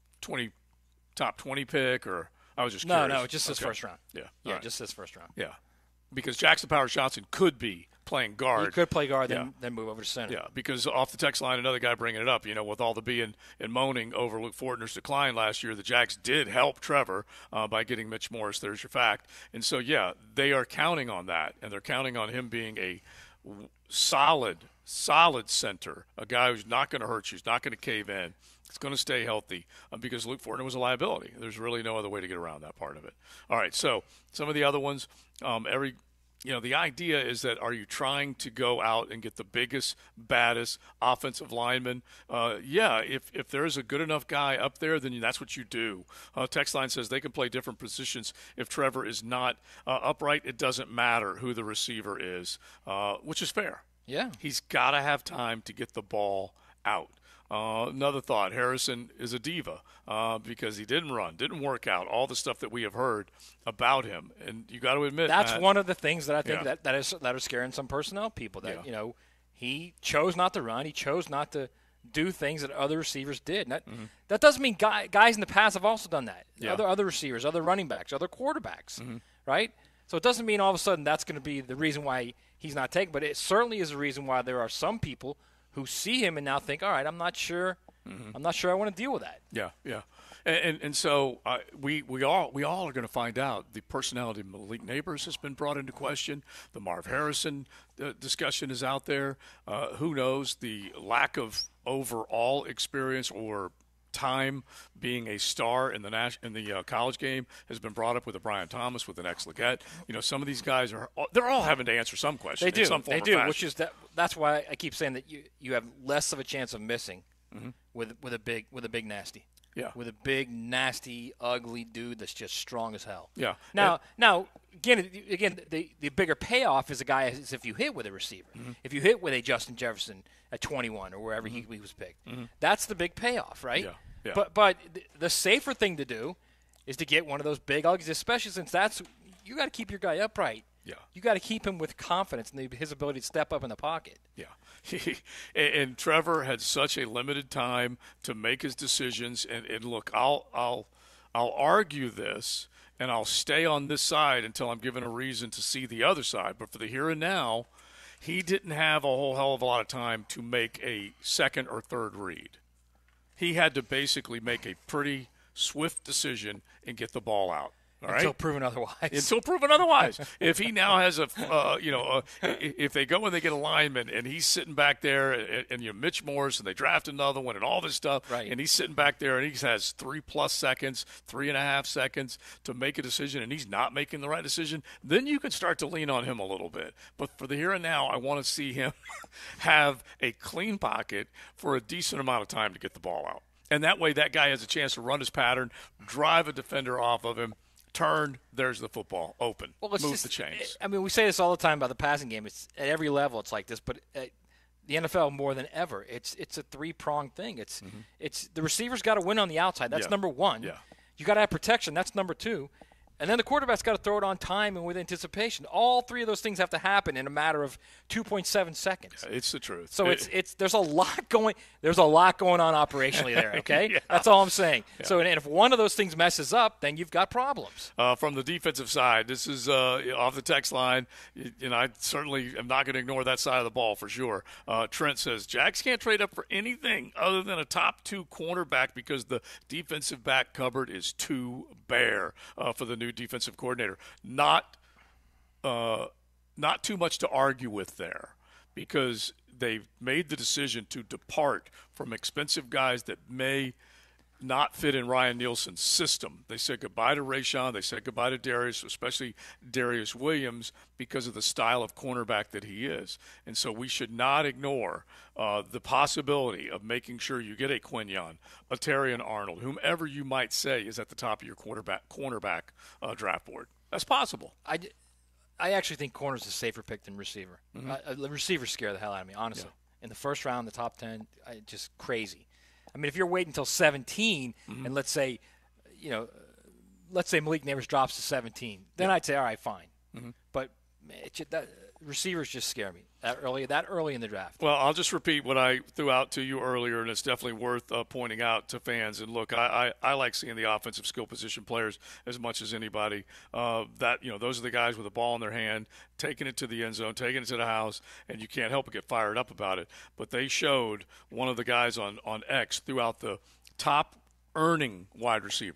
S6: top 20 pick, or I was just curious.
S7: No, just his first round.
S6: Yeah,
S7: right. Just his first round.
S6: Yeah, because Jackson Powers Johnson could be playing guard.
S7: He could play guard, then move over to center.
S6: Yeah, because off the text line, another guy bringing it up, with all the being and moaning over Luke Fortner's decline last year, the Jags did help Trevor by getting Mitch Morris. There's your fact. And so, they are counting on that, and they're counting on him being a solid center, a guy who's not going to hurt you, who's not going to cave in. It's going to stay healthy because Luke Fortner was a liability. There's really no other way to get around that part of it. All right, so some of the other ones, the idea is that are you trying to go out and get the biggest, baddest offensive lineman? If there's a good enough guy up there, then that's what you do. Text line says they can play different positions. If Trevor is not upright, it doesn't matter who the receiver is, which is fair.
S7: Yeah.
S6: He's got to have time to get the ball out. Another thought, Harrison is a diva because he didn't run, didn't work out, all the stuff that we have heard about him. And you got to admit
S7: that's
S6: Matt,
S7: one of the things that I think that are scaring some personnel people. That he chose not to run, he chose not to do things that other receivers did. And that doesn't mean guys in the past have also done that.
S6: Yeah.
S7: Other receivers, other running backs, other quarterbacks, right? So it doesn't mean all of a sudden that's going to be the reason why he's not taken, but it certainly is a reason why there are some people who see him and now think, all right, I'm not sure I want to deal with that.
S6: Yeah. And so we all are going to find out. The personality of Malik Neighbors has been brought into question. The Marv Harrison discussion is out there. Who knows? The lack of overall experience or time being a star in the college game has been brought up with a Brian Thomas, with an ex-Leggett. Some of these guys they're all having to answer some question.
S7: They do.
S6: In some form
S7: they
S6: or
S7: do.
S6: fashion.
S7: Which is that's why I keep saying that you have less of a chance of missing with a big nasty.
S6: Yeah.
S7: With a big nasty ugly dude that's just strong as hell.
S6: Yeah.
S7: Now again the bigger payoff is a guy as if you hit with a receiver. If you hit with a Justin Jefferson at 21 or wherever he was picked, that's the big payoff, right?
S6: Yeah. Yeah.
S7: But the safer thing to do is to get one of those big uglies, especially since you got to keep your guy upright.
S6: Yeah.
S7: You got to keep him with confidence and his ability to step up in the pocket.
S6: Yeah. And Trevor had such a limited time to make his decisions. And look, I'll argue this, and I'll stay on this side until I'm given a reason to see the other side. But for the here and now, he didn't have a whole hell of a lot of time to make a second or third read. He had to basically make a pretty swift decision and get the ball out. All right?
S7: Until proven otherwise.
S6: If he now has if they go and they get a lineman and he's sitting back there and Mitch Morris and they draft another one and all this stuff,
S7: right.
S6: And he's sitting back there and he has 3+ seconds, 3.5 seconds to make a decision and he's not making the right decision, then you can start to lean on him a little bit. But for the here and now, I want to see him have a clean pocket for a decent amount of time to get the ball out. And that way that guy has a chance to run his pattern, drive a defender off of him, turn, there's the football, open, move the chains.
S7: I mean, we say this all the time about the passing game. It's at every level it's like this, but the NFL more than ever, it's a three-pronged thing. It's the receiver's got to win on the outside. That's number one.
S6: Yeah.
S7: You got to have protection. That's number two. And then the quarterback's got to throw it on time and with anticipation. All three of those things have to happen in a matter of 2.7 seconds.
S6: Yeah, it's the truth.
S7: So there's a lot going on operationally there, okay? Yeah. That's all I'm saying. Yeah. So and if one of those things messes up, then you've got problems.
S6: From the defensive side, this is off the text line. I certainly am not going to ignore that side of the ball for sure. Trent says, Jags can't trade up for anything other than a top 2 cornerback because the defensive back cupboard is too bare for the new defensive coordinator. Not too much to argue with there because they've made the decision to depart from expensive guys that may not fit in Ryan Nielsen's system. They said goodbye to Rayshon. They said goodbye to Darius, especially Darius Williams, because of the style of cornerback that he is. And so we should not ignore the possibility of making sure you get a Quinyon, a Terrion Arnold, whomever you might say is at the top of your cornerback draft board. That's possible.
S7: I actually think corner's a safer pick than receiver. The receivers scare the hell out of me, honestly. Yeah. In the first round, the top 10, just crazy. I mean, if you're waiting until 17, and let's say Malik Neighbors drops to 17, then I'd say, all right, fine. But receivers just scare me that early in the draft.
S6: Well, I'll just repeat what I threw out to you earlier, and it's definitely worth pointing out to fans. And look, I like seeing the offensive skill position players as much as anybody. Those are the guys with the ball in their hand, taking it to the end zone, taking it to the house, and you can't help but get fired up about it. But they showed one of the guys on X throughout the top earning wide receivers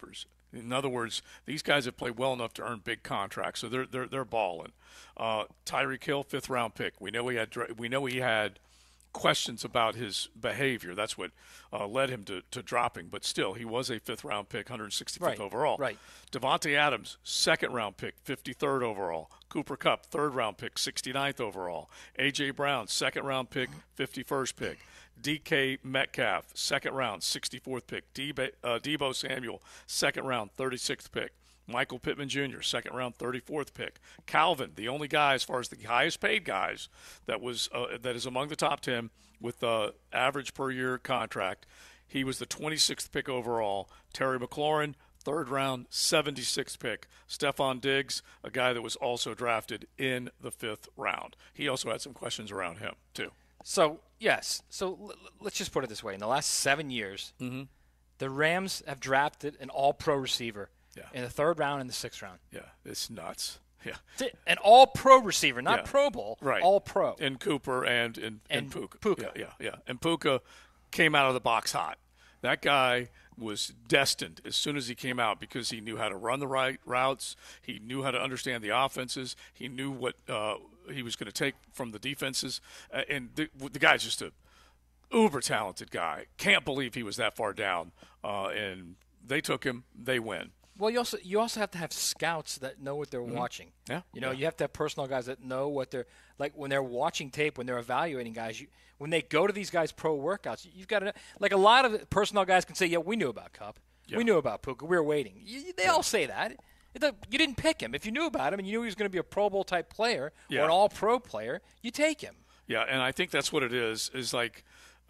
S6: In other words, these guys have played well enough to earn big contracts, so they're balling. Tyreek Hill, 5th-round pick. We know he had questions about his behavior. That's what led him to dropping. But still, he was a 5th-round pick, 165th overall. Right. Devontae Adams, 2nd-round pick, 53rd overall. Cooper Kupp, 3rd-round pick, 69th overall. A.J. Brown, 2nd-round pick, 51st pick. DK Metcalf, 2nd round, 64th pick. Deebo Samuel, 2nd round, 36th pick. Michael Pittman Jr., 2nd round, 34th pick. Calvin, the only guy as far as the highest paid guys that is among the top 10 with average per year contract. He was the 26th pick overall. Terry McLaurin, 3rd round, 76th pick. Stephon Diggs, a guy that was also drafted in the 5th round. He also had some questions around him, too.
S7: So, yes. So, let's just put it this way. In the last 7 years, the Rams have drafted an all-pro receiver in the 3rd round and the 6th round.
S6: Yeah, it's nuts. Yeah,
S7: an all-pro receiver, not Pro Bowl,
S6: right?
S7: All-pro.
S6: In Cooper and Puka. Yeah. And Puka came out of the box hot. That guy was destined as soon as he came out because he knew how to run the right routes. He knew how to understand the offenses. He knew what he was going to take from the defenses. And the guy's just a uber-talented guy. Can't believe he was that far down. And they took him. They win.
S7: Well, you also have to have scouts that know what they're watching.
S6: Yeah.
S7: You have to have personnel guys that know what they're – like when they're watching tape, when they're evaluating guys, when they go to these guys' pro workouts, you've got to – like a lot of personnel guys can say, yeah, we knew about Kupp. Yeah. We knew about Puka. We were waiting. They all say that. You didn't pick him. If you knew about him and you knew he was going to be a Pro Bowl type player or an all-pro player, you take him.
S6: Yeah, and I think that's what it is like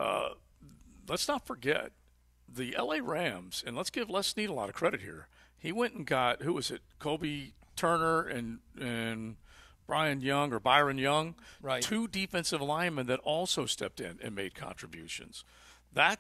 S6: let's not forget the L.A. Rams, and let's give Les Snead a lot of credit here. He went and got, who was it, Kobe Turner and Byron Young,
S7: right.
S6: 2 defensive linemen that also stepped in and made contributions. That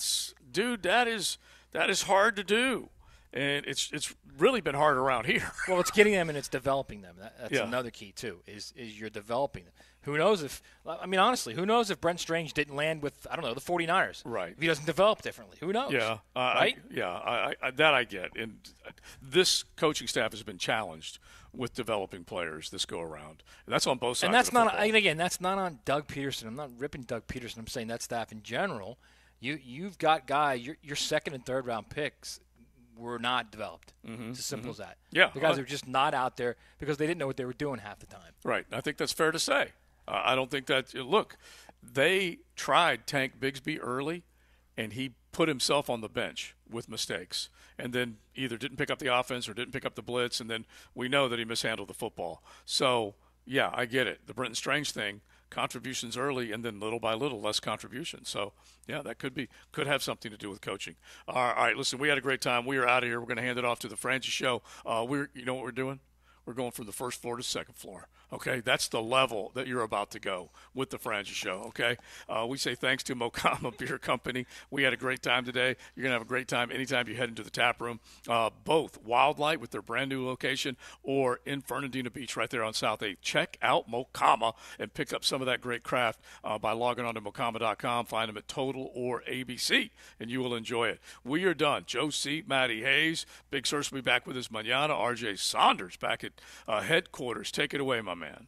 S6: is hard to do. And it's really been hard around here.
S7: Well, it's getting them and it's developing them. That's another key, too, is you're developing them. Who knows honestly, who knows if Brent Strange didn't land with, I don't know, the 49ers.
S6: Right.
S7: If he doesn't develop differently. Who knows?
S6: Yeah.
S7: Right?
S6: That I get. And this coaching staff has been challenged with developing players this go-around. And that's on both sides
S7: and that's
S6: of the football.
S7: And again, that's not on Doug Peterson. I'm not ripping Doug Peterson. I'm saying that staff in general. You've got guys, your 2nd and 3rd round picks were not developed. It's as simple as that.
S6: Yeah.
S7: The guys are just not out there because they didn't know what they were doing half the time.
S6: Right. I think that's fair to say. I don't think that – look, they tried Tank Bigsby early, and he put himself on the bench with mistakes and then either didn't pick up the offense or didn't pick up the blitz, and then we know that he mishandled the football. So, yeah, I get it. The Brenton Strange thing, contributions early and then little by little less contributions. So, yeah, that could have something to do with coaching. All right, listen, we had a great time. We are out of here. We're going to hand it off to the Francis Show. You know what we're doing? We're going from the 1st floor to 2nd floor. Okay, that's the level that you're about to go with the Francis Show, okay? We say thanks to Mocama Beer Company. We had a great time today. You're going to have a great time anytime you head into the tap room. Both Wildlight with their brand new location or in Fernandina Beach right there on South 8. Check out Mocama and pick up some of that great craft by logging on to Mocama.com. Find them at Total or ABC, and you will enjoy it. We are done. Joe C., Matty Hayes, Big Searcy will be back with us manana. R.J. Saunders back at headquarters. Take it away, my man.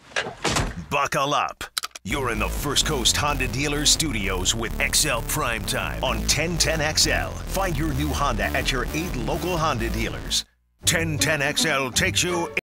S1: Buckle up. You're in the First Coast Honda Dealers Studios with XL Primetime on 1010XL. Find your new Honda at your 8 local Honda dealers. 1010XL takes you